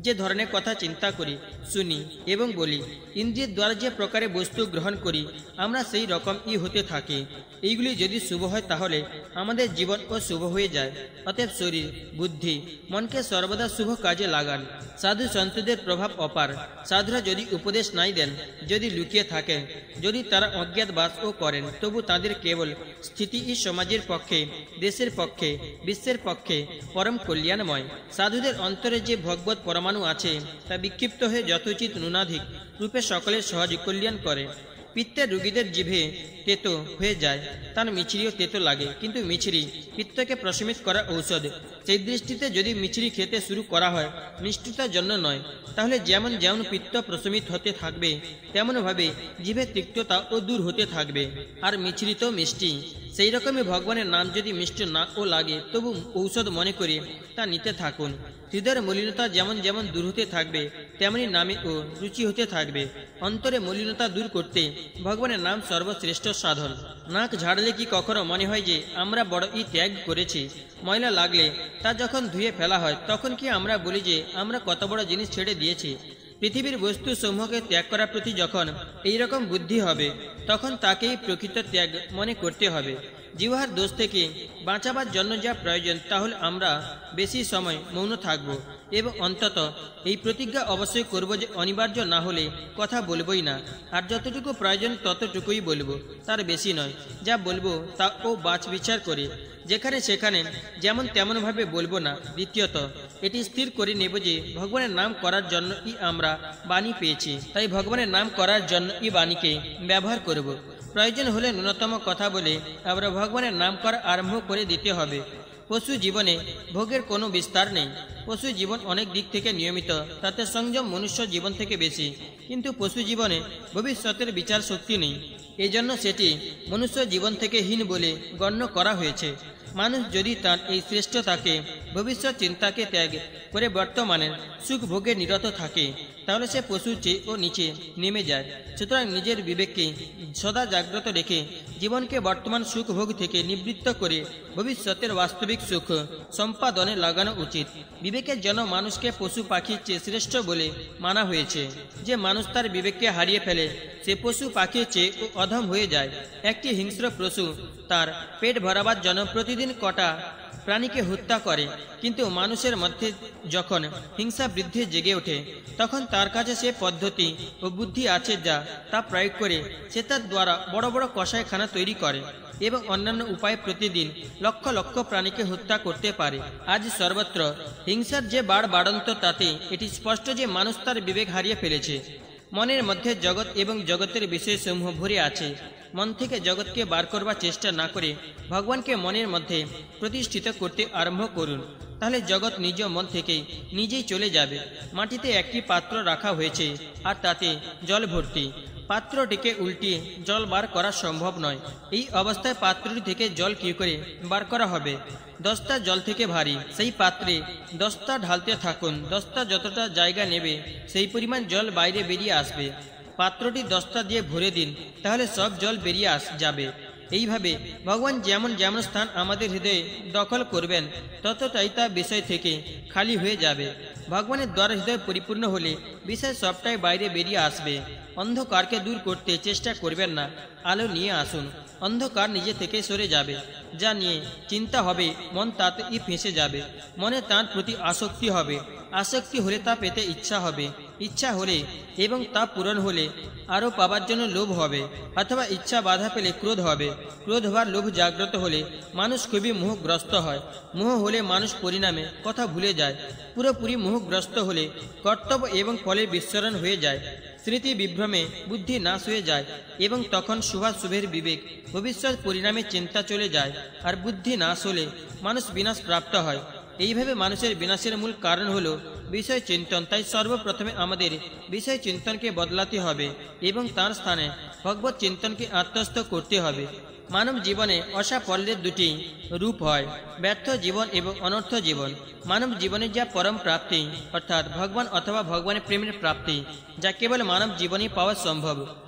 যে ধরনের কথা চিন্তা করি, শুনি এবং বলি, ইন্দ্রিয়ের দ্বারা যে প্রকারে বস্তু গ্রহণ করি, আমরা সেই রকমই হতে থাকি। এইগুলি যদি শুভ হয় তাহলে আমাদের জীবন ও শুভ হয়ে যায়। অতএব শরীর, বুদ্ধি, মনকে সর্বদা শুভ কাজে লাগান। সাধু সন্তদের প্রভাব অপার। সাধুরা যদি উপদেশ নাই দেন, যদি লুকিয়ে থাকেন, যদি তারা অজ্ঞাতবাসও করেন, তবু তাদের কেবল স্থিতি সমাজের পক্ষে, দেশের পক্ষে, বিশ্বের পক্ষে পরম কল্যাণময়। সাধুদের অন্তরে যে ভগবত পরমাণু আছে তা বিক্ষিপ্ত হয়ে যথোচিত ন্যূনাধিক রূপে সকলের সহজ কল্যাণ করে। পিত্তের রোগীদের জিভে তেতো হয়ে যায়, তার মিছরিও তেতো লাগে, কিন্তু মিছরি পিত্তকে প্রশমিত করা ঔষধ। সেই দৃষ্টিতে যদি মিছরি খেতে শুরু করা হয় মিষ্টতার জন্য নয়, তাহলে যেমন যেমন পিত্ত প্রশমিত হতে থাকবে তেমনভাবে জিভে তিক্ততা ও দূর হতে থাকবে, আর মিছরি তো মিষ্টি। সেই রকমই ভগবানের নাম যদি মিষ্ট না ও লাগে, তবু ঔষধ মনে করে তা নিতে থাকুন। হৃদয়ের মলিনতা যেমন যেমন দূর হতে থাকবে তেমনি নামে ও রুচি হতে থাকবে। অন্তরে মলিনতা দূর করতে ভগবানের নাম সর্বশ্রেষ্ঠ সাধন। নাক ঝাড়লে কি কখনো মনে হয় যে আমরা বড়ই ত্যাগ করেছি? ময়লা লাগলে তা যখন ধুয়ে ফেলা হয় তখন কি আমরা বলি যে আমরা কত বড় জিনিস ছেড়ে দিয়েছি? পৃথিবীর বস্তু সমূহকে ত্যাগ করার প্রতি যখন এইরকম বুদ্ধি হবে তখন তাকেই প্রকৃত ত্যাগ মনে করতে হবে। জিহ্বার দোষ থেকে বাঁচাবার জন্য যা প্রয়োজন তাহলে আমরা বেশি সময় মৌন থাকব এবং অন্তত এই প্রতিজ্ঞা অবশ্যই করব যে অনিবার্য না হলে কথা বলবই না, আর যতটুকু প্রয়োজন ততটুকুই বলবো, তার বেশি নয়। যা বলবো তা ও বাছ বিচার করে যেখানে সেখানে যেমন তেমনভাবে বলবো না। দ্বিতীয়ত, এটি স্থির করে নেব যে ভগবানের নাম করার জন্যই আমরা বাণী পেয়েছি, তাই ভগবানের নাম করার জন্যই বাণীকে ব্যবহার করব। প্রয়োজন হলে ন্যূনতম কথা বলে আমরা ভগবানের নাম করা আরম্ভ করে দিতে হবে। পশু জীবনে ভোগের কোনো বিস্তার নেই। পশু জীবন অনেক দিক থেকে নিয়মিত, তাতে সংযম মনুষ্য জীবন থেকে বেশি, কিন্তু পশু জীবনে ভবিষ্যতের বিচার শক্তি নেই, এই জন্য সেটি মনুষ্য জীবন থেকে হীন বলে গণ্য করা হয়েছে। মানুষ যদি তার এই শ্রেষ্ঠতাকে, ভবিষ্যৎ চিন্তাকে ত্যাগ করে বর্তমানের সুখ ভোগে নিরত থাকে তাহলে সে পশুর চেয়ে ও নিচে নেমে যায়। সুতরাং নিজের বিবেককে সদা জাগ্রত রেখে জীবনকে বর্তমান সুখ ভোগ থেকে নিবৃত্ত করে ভবিষ্যতের বাস্তবিক সুখ সম্পাদনে লাগানো উচিত। বিবেকের জন্য মানুষকে পশু পাখির চেয়ে শ্রেষ্ঠ বলে মানা হয়েছে। যে মানুষ তার বিবেককে হারিয়ে ফেলে সে পশু পাখির চেয়ে অধম হয়ে যায়। একটি হিংস্র পশু তার পেট ভরাবার জন্য প্রতিদিন কটা প্রাণীকে হত্যা করে, কিন্তু মানুষের মধ্যে যখন হিংসা বৃদ্ধি জেগে ওঠে তখন তার কাছে সে পদ্ধতি ও বুদ্ধি আছে যা তা প্রয়োগ করে সে তার দ্বারা বড় বড় কসাইখানা তৈরি করে এবং অন্যান্য উপায়ে প্রতিদিন লক্ষ লক্ষ প্রাণীকে হত্যা করতে পারে। আজ সর্বত্র হিংসার যে বাড়ন্ত তাতে এটি স্পষ্ট যে মানুষ তার বিবেক হারিয়ে ফেলেছে। মনের মধ্যে জগৎ এবং জগতের বিষয়সমূহ ভরে আছে। মন থেকে জগৎকে বার করবার চেষ্টা না করে ভগবানকে মনের মধ্যে প্রতিষ্ঠিত করতে আরম্ভ করুন, তাহলে জগৎ নিজ মন থেকে নিজেই চলে যাবে। মাটিতে একটি পাত্র রাখা হয়েছে আর তাতে জল ভর্তি। পাত্রটিকে উল্টিয়ে জল বার করা সম্ভব নয়। এই অবস্থায় পাত্রটি থেকে জল কী করে বার করা হবে? দস্তা জল থেকে ভারী, সেই পাত্রে দস্তা ঢালতে থাকুন। দস্তা যতটা জায়গা নেবে সেই পরিমাণ জল বাইরে বেরিয়ে আসবে। পাত্রটি দস্তা দিয়ে ভরে দিন, তাহলে সব জল বেরিয়ে যাবে। এইভাবে ভগবান যেমন যেমন স্থান আমাদের হৃদয়ে দখল করবেন ততটাই তা বিষয় থেকে খালি হয়ে যাবে। ভগবানের দ্বারা হৃদয় পরিপূর্ণ হলে বিষয় সবটাই বাইরে বেরিয়ে আসবে। অন্ধকারকে দূর করতে চেষ্টা করবেন না, আলো নিয়ে আসুন। অন্ধকার নিজে থেকে সরে যাবে। যা নিয়ে চিন্তা হবে মন তাতেই ফেঁসে যাবে। মনে তার প্রতি আসক্তি হবে। আসক্তি হলে তা পেতে ইচ্ছা হবে। ইচ্ছা হলে এবং তা পূরণ হলে আরও পাবার জন্য লোভ হবে, অথবা ইচ্ছা বাধা পেলে ক্রোধ হবে। ক্রোধ হওয়ার লোভ জাগ্রত হলে মানুষ খুবই মোহগ্রস্ত হয়। মোহ হলে মানুষ পরিণামে কথা ভুলে যায়। পুরোপুরি মোহগ্রস্ত হলে কর্তব্য এবং ফলের বিস্মরণ হয়ে যায়। স্মৃতি বিভ্রমে বুদ্ধি নাশ হয়ে যায় এবং তখন শুভাশুভের বিবেক ভবিষ্যৎ পরিণামে চিন্তা চলে যায়। আর বুদ্ধি নাশ হলে মানুষ বিনাশ প্রাপ্ত হয়। এইভাবে মানুষের বিনাশের মূল কারণ হলো বিষয় চিন্তন। তাই সর্বপ্রথমে আমাদের বিষয় চিন্তনকে বদলাতে হবে এবং তার স্থানে ভগবত চিন্তনকে আত্মস্থ করতে হবে। মানব জীবনে অসাফল্যের দুটি রূপ হয়, ব্যর্থ জীবন এবং অনর্থ জীবন। মানব জীবনের যা পরম প্রাপ্তি অর্থাৎ ভগবান অথবা ভগবানের প্রেমের প্রাপ্তি, যা কেবল মানব জীবনেই পাওয়া সম্ভব,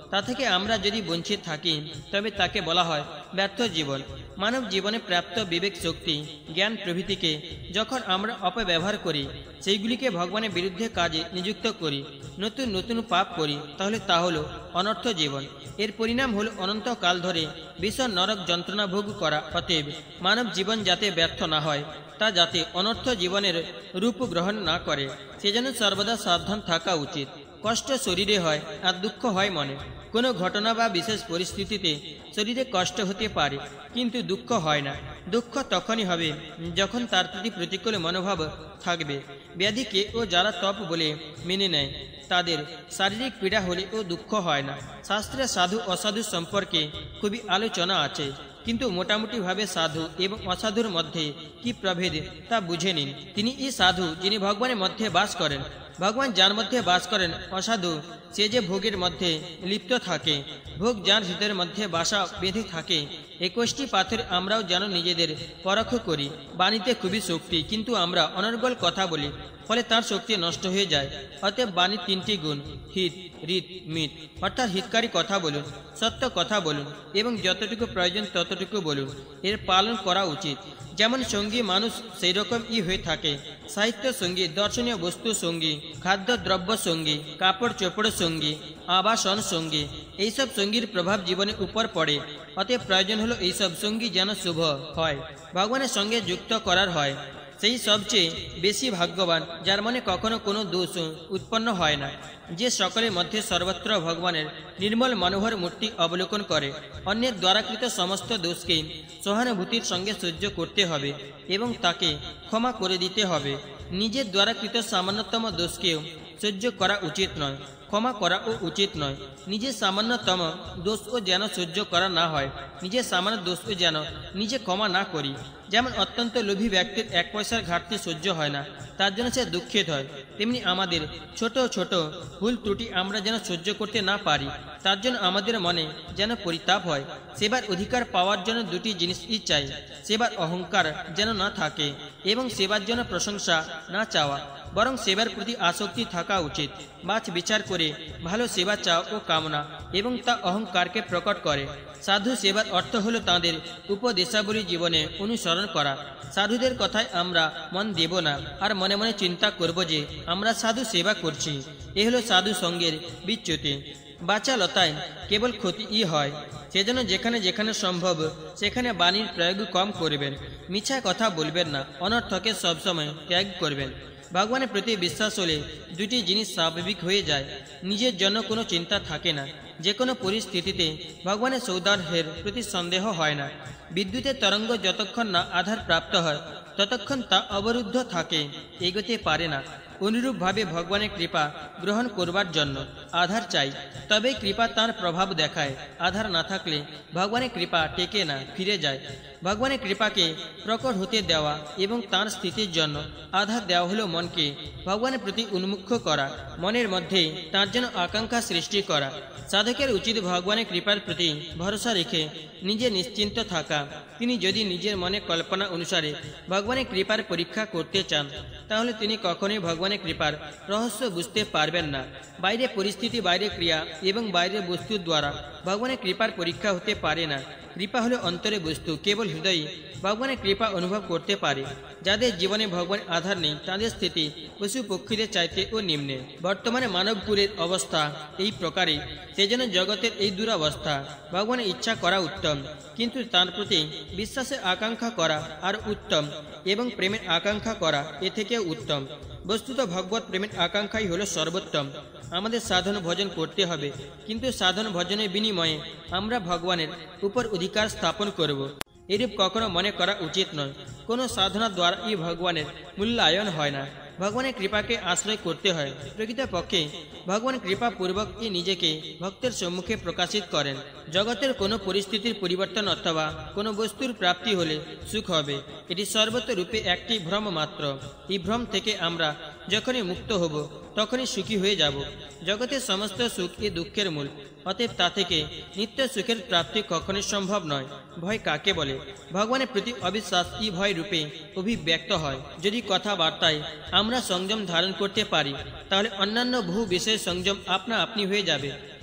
তা থেকে আমরা যদি বঞ্চিত থাকি তবে তাকে বলা হয় ব্যর্থ জীবন। মানব জীবনে প্রাপ্ত বিবেক, শক্তি, জ্ঞান প্রভৃতিকে যখন আমরা অপব্যবহার করি, সেইগুলিকে ভগবানের বিরুদ্ধে কাজে নিযুক্ত করি, নতুন নতুন পাপ করি, তাহলে তা হলো অনর্থ জীবন। এর পরিণাম হল অনন্তকাল ধরে ভীষণ নরক যন্ত্রণা ভোগ করা। অতএব মানব জীবন যাতে ব্যর্থ না হয়, তা যাতে অনর্থ জীবনের রূপ গ্রহণ না করে, সেজন্য সর্বদা সাবধান থাকা উচিত। কষ্ট শরীরে হয় আর দুঃখ হয় মনে। কোনো ঘটনা বা বিশেষ পরিস্থিতিতে শরীরে কষ্ট হতে পারে, কিন্তু দুঃখ হয় না। দুঃখ তখনই হবে যখন তার প্রতি প্রতিকূল মনোভাব থাকবে। ব্যাধিকে ও যারা তপ বলে মেনে নেয়, তাদের শারীরিক পীড়া হলে ও দুঃখ হয় না। শাস্ত্রে সাধু অসাধু সম্পর্কে খুবই আলোচনা আছে, কিন্তু মোটামুটিভাবে সাধু এবং অসাধুর মধ্যে কি প্রভেদ তা বুঝে নিন। তিনি এই সাধু যিনি ভগবানের মধ্যে বাস করেন। ভগবান যার মধ্যে বাস করেন। অসাধু সে যে ভোগের মধ্যে লিপ্ত থাকে। ভোগ যার হৃদয়ের মধ্যে বাসা বেঁধে থাকে। 21টি পাথর আমরাও যেন নিজেদের পরখ করি। বাণীতে খুবই শক্তি, কিন্তু আমরা অনর্গল কথা বলি, ফলে তার শক্তি নষ্ট হয়ে যায়। অতএব বাণীর 3টি গুণ, হিত, রিত, মিত, অর্থাৎ হিতকারী কথা বলুন, সত্য কথা বলুন এবং যতটুকু প্রয়োজন ততটুকু বলুন। এর পালন করা উচিত। যেমন সঙ্গী মানুষ সেই রকমই হয়ে থাকে। সাহিত্য সঙ্গী, দর্শনীয় বস্তু সঙ্গী, খাদ্য দ্রব্য সঙ্গী, কাপড় চোপড় সঙ্গী, আবাসন সঙ্গী, এইসব সঙ্গীর প্রভাব জীবনের উপর পড়ে। অতএব প্রয়োজন হলো এইসব সঙ্গী যেন শুভ হয়, ভগবানের সঙ্গে যুক্ত করার হয়। সেই সবচেয়ে বেশি ভাগ্যবান যার মনে কখনো কোনো দোষ উৎপন্ন হয় না, যে সকলের মধ্যে সর্বত্র ভগবানের নির্মল মনোহর মূর্তি অবলোকন করে। অন্যের দ্বারাকৃত সমস্ত দোষকে সহানুভূতির সঙ্গে সহ্য করতে হবে এবং তাকে ক্ষমা করে দিতে হবে। নিজের দ্বারাকৃত সামান্যতম দোষকেও সহ্য করা উচিত নয়, ক্ষমা করাও উচিত নয়। নিজের সামান্যতম দোষও যেন সহ্য করা না হয়, নিজের সামান্য দোষও যেন নিজে ক্ষমা না করি। যেমন অত্যন্ত লোভী ব্যক্তির 1 পয়সার ঘাটতি সহ্য হয় না, তার জন্য সে দুঃখিত হয়, তেমনি আমাদের ছোট ছোট ভুল ত্রুটি আমরা যেন সহ্য করতে না পারি, তার জন্য আমাদের মনে যেন পরিতাপ হয়। সেবার অধিকার পাওয়ার জন্য 2টি জিনিসই চাই। সেবার অহংকার যেন না থাকে এবং সেবার জন্য প্রশংসা না চাওয়া, বরং সেবার প্রতি আসক্তি থাকা উচিত। বাছ বিচার করে ভালো সেবা চাও ও কামনা এবং তা অহংকারকে প্রকট করে। সাধু সেবার অর্থ হলো তাঁদের উপদেশাবলী জীবনে অনুসরণ করা। সাধুদের কথায় আমরা মন দেব না আর মনে মনে চিন্তা করব যে আমরা সাধু সেবা করছি। এ হলো সাধু সঙ্গের বিচ্যুতি। বাচালতায় কেবল ক্ষতিই হয়। সেজন্য যেখানে যেখানে সম্ভব সেখানে বাণীর প্রয়োগ কম করবেন। মিথ্যা কথা বলবেন না, অনর্থকে সবসময় ত্যাগ করবেন। ভগবানের প্রতি বিশ্বাস হলে 2টি জিনিস স্বাভাবিক হয়ে যায়। নিজের জন্য কোনো চিন্তা থাকে না। যে কোনো পরিস্থিতিতে ভগবানের সৌদার্যের প্রতি সন্দেহ হয় না। বিদ্যুতের তরঙ্গ যতক্ষণ না আধার প্রাপ্ত হয় ততক্ষণ তা অবরুদ্ধ থাকে, এগোতে পারে না। অনুরূপভাবে ভগবানের কৃপা গ্রহণ করবার জন্য আধার চাই, তবেই কৃপা তার প্রভাব দেখায়। আধার না থাকলে ভগবানের কৃপা টেকে না, ফিরে যায়। ভগবানের কৃপাকে প্রকট হতে দেওয়া এবং তার স্থিতির জন্য আধার দেওয়া হলো মনকে ভগবানের প্রতি উন্মুখ করা, মনের মধ্যে তার জন্য আকাঙ্ক্ষা সৃষ্টি করা। সাধকের উচিত ভগবানের কৃপার প্রতি ভরসা রেখে নিজে নিশ্চিন্ত থাকা। তিনি যদি নিজের মনে কল্পনা অনুসারে ভগবানের কৃপার পরীক্ষা করতে চান, তাহলে তিনি কখনোই ভগবানের কৃপার রহস্য বুঝতে পারবেন না। বাইরে পরিস্থিতি, বাইরে ক্রিয়া এবং বাইরের বস্তুর দ্বারা ভগবানের কৃপার পরীক্ষা হতে পারে না। কৃপা হলো অন্তরে বস্তু, কেবল হৃদয়ে ভগবানের কৃপা অনুভব করতে পারে। যাদের জীবনে ভগবান আধার নেই, তাদের স্থিতি পশু পক্ষীদের চাইতে ও নিম্নে। বর্তমানে মানবকুলের অবস্থা এই প্রকারে, সেজন্য জগতের এই দুরবস্থা। ভগবানের ইচ্ছা করা উত্তম, কিন্তু তার প্রতি বিশ্বাসের আকাঙ্ক্ষা করা আর উত্তম, এবং প্রেমের আকাঙ্ক্ষা করা এ থেকেও উত্তম। বস্তুত ভগবত প্রেমের আকাঙ্ক্ষাই হলো সর্বোত্তম। আমাদের সাধন ভজন করতে হবে, কিন্তু সাধন ভজনের বিনিময়ে আমরা ভগবানের উপর অধিকার স্থাপন করব, এরূপ কখনো মনে করা উচিত নয়। কোনো সাধনার দ্বারা এই ভগবানের মূল্যায়ন হয় না, ভগবানের কৃপাকে আশ্রয় করতে হয়। প্রকৃতপক্ষে ভগবান কৃপা পূর্বক নিজেকে ভক্তের সম্মুখে প্রকাশিত করেন। জগতের কোনো পরিস্থিতির পরিবর্তন অথবা কোনো বস্তুর প্রাপ্তি হলে সুখ হবে, এটি সর্বত রূপে একটি ভ্রম মাত্র। এই ভ্রম থেকে আমরা যখনই মুক্ত হব তখনই সুখী হয়ে যাব। জগতের সমস্ত সুখ এই দুঃখের মূল, অতএব তা থেকে নিত্য সুখের প্রাপ্তি কখনোই সম্ভব নয়। ভয় কাকে বলে? ভগবানের প্রতি অবিশ্বাস এই ভয় রূপে অভিব্যক্ত হয়। যদি কথাবার্তায় আমরা সংযম ধারণ করতে পারি, তাহলে অন্যান্য বহু বিষয়ে সংযম আপনা আপনি হয়ে যাবে।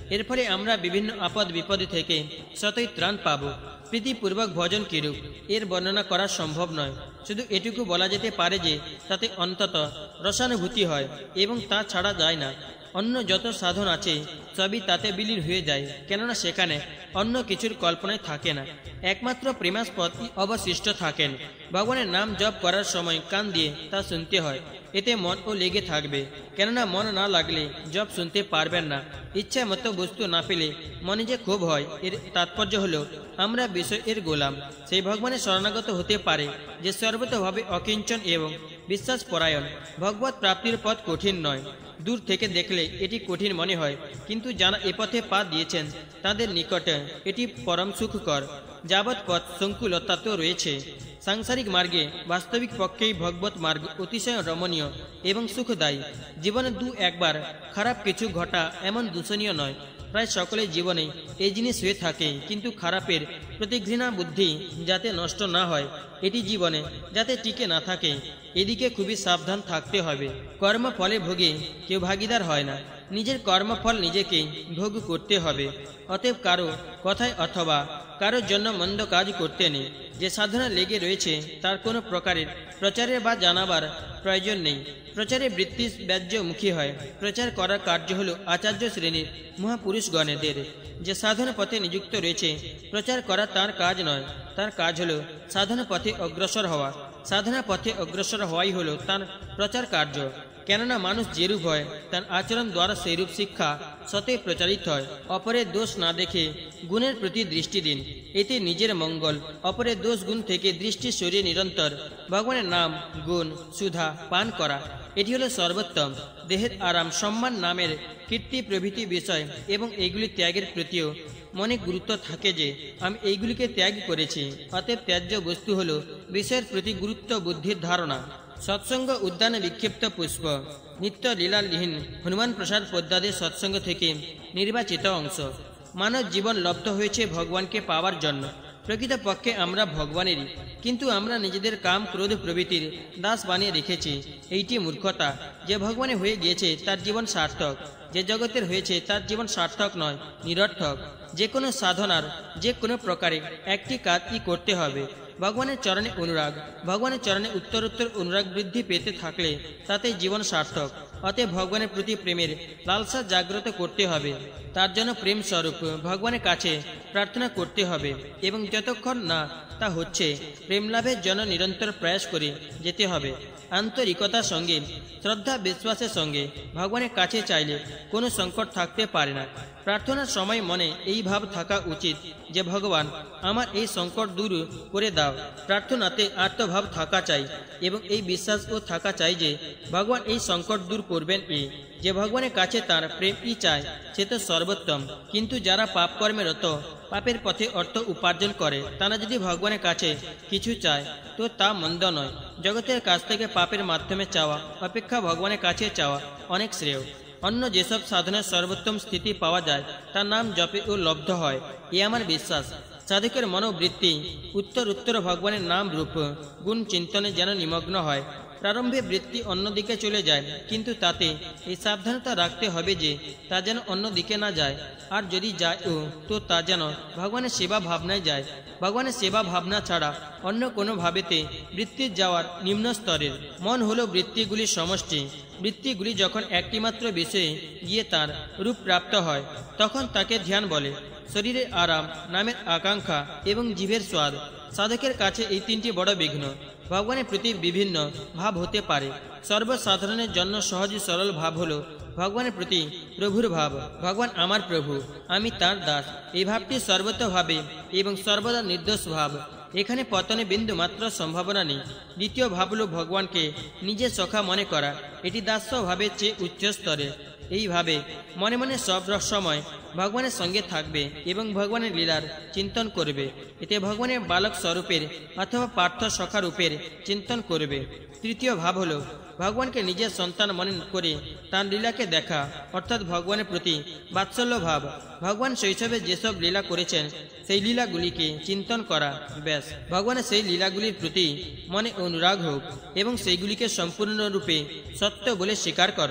এর ফলে আমরা বিভিন্ন আপদ বিপদে থেকে সতই ত্রাণ পাব। প্রীতিপূর্বক ভজন কিরূপ এর বর্ণনা করা সম্ভব নয়, শুধু এটুকু বলা যেতে পারে যে তাতে অন্তত রসানুভূতি হয় এবং তা ছাড়া যায় না। অন্য যত সাধন আছে সবই তাতে বিলীন হয়ে যায়, কেননা সেখানে অন্য কিছুর কল্পনায় থাকে না, একমাত্র প্রেমাস্পদই অবশিষ্ট থাকেন। ভগবানের নাম জপ করার সময় কান দিয়ে তা শুনতে হয়, এতে মনও লেগে থাকবে, কেননা মন না লাগলে জপ শুনতে পারবেন না। ইচ্ছা মতো বস্তু না পেলে মনে যে ক্ষোভ হয়, এর তাৎপর্য হলো আমরা বিষয়ের গোলাম। সেই ভগবানের শরণাগত হতে পারে যে সর্বতভাবে অকিঞ্চন এবং বিশ্বাস পরায়ণ। ভগবত প্রাপ্তির পথ কঠিন নয়, দূর থেকে দেখলে এটি কঠিন মনে হয়, কিন্তু যারা এ পথে পা দিয়েছেন তাদের নিকটে এটি পরম সুখকর। যাবৎ পথ সংকুলতা তো রয়েছে, সাংসারিক মার্গে বাস্তবিক পক্ষেই ভগবত মার্গ অতিশয় রমণীয় এবং সুখদায়ী। জীবনে দু একবার খারাপ কিছু ঘটা এমন দূষণীয় নয়, প্রায় সকলের জীবনে এই জিনিস হয়ে থাকে, কিন্তু খারাপের প্রতি ঘৃণা বুদ্ধি যাতে নষ্ট না হয়, এটি জীবনে যাতে টিকে না থাকে, এদিকে খুবই সাবধান থাকতে হবে। কর্মফলে ভোগে কেউ ভাগিদার হয় না, নিজের কর্মফল নিজেকে ভোগ করতে হবে। অতএব কারো কথায় অথবা কারোর জন্য মন্দ কাজ করতে নেই। যে সাধনা লেগে রয়েছে তার কোনো প্রকারের প্রচারের বা জানাবার প্রয়োজন নেই। প্রচারে বৃত্তি ব্যাজ্যমুখী হয়। প্রচার করার কার্য হলো আচার্য শ্রেণীর মহাপুরুষগণেদের। যে সাধনা পথে নিযুক্ত রয়েছে প্রচার করা তার কাজ নয়, তার কাজ হলো সাধনা পথে অগ্রসর হওয়া। সাধনা পথে অগ্রসর হওয়াই হলো তার প্রচার কার্য, কেননা মানুষ যেরূপ হয় তার আচরণ দ্বারা সেইরূপ শিক্ষা সতই প্রচারিত হয়। অপরের দোষ না দেখে গুণের প্রতি দৃষ্টি দিন, এতে নিজের মঙ্গল। অপরের দোষ গুণ থেকে দৃষ্টি সরিয়ে নিরন্তর ভগবানের নাম গুণ সুধা পান করা, এটি হলো সর্বোত্তম। দেহের আরাম, সম্মান, নামের কীর্তি প্রভৃতি বিষয় এবং এইগুলি ত্যাগের প্রতিও মনে গুরুত্ব থাকে যে আমি এইগুলিকে ত্যাগ করেছি। অতএব ত্যায্য বস্তু হল বিষয়ের প্রতি গুরুত্ব বুদ্ধির ধারণা। সৎসঙ্গ উদ্যানে বিক্ষিপ্ত পুষ্প, নিত্য লীলালীহীন হনুমান প্রসাদ পদ্মাদের সৎসঙ্গ থেকে নির্বাচিত অংশ। মানব জীবন লব্ধ হয়েছে ভগবানকে পাওয়ার জন্য। প্রকৃতপক্ষে আমরা ভগবানেরই, কিন্তু আমরা নিজেদের কাম ক্রোধ প্রভৃতির দাস বানিয়ে রেখেছি। এইটি মূর্খতা। যে ভগবানে হয়ে গিয়েছে তার জীবন সার্থক, যে জগতের হয়েছে তার জীবন সার্থক নয়, নিরর্থক। যে কোনো সাধনার যে কোনো প্রকারে একটি কাজই করতে হবে, ভগবানের চরণে অনুরাগ। ভগবানের চরণে উত্তরোত্তর অনুরাগ বৃদ্ধি পেতে থাকলে তাতে জীবন সার্থক। অতএব ভগবানের প্রতি প্রেমের লালসা জাগ্রত করতে হবে। তার জন্য প্রেম স্বরূপ ভগবানের কাছে প্রার্থনা করতে হবে, এবং যতক্ষণ না তা হচ্ছে প্রেম লাভের জন্য নিরন্তর প্রয়াস করে যেতে হবে। আন্তরিকতার সঙ্গে, শ্রদ্ধা বিশ্বাসের সঙ্গে ভগবানের কাছে চাইলে কোনো সংকট থাকতে পারে না। প্রার্থনার সময় মনে এই ভাব থাকা উচিত যে ভগবান আমার এই সংকট দূর করে দাও। প্রার্থনাতে আত্মভাব থাকা চাই এবং এই বিশ্বাসও থাকা চাই যে ভগবান এই সংকট দূর করবেন। যে ভগবানের কাছে তার প্রেমই চায় সে তো সর্বোত্তম। কিন্তু যারা পাপ কর্মে রত, পাপের পথে অর্থ উপার্জন করে, তারা যদি ভগবানের কাছে কিছু চায় তো তা মন্দ নয়। জগতের কাছ থেকে পাপের মাধ্যমে চাওয়া অপেক্ষা ভগবানের কাছে চাওয়া অনেক শ্রেয়। অন্য যেসব সাধনের সর্বোত্তম স্থিতি পাওয়া যায় তার নাম জপে ও লব্ধ হয়, এ আমার বিশ্বাস। সাধকের মনোবৃত্তি উত্তর উত্তর ভগবানের নাম রূপ গুণ চিন্তনে যেন নিমগ্ন হয়। প্রারম্ভে বৃত্তি অন্যদিকে চলে যায়, কিন্তু তাতে এই সাবধানতা রাখতে হবে যে তা যেন অন্যদিকে না যায়, আর যদি যায় তো তা যেন ভগবানের সেবা ভাবনায় যায়। ভগবানের সেবা ভাবনা ছাড়া অন্য কোনো ভাবেতে বৃত্তির যাওয়ার নিম্ন স্তরের। মন হলো বৃত্তিগুলির সমষ্টি। বৃত্তিগুলি যখন একটিমাত্র বিষয়ে গিয়ে তার রূপ প্রাপ্ত হয় তখন তাকে ধ্যান বলে। শরীরের আরাম, নামের আকাঙ্ক্ষা এবং জীবের স্বাদ, সাধকের কাছে এই তিনটি বড় বিঘ্ন। ভগবানের প্রতি বিভিন্ন ভাব হতে পারে। সর্বসাধারণের জন্য সহজ সরল ভাব হলো ভগবানের প্রতি প্রভুর ভাব। ভগবান আমার প্রভু, আমি তার দাস, এই ভাবটি সর্বতভাবে এবং সর্বদা নির্দোষ ভাব। এখানে পতনে বিন্দু মাত্র সম্ভাবনা নেই। দ্বিতীয় ভাব হল ভগবানকে নিজের সখা মনে করা, এটি দাস্য ভাবের চেয়ে উচ্চ স্তরে। এইভাবে মনে মনে সব সময় ভগবানের সঙ্গে থাকবে এবং ভগবানের লীলার চিন্তন করবে। এতে ভগবানের বালক স্বরূপের অথবা পার্থ সখা রূপের চিন্তন করবে। তৃতীয় ভাব হলো ভগবানকে নিজের সন্তান মনে করে তার লীলাকে দেখা, অর্থাৎ ভগবানের প্রতি বাৎসল্য ভাব। ভগবান শৈশবে যেসব লীলা করেছেন সেই লীলাগুলিকে চিন্তন করা, ব্যাস। ভগবানের সেই লীলাগুলির প্রতি মনে অনুরাগ হোক এবং সেইগুলিকে সম্পূর্ণরূপে সত্য বলে স্বীকার করো।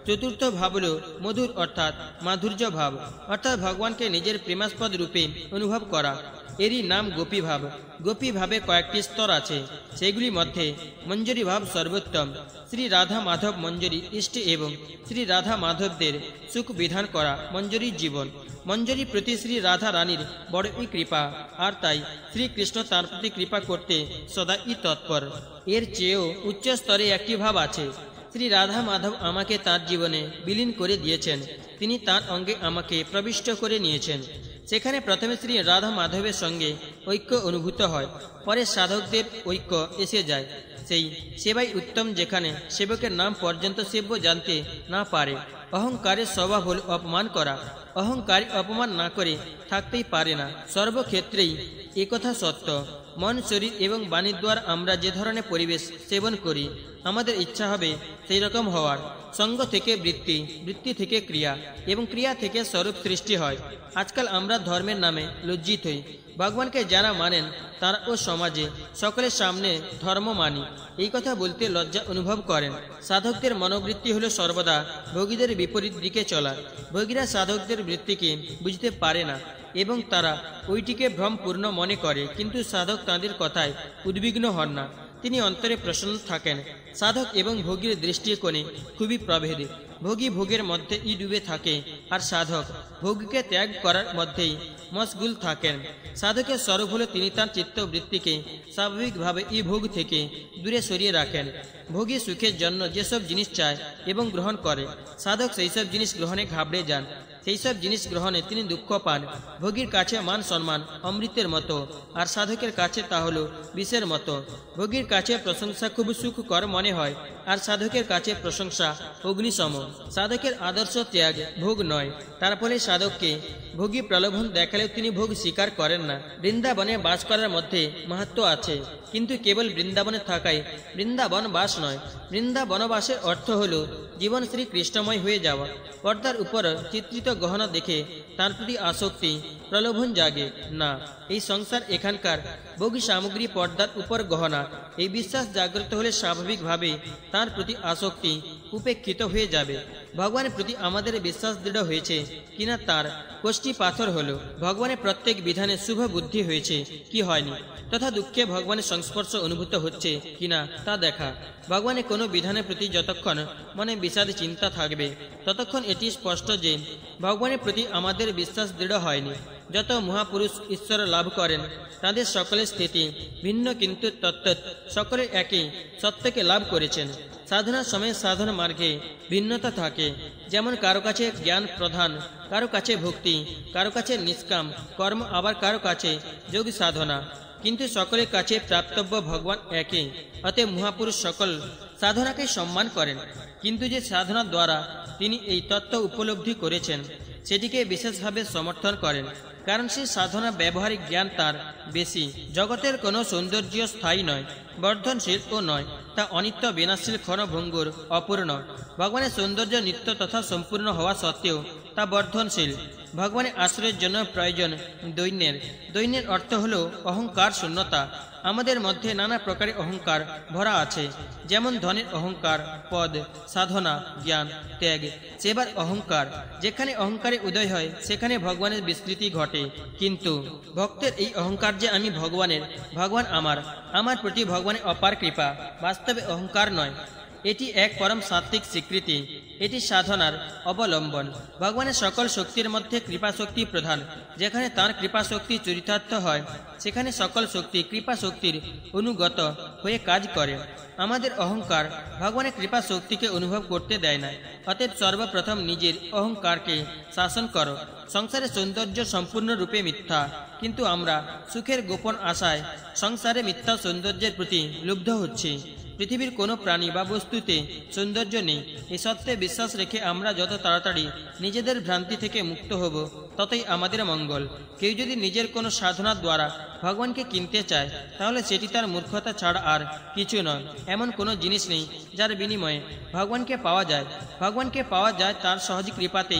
চতুর্থ ভাব হল মধুর অর্থাৎ মাধুর্য ভাব, অর্থাৎ ভগবানকে নিজের প্রেমাস্পদ রূপে অনুভব করা। এরই নাম গোপী ভাব। গোপী ভাবে কয়েকটি স্তর আছে, সেগুলির মধ্যে মঞ্জরি ভাব সর্বোত্তম। শ্রী রাধা মাধব মঞ্জরি ইষ্ট এবং শ্রী রাধা মাধবদের সুখ বিধান করা মঞ্জরির জীবন। মঞ্জরি প্রতি শ্রী রাধা রানীর বড়ই কৃপা, আর তাই শ্রীকৃষ্ণ তার প্রতি কৃপা করতে সদাই তৎপর। এর চেয়েও উচ্চ স্তরে একটি ভাব আছে। শ্রী রাধা মাধব আমাকে তার জীবনে বিলীন করে দিয়েছেন, তিনি তার অঙ্গে আমাকে প্রবিষ্ট করে নিয়েছেন। সেখানে প্রথমে শ্রী রাধা মাধবের সঙ্গে ঐক্য অনুভূত হয়, পরে সাধকদের ঐক্য এসে যায়। সেই সেবাই উত্তম, যেখানে সেবকের নাম পর্যন্ত সেব্য জানতে না পারে। অহংকারের স্বভাব হল অপমান করা। অহংকারী অপমান না করে থাকতেই পারে না। সর্বক্ষেত্রেই একথা সত্য। মন, শরীর এবং বাণীর দ্বারা আমরা যে ধরনের পরিবেশ সেবন করি, আমাদের ইচ্ছা হবে সেই রকম হওয়ার। সঙ্গ থেকে বৃত্তি, বৃত্তি থেকে ক্রিয়া এবং ক্রিয়া থেকে স্বরূপ সৃষ্টি হয়। আজকাল আমরা ধর্মের নামে লজ্জিত হই। ভগবানকে যারা মানেন তারা ও সমাজে সকলের সামনে ধর্ম মানি এই কথা বলতে লজ্জা অনুভব করেন। সাধকদের মনোবৃত্তি হলো সর্বদা ভোগীদের বিপরীত দিকে চলা। ভোগীরা সাধকদের বৃত্তিকে বুঝতে পারে না এবং তারা ওইটিকে ভ্রমপূর্ণ মনে করে, কিন্তু সাধক তাঁদের কথায় উদ্বিগ্ন হন না, তিনি অন্তরে প্রসন্ন থাকেন। সাধক এবং ভোগীর দৃষ্টিকোণে খুবই প্রভেদ। ভোগী ভোগের মধ্যে ডুবে থাকে, আর সাধক ভোগকে ত্যাগ করার মধ্যেই মশগুল থাকেন। সাধকের স্বরূপ হলো তিনি তার চিত্তবৃত্তিকে স্বাভাবিকভাবে ভোগ থেকে দূরে সরিয়ে রাখেন। ভোগী সুখের জন্য যেসব জিনিস চায় এবং গ্রহণ করে, সাধক সেই সব জিনিস গ্রহণে ঘাবড়ে যান। সেই সব জিনিস গ্রহণে তিনি দুঃখ পান। ভোগীর কাছে মান সম্মান অমৃতের মতো, আর সাধকের কাছে তা হলো বিষের মতো। ভোগীর কাছে প্রশংসা খুব সুখকর মনে হয়, আর সাধকের কাছে প্রশংসা অগ্নিসম। সাধকের আদর্শ ত্যাগ, ভোগ নয়। তার ফলে সাধককে ভোগী প্রলোভন দেখালেও তিনি ভোগ স্বীকার করেন না। বৃন্দাবনে বাস করার মধ্যে মাহাত্ম্য আছে, কিন্তু কেবল বৃন্দাবনে থাকাই বৃন্দাবন বাস নয়। বৃন্দাবনবাসের অর্থ হল জীবন শ্রী কৃষ্ণময় হয়ে যাওয়া। পর্দার উপর চিত্রিত গহনা দেখে তার প্রতি আসক্তি, প্রলোভন জাগে না। এই সংসার এখানকার ভোগী সামগ্রী, পর্দার উপর গহনা, এই বিশ্বাস জাগ্রত হলে স্বাভাবিকভাবে তার প্রতি আসক্তি উপেক্ষিত হয়ে যাবে। ভগবানের প্রতি আমাদের বিশ্বাস দৃঢ় হয়েছে কিনা তার কোষ্ঠী পাথর হলো। ভগবানের প্রত্যেক বিধানে শুভ বুদ্ধি হয়েছে কি হয়নি, তথা দুঃখে ভগবানের সংস্পর্শ অনুভূত হচ্ছে কিনা তা দেখা। ভগবানের কোনো বিধানের প্রতি যতক্ষণ মনে বিষাদ চিন্তা থাকবে, ততক্ষণ এটি স্পষ্ট যে ভগবানের প্রতি আমাদের বিশ্বাস দৃঢ় হয়নি। যত মহাপুরুষ ঈশ্বর লাভ করেন তাদের সকলের স্থিতি ভিন্ন, কিন্তু তত্ত্ব সকলে একই সত্যকে লাভ করেছেন। সাধনার সময় সাধন মার্গে ভিন্নতা থাকে। যেমন কারো কাছে জ্ঞান প্রধান, কারো কাছে ভক্তি, কারো কাছে নিষ্কাম কর্ম, আবার কারো কাছে যোগ সাধনা, কিন্তু সকলের কাছে প্রাপ্তব্য ভগবান একই। অতএব মহাপুরুষ সকল সাধনাকে সম্মান করেন, কিন্তু যে সাধনার দ্বারা তিনি এই তত্ত্ব উপলব্ধি করেছেন সেটিকে বিশেষভাবে সমর্থন করেন, কারণ সেই সাধনা ব্যবহারিক জ্ঞান তার বেশি। জগতের কোনো সৌন্দর্য স্থায়ী নয়, বর্ধনশীল ও নয়, তা অনিত্য, বিনাশশীল, ক্ষণভঙ্গুর, অপূর্ণ। ভগবানের সৌন্দর্য নিত্য তথা সম্পূর্ণ হওয়া সত্ত্বেও তা বর্ধনশীল। ভগবানের আশ্রয়ের জন্য প্রয়োজন দৈন্যের অর্থ হলো অহংকার শূন্যতা। আমাদের মধ্যে নানা প্রকারের অহংকার ভরা আছে, যেমন ধনের অহংকার, পদ, সাধনা, জ্ঞান, ত্যাগ, সেবার অহংকার। যেখানে অহংকারে উদয় হয় সেখানে ভগবানের বিস্মৃতি ঘটে। কিন্তু ভক্তের এই অহংকার যে আমি ভগবানের, ভগবান আমার প্রতি ভগবানের অপার কৃপা, বাস্তবে অহংকার নয়। এটি এক পরম সাত্ত্বিক স্বীকৃতি, এটি সাধনার অবলম্বন। ভগবানের সকল শক্তির মধ্যে কৃপা শক্তি প্রধান। যেখানে তাঁর কৃপা শক্তি চরিতার্থ হয় সেখানে সকল শক্তি কৃপা শক্তির অনুগত হয়ে কাজ করে। আমাদের অহংকার ভগবানের কৃপা শক্তিকে অনুভব করতে দেয় না। অতএব সর্বপ্রথম নিজের অহংকারকে শাসন করো। সংসারের সৌন্দর্য সম্পূর্ণরূপে মিথ্যা, কিন্তু আমরা সুখের গোপন আশায় সংসারে মিথ্যা সৌন্দর্যের প্রতি লুব্ধ হচ্ছি। পৃথিবীর কোনো প্রাণী বা বস্তুতে সৌন্দর্য নেই, এই সত্যে বিশ্বাস রেখে আমরা যত তাড়াতাড়ি নিজেদের ভ্রান্তি থেকে মুক্ত হব ততই আমাদের মঙ্গল। কেউ যদি নিজের কোনো সাধনার দ্বারা ভগবানকে কিনতে চায় তাহলে সেটি তার মূর্খতা ছাড়া আর কিছু নয়। এমন কোনো জিনিস নেই যার বিনিময়ে ভগবানকে পাওয়া যায়। ভগবানকে পাওয়া যায় তার সহজ কৃপাতেই,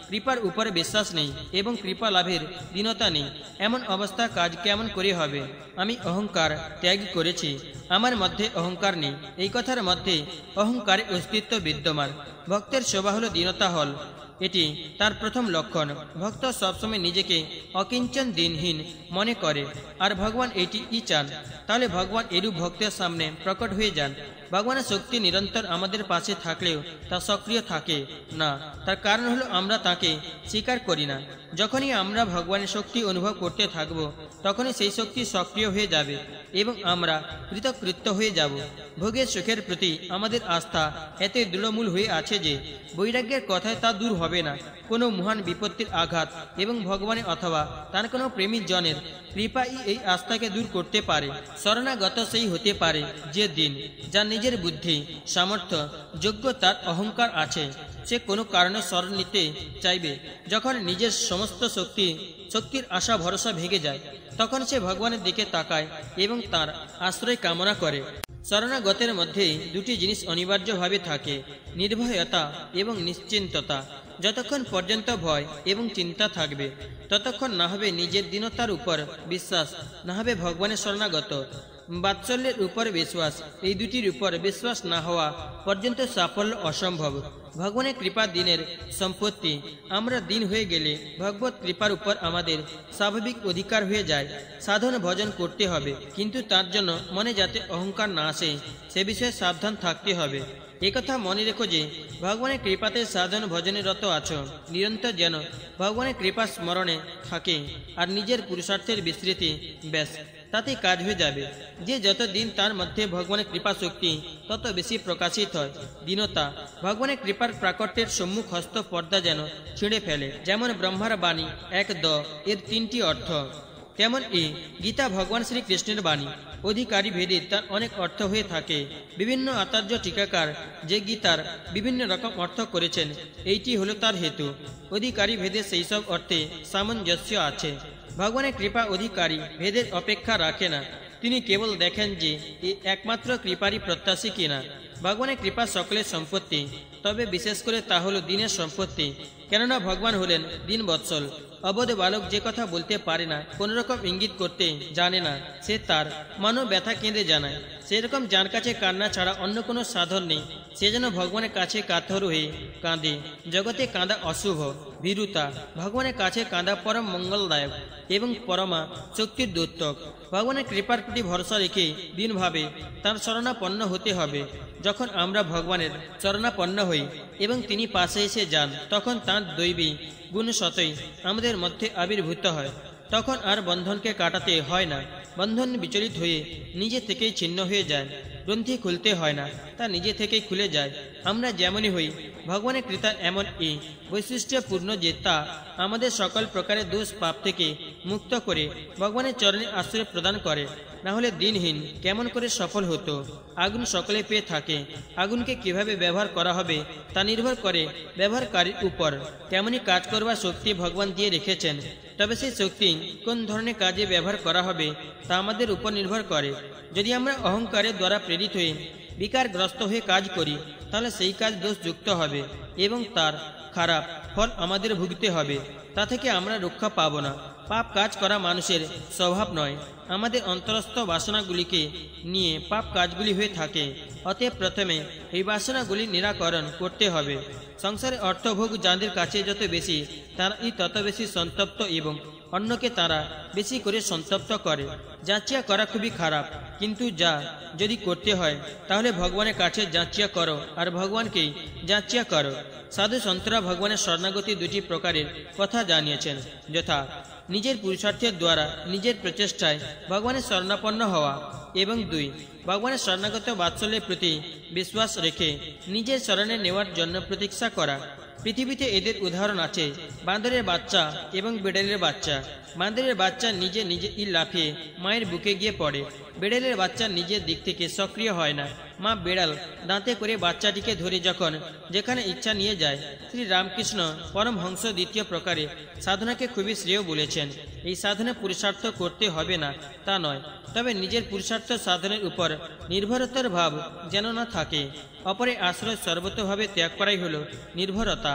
কৃপার উপরে বিশ্বাস নেই এবং কৃপা লাভের দীনতা নেই, এমন অবস্থা কাজ কেমন করে হবে? আমি অহংকার ত্যাগ করেছি, আমার মধ্যে অহংকার নেই, এই কথার মধ্যে অহংকারের অস্তিত্ব বিদ্যমান। ভক্তের শোভা হল দীনতা হল, এটি তার প্রথম লক্ষণ। ভক্ত সবসময় নিজেকে অকিঞ্চন দিনহীন মনে করে, আর ভগবান এটিই চান। তাহলে ভগবান এরূপ ভক্তের সামনে প্রকট হয়ে যান। ভগবানের শক্তি নিরন্তর আমাদের পাশে থাকলেও তা সক্রিয় থাকে না, তার কারণ হলো আমরা তাকে স্বীকার করি না। যখনই আমরা ভগবানের শক্তি অনুভব করতে থাকব, তখনই সেই শক্তি সক্রিয় হয়ে যাবে এবং আমরা কৃতকৃত্য হয়ে যাব। ভোগের সুখের প্রতি আমাদের আস্থা এত দৃঢ়মূল হয়ে আছে যে বৈরাগ্যের কথায় তা দূর হবে না। কোনো মহান বিপত্তির আঘাত এবং ভগবানের অথবা তার কোনো প্রেমী জনের কৃপাই এই আস্থাকে দূর করতে পারে। শরণাগত সেই হতে পারে যে দিন যার নিজের বুদ্ধি, সামর্থ্য, যোগ্যতার অহংকার আছে। সে কোনো কারণে শরণ নিতে চাইবে। যখন নিজের সমস্ত শক্তির আশা ভরসা ভেঙে যায়, তখন সে ভগবানের দিকে তাকায় এবং তার আশ্রয় কামনা করে। শরণাগতের মধ্যে দুটি জিনিস অনিবার্যভাবে থাকে, নির্ভয়তা এবং নিশ্চিন্ততা। যতক্ষণ পর্যন্ত ভয় এবং চিন্তা থাকবে, ততক্ষণ না হবে নিজের দীনতার উপর বিশ্বাস, না হবে ভগবানের শরণাগত। বাৎসল্যের উপর বিশ্বাস, এই দুটির উপর বিশ্বাস না হওয়া পর্যন্ত সাফল্য অসম্ভব। ভগবানের কৃপা দিনের সম্পত্তি। আমরা দিন হয়ে গেলে ভগবত কৃপার উপর আমাদের স্বাভাবিক অধিকার হয়ে যায়। সাধন ভজন করতে হবে, কিন্তু তার জন্য মনে যাতে অহংকার না আসে সে বিষয়ে সাবধান থাকতে হবে। একথা মনে রেখো যে ভগবানের কৃপাতে সাধন ভজনে রত আছো। নিরন্তর যেন ভগবানের কৃপা স্মরণে থাকে আর নিজের পুরুষার্থের বিস্তৃতি, ব্যাস তাতে কাজ হয়ে যাবে। যে যত দিন তার মধ্যে ভগবানের কৃপা শক্তি তত বেশি প্রকাশিত হয়। দীনতা ভগবানের কৃপার প্রাকট্যের সম্মুখ হস্ত পর্দা যেন ছিঁড়ে ফেলে। যেমন ব্রহ্মার বাণী এক এর তিনটি অর্থ, তেমন এই গীতা ভগবান শ্রীকৃষ্ণের বাণী। অধিকারী ভেদে তার অনেক অর্থ হয়ে থাকে। বিভিন্ন আচার্য টিকাকার যে গীতার বিভিন্ন রকম অর্থ করেছেন, এইটি হলো তার হেতু। অধিকারী ভেদে সেই সব অর্থে সামঞ্জস্য আছে। ভগবানের কৃপা অধিকারী ভেদের অপেক্ষা রাখে না, তিনি কেবল দেখেন যে এ একমাত্র কৃপারই প্রত্যাশী কিনা। ভগবানের কৃপা সকলের সম্পত্তি, তবে বিশেষ করে তা হলো দিনের সম্পত্তি। কেননা ভগবান হলেন দিন বৎসল। অবোধ বালক যে কথা বলতে পারে না, কোনো রকম ইঙ্গিত করতে জানে না, সে তার মানব ব্যথা কেঁদে জানায়। সেরকম যার কাছে কান্না ছাড়া অন্য কোনো সাধন নেই, সে যেন ভগবানের কাছে কাতর হয়ে কাঁদে। জগতে কাঁদা অশুভ, ভীরুতা। ভগবানের কাছে কাঁদা পরম মঙ্গলদায়ক এবং পরমা শক্তির দ্যোতক। ভগবানের কৃপার প্রতি ভরসা রেখে দিনভাবে তার শরণাপন্ন হতে হবে। যখন আমরা ভগবানের শরণাপন্ন হই এবং তিনি পাশে এসে যান, তখন তাঁর দৈবী গুণ সতই আমাদের মধ্যে আবির্ভূত হয়। তখন আর বন্ধনকে কাটাতে হয় না। বন্ধন বিচলিত হয়ে নিজে থেকেই ছিন্ন হয়ে যায়। গ্রন্থি খুলতে হয় না, তা নিজে থেকেই খুলে যায়। আমরা যেমনই হই, ভগবানের কৃপা এমন এই বৈশিষ্ট্যপূর্ণ যে তা আমাদের সকল প্রকারের দোষ পাপ থেকে মুক্ত করে ভগবানের চরণে আশ্রয় প্রদান করে। না হলে দিনহীন কেমন করে সফল হতো? আগুন সকলে পেয়ে থাকে, আগুনকে কিভাবে ব্যবহার করা হবে তা নির্ভর করে ব্যবহারকারীর উপর। তেমনই কাজ করবার শক্তি ভগবান দিয়ে রেখেছেন, তবে সেই শক্তি কোন ধরনের কাজে ব্যবহার করা হবে তা আমাদের উপর নির্ভর করে। যদি আমরা অহংকারের দ্বারা প্রেরিত হয়ে বিকারগ্রস্ত হয়ে কাজ করি, তাহলে সেই কাজ দোষযুক্ত হবে এবং তার খারাপ ফল আমাদের ভুগতে হবে। তা থেকে আমরা রক্ষা পাব না। পাপ কাজ করা মানুষের স্বভাব নয়। আমাদের অন্তরস্থ বাসনাগুলিকে নিয়ে পাপ কাজগুলি হয়ে থাকে। অতএব প্রথমে এই বাসনাগুলি নিরাকরণ করতে হবে। সংসারে অর্থভোগ যাদের কাছে যত বেশি, তারাই তত বেশি সন্তপ্ত এবং অন্যকে তারা বেশি করে সন্তপ্ত করে। যাচিয়া করা খুবই খারাপ, কিন্তু যা যদি করতে হয় তাহলে ভগবানের কাছে যাচিয়া করো আর ভগবানকেই যাচিয়া করো। সাধু সন্তরা ভগবানের শরণাগতি দুটি প্রকারের কথা জানিয়েছেন, যথা নিজের পুরুষার্থের দ্বারা নিজের প্রচেষ্টায় ভগবানের শরণাপন্ন হওয়া এবং 2 ভগবানের শরণাগত বাৎসল্যের প্রতি বিশ্বাস রেখে নিজের শরণে নেওয়ার জন্য প্রতীক্ষা করা। পৃথিবীতে এদের উদাহরণ আছে, বাঁদরের বাচ্চা এবং বেড়ালের বাচ্চা। বাঁদরের বাচ্চা নিজে লাফিয়ে মায়ের বুকে গিয়ে পড়ে। বেড়ালের বাচ্চা নিজের দিক থেকে সক্রিয় হয় না। মা বেড়াল দাঁতে করে বাচ্চাটিকে ধরে যখন যেখানে ইচ্ছা নিয়ে যায়। শ্রী রামকৃষ্ণ পরমহংস দ্বিতীয় প্রকারে সাধনাকে খুবই শ্রেয় বলেছেন। এই সাধনা পুরুষার্থ করতে হবে না তা নয়, তবে নিজের পুরুষার্থ সাধনের উপর নির্ভরতার ভাব যেন না থাকে। অপরের আশ্রয় সর্বতভাবে ত্যাগ করাই হলো নির্ভরতা।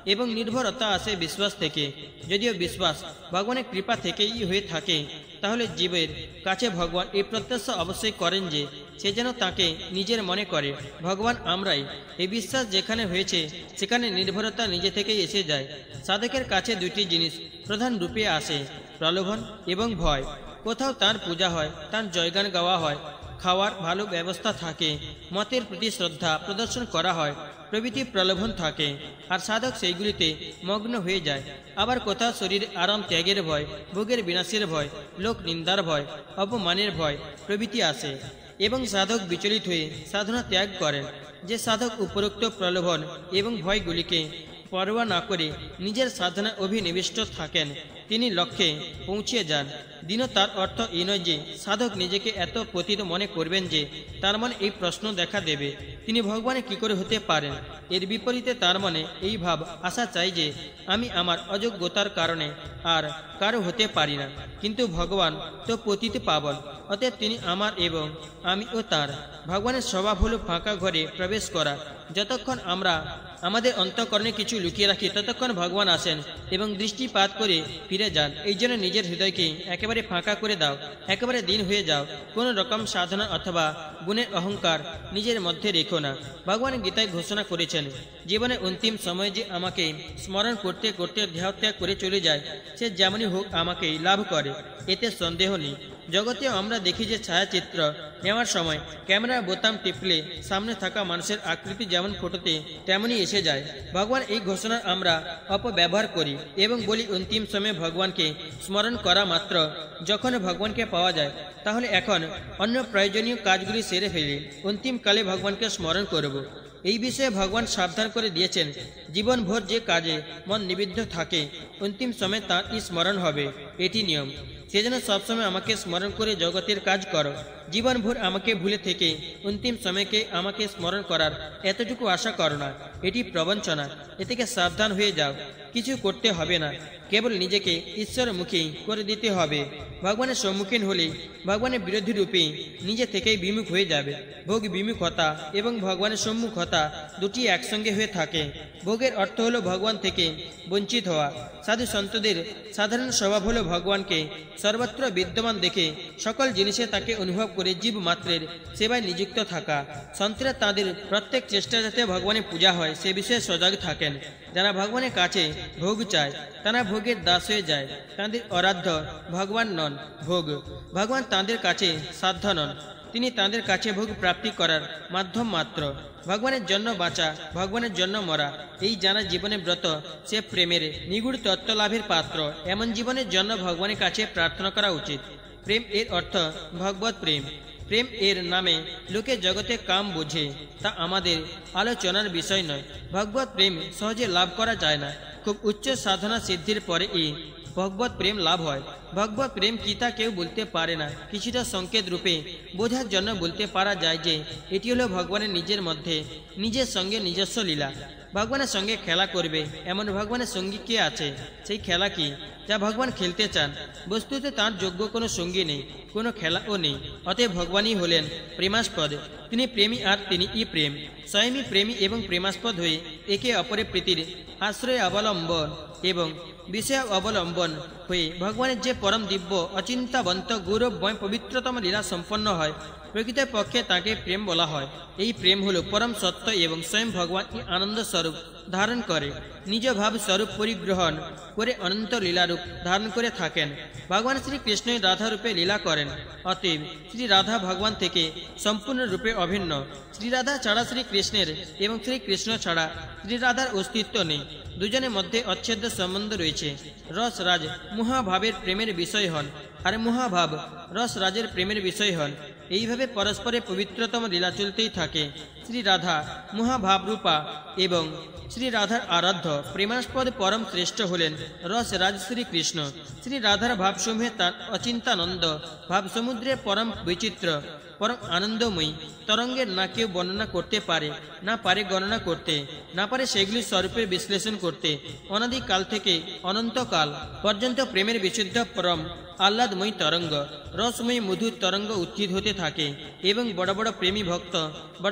এবং নির্ভরতা আসে বিশ্বাস থেকে। যদিও বিশ্বাস ভগবানের কৃপা থেকেই হয়ে থাকে, তাহলে জীবের কাছে ভগবান এই প্রত্যাশা অবশ্যই করেন যে সে যেন তাকে নিজের মনে করে। ভগবান আমরাই। এই বিশ্বাস যেখানে হয়েছে সেখানে নির্ভরতা নিজে থেকেই এসে যায়। সাধকের কাছে দুটি জিনিস প্রধান রূপে আসে, প্রলোভন এবং ভয়। কোথাও তার পূজা হয়, তার জয়গান গাওয়া হয়, খাওয়ার ভালো ব্যবস্থা থাকে, মতের প্রতি শ্রদ্ধা প্রদর্শন করা হয়, প্রভৃতি প্রলোভন থাকে, আর সাধক সেইগুলিতে মগ্ন হয়ে যায়। আবার কোথাও শরীর আরাম ত্যাগের ভয়, ভোগের বিনাশের ভয়, লোক নিন্দার ভয়, অপমানের ভয় প্রভৃতি আসে, এবং সাধক বিচলিত হয়ে সাধনা ত্যাগ করেন। যে সাধক উপরোক্ত প্রলোভন এবং ভয়গুলিকে পরোয়া না করে নিজের সাধনা অভিনিবিষ্ট থাকেন, তিনি লক্ষ্যে পৌঁছে যান। দিন তার অর্থ এই নয় যে সাধক নিজেকে এত পতিত মনে করবেন যে তার মনে এই প্রশ্ন দেখা দেবে, তিনি ভগবানে কি করে হতে পারেন। এর বিপরীতে তার মনে এই ভাব আসা চাই যে আমি আমার অযোগ্যতার কারণে আর কারো হতে পারি না, কিন্তু ভগবান তো পতিত পাবন, অতএব তিনি আমার এবং আমিও তার। ভগবানের স্বভাব হলো ফাঁকা ঘরে প্রবেশ করা। যতক্ষণ আমরা আমাদের অন্তঃকরণে কিছু লুকিয়ে রাখি ততক্ষণ ভগবান আসেন এবং দৃষ্টিপাত করে ফিরে যান। এই জন্য নিজের হৃদয়কে একেবারে ফাঁকা করে দাও, একেবারে দিন হয়ে যাও। কোনো রকম সাধনা অথবা গুণের অহংকার নিজের মধ্যে রেখো না। ভগবান গীতায় ঘোষণা করেছেন, জীবনের অন্তিম সময়ে যে আমাকে স্মরণ করতে করতে দেহত্যাগ করে চলে যায় সে যেমনই হোক আমাকেই লাভ করে, এতে সন্দেহ নেই। জগতে আমরা দেখি যে ছায়াচিত্র নেওয়ার সময় ক্যামেরার বোতাম টিপলে সামনে থাকা মানুষের আকৃতি যেমন ফটোতে তেমনই এসে যায়। ভগবান এই ঘোষণা আমরা অপব্যবহার করি এবং বলি অন্তিম সময়ে ভগবানকে স্মরণ করা মাত্র যখন ভগবানকে পাওয়া যায় তাহলে এখন অন্য প্রয়োজনীয় কাজগুলি সেরে ফেলি, অন্তিমকালে ভগবানকে স্মরণ করব। এই বিষয়ে ভগবান সাবধান করে দিয়েছেন, জীবনভর যে কাজে মন নিবিদ্ধ থাকে অন্তিম সময় তার স্মরণ হবে, এটি নিয়ম। সেজন্য সবসময় আমাকে স্মরণ করে জগতের কাজ করো। জীবনভর আমাকে ভুলে থেকে অন্তিম সময়কে আমাকে স্মরণ করার এতটুকু আশা করো না, এটি প্রবঞ্চনা। এ থেকে সাবধান হয়ে যাও। কিছু করতে হবে না, কেবল নিজেকে ঈশ্বরমুখী করে দিতে হবে। ভগবানের সম্মুখীন হলে ভগবানের বিরোধী রূপে নিজে থেকেই বিমুখ হয়ে যাবে। ভোগ বিমুখতা এবং ভগবানের সম্মুখতা দুটি একসঙ্গে হয়ে থাকে। ভোগের অর্থ হলো ভগবান থেকে বঞ্চিত হওয়া। সাধু সন্তদের সাধারণ স্বভাব হলো ভগবানকে সর্বত্র বিদ্যমান দেখে সকল জিনিসে তাকে অনুভব করে জীব মাত্রের সেবায় নিযুক্ত থাকা। সন্তরা তাদের প্রত্যেক চেষ্টা যাতে ভগবানের পূজা হয় সে বিষয়ে সজাগ থাকেন। যারা ভগবানের কাছে ভোগ চায় তারা ভোগের দাস হয়ে যায়। তাদের আরাধ্য ভগবান নন, ভোগ। ভগবান তাদের কাছে সাধ্য নন, তিনি তাদের কাছে ভোগ প্রাপ্তি করার মাধ্যম মাত্র। ভগবানের জন্য বাঁচা, ভগবানের জন্য মরা, এই জানা জীবনে ব্রত সে প্রেমের নিগুড় তত্ত্ব লাভের পাত্র। এমন জীবনের জন্য ভগবানের কাছে প্রার্থনা করা উচিত। প্রেম এর অর্থ ভগবত প্রেম। প্রেম এর নামে লোকে জগতে কাম বোঝে, তা আমাদের আলোচনার বিষয় নয়। ভগবত প্রেম সহজে লাভ করা যায় না, খুব উচ্চ সাধনা সিদ্ধির পরে এই ভগবত প্রেম লাভ হয়। ভগবত প্রেম কি তা কেউ বলতে পারে না। কিছুটা সংকেত রূপে বোঝার জন্য বলতে পারা যায় যে এটি হলো ভগবানের নিজের মধ্যে নিজের সঙ্গে নিজস্ব লীলা। ভগবানের সঙ্গে খেলা করবে এমন ভগবানের সঙ্গী কে আছে? সেই খেলা কি যা ভগবান খেলতে চান? বস্তুত তার যোগ্য কোনো সঙ্গী নেই, কোনো খেলাও নেই। অতএব ভগবানই হলেন প্রেমাস্পদ। তিনি প্রেমী আর তিনিই প্রেম। স্বয়ংই প্রেমী এবং প্রেমাস্পদ হয়ে একে অপরের প্রীতির আশ্রয় অবলম্বন এবং বিষয় অবলম্বন হয়ে ভগবানের যে পরম দিব্য অচিন্তাবন্ত গৌরবময় পবিত্রতম লীলা সম্পন্ন হয় প্রকৃত পক্ষে তাকে প্রেম বলা হয়। এই প্রেম হলো পরম সত্য এবং স্বয়ং ভগবান এই আনন্দ স্বরূপ ধারণ করে নিজ ভাব স্বরূপ পরিগ্রহণ করে অনন্ত লীলারূপ ধারণ করে থাকেন। ভগবান শ্রীকৃষ্ণ রাধা রূপে লীলা করেন। অতএব শ্রী রাধা ভগবান থেকে সম্পূর্ণরূপে অভিন্ন। শ্রীরাধা ছাড়া শ্রীকৃষ্ণের এবং শ্রীকৃষ্ণ ছাড়া শ্রীরাধার অস্তিত্ব নেই। দুজনের মধ্যে অচ্ছেদ্য সম্বন্ধ রয়েছে। রসরাজ মহাভাবের প্রেমের বিষয় হন আর মহাভাব রসরাজের প্রেমের বিষয় হন। এইভাবে পরস্পরে পবিত্রতম লীলা চলতেই থাকে। শ্রী রাধা মহাভাবরূপা এবং শ্রী রাধার আরাধ্য প্রেমাস্পদ পরম শ্রেষ্ঠ হলেন রসরাজ শ্রীকৃষ্ণ। শ্রী রাধার ভাবসমূহে তার অচিন্তানন্দ ভাবসমুদ্রের পরম বৈচিত্র্য, পরম আনন্দময়ী তরঙ্গের না কেউ বর্ণনা করতে পারে, না পারে গণনা করতে, না পারে সেগুলি স্বরূপের বিশ্লেষণ করতে। অনাদিকাল থেকে অনন্তকাল পর্যন্ত প্রেমের বিশুদ্ধ পরম আহ্লাদময়ী তরঙ্গ, রসময়ী মধুর তরঙ্গ উত্থিত হতে থাকে এবং বড় বড় প্রেমী ভক্ত, বড় বড় ভাগ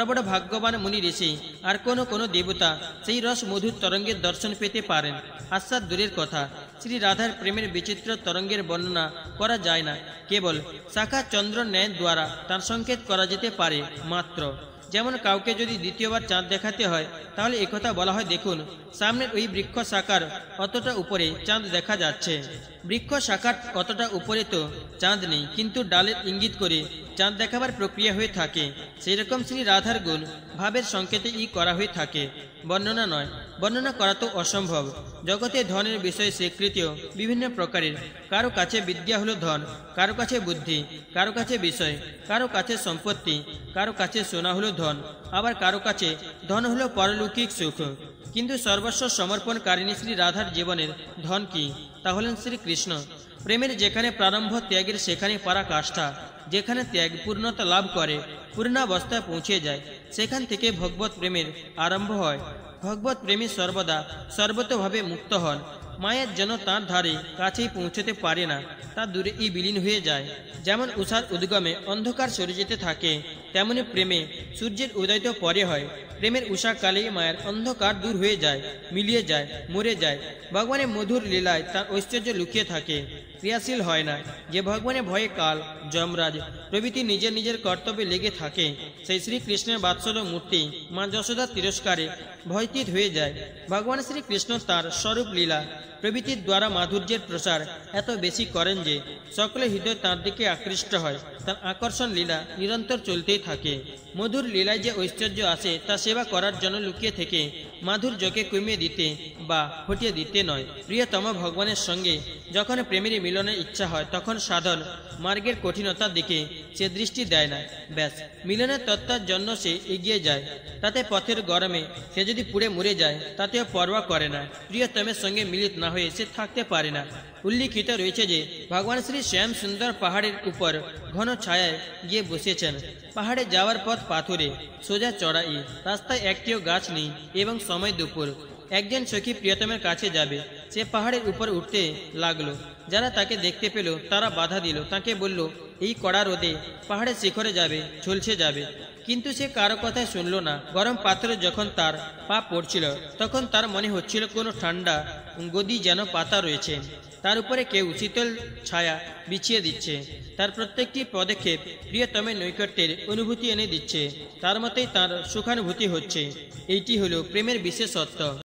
ভাগ্যবান মুনি ঋষি আর কোনো দেবতা সেই রস মধুর তরঙ্গের দর্শন পেতে পারেন। আস্বাদ দূরের কথা, শ্রী রাধার প্রেমের বিচিত্র তরঙ্গের বর্ণনা করা যায় না, কেবল শাখা চন্দ্র ন্যায় দ্বারা তার সংকেত করা যেতে পারে মাত্র। যেমন কাউকে যদি দ্বিতীয়বার চাঁদ দেখাতে হয়, তাহলে একথা বলা হয়, দেখুন সামনের ওই বৃক্ষ শাখার অতটা উপরে চাঁদ দেখা যাচ্ছে। বৃক্ষ শাখার অতটা উপরে তো চাঁদ নেই, কিন্তু ডালের ইঙ্গিত করে চাঁদ দেখাবার প্রক্রিয়া হয়ে থাকে। সেই রকম শ্রী রাধার গুণ ভাবের সংকেতে করা হয়ে থাকে, বর্ণনা নয়। বর্ণনা করা তো অসম্ভব। জগতে ধনের বিষয়ে স্বীকৃতিও বিভিন্ন প্রকারের। কারো কাছে বিদ্যা হলো ধন, কারো কাছে বুদ্ধি, কারো কাছে বিষয়, কারো কাছে সম্পত্তি, কারো কাছে সোনা হলো ধন, আবার কারো কাছে ধন হলো পরলৌকিক সুখ। কিন্তু সর্বস্ব সমর্পণকারিণী শ্রী রাধার জীবনের ধন কি? তা হলেন শ্রীকৃষ্ণ। প্রেমের যেখানে প্রারম্ভ ত্যাগের সেখানে পরাকাষ্ঠা। যেখানে ত্যাগ পূর্ণতা লাভ করে, পূর্ণাবস্থায় পৌঁছে যায়, সেখান থেকে ভগবত প্রেমের আরম্ভ হয়। ভগবত প্রেমী সর্বদা সর্বতভাবে মুক্ত হন। মায়ের যেন তাঁর ধারে কাছেই পৌঁছতে পারে না, তা দূরে বিলীন হয়ে যায়। যেমন উষার উদ্গমে অন্ধকার সরে যেতে থাকে, তেমনি প্রেমে সূর্যের উদয় তো পরে হয়। প্রেমের উষাকালেই মায়ের অন্ধকার দূর হয়ে যায়, মিলিয়ে যায়, মরে যায়। ভগবানের মধুর লীলায় তার ঐশ্বর্য লুকিয়ে থাকে, ক্রিয়াশীল হয় না। যে ভগবানের ভয়ে কাল, যমরাজ প্রভৃতি নিজের নিজের কর্তব্যে লেগে থাকে, সেই শ্রীকৃষ্ণের বাৎসল্য মূর্তি মা যশোদার তিরস্কারে ভয়তীত হয়ে যায়। ভগবান শ্রীকৃষ্ণ তার স্বরূপ লীলা প্রভৃতির দ্বারা মাধুর্যের প্রসার এত বেশি করেন যে সকলে হৃদয় তাঁর দিকে আকৃষ্ট হয়। তার আকর্ষণ লীলা নিরন্তর চলতেই থাকে। মধুর লীলায় যে ঐশ্বর্য আসে তা সেবা করার জন্য লুকিয়ে থেকে মাধুর্যকে কমিয়ে দিতে বা হটিয়ে দিতে নয়। প্রিয়তম ভগবানের সঙ্গে যখন প্রেমের মিলনের ইচ্ছা হয়, তখন সাধন মার্গের কঠিনতার দিকে সে দৃষ্টি দেয় না। ব্যাস, মিলনের তত্ত্বের জন্য সে এগিয়ে যায়। তাতে পথের গরমে সে যদি পুড়ে মরে যায়, তাতেও পরোয়া করে না। প্রিয়তমের সঙ্গে মিলিত না হয়ে সে থাকতে পারে না। উল্লিখিত রয়েছে যে ভগবান শ্রী শ্যাম সুন্দর পাহাড়ের উপর ঘন ছায়ায় গিয়ে বসেছেন। পাহাড়ে যাওয়ার পথ পাথুরে, সোজা চড়াই, রাস্তায় একটিও গাছ নেই এবং সময় দুপুর। একজন সখী প্রিয়তমের কাছে যাবে, সে পাহাড়ের উপর উঠতে লাগলো। যারা তাকে দেখতে পেল তারা বাধা দিল, তাকে বলল, এই কড়া রোদে পাহাড়ের শিখরে যাবে, ঝলসে যাবে। কিন্তু সে কারো কথাই শুনল না। গরম পাথরে যখন তার পা পড়ছিল, তখন তার মনে হচ্ছিল কোনো ঠান্ডা গদি যেন পাতা রয়েছে, তার উপরে কেউ শীতল ছায়া বিছিয়ে দিচ্ছে। তার প্রত্যেকটি পদক্ষেপ প্রিয়তমের নৈকট্যের অনুভূতি এনে দিচ্ছে। তার মতেই তার সুখানুভূতি হচ্ছে। এইটি হলো প্রেমের বিশেষত্ব।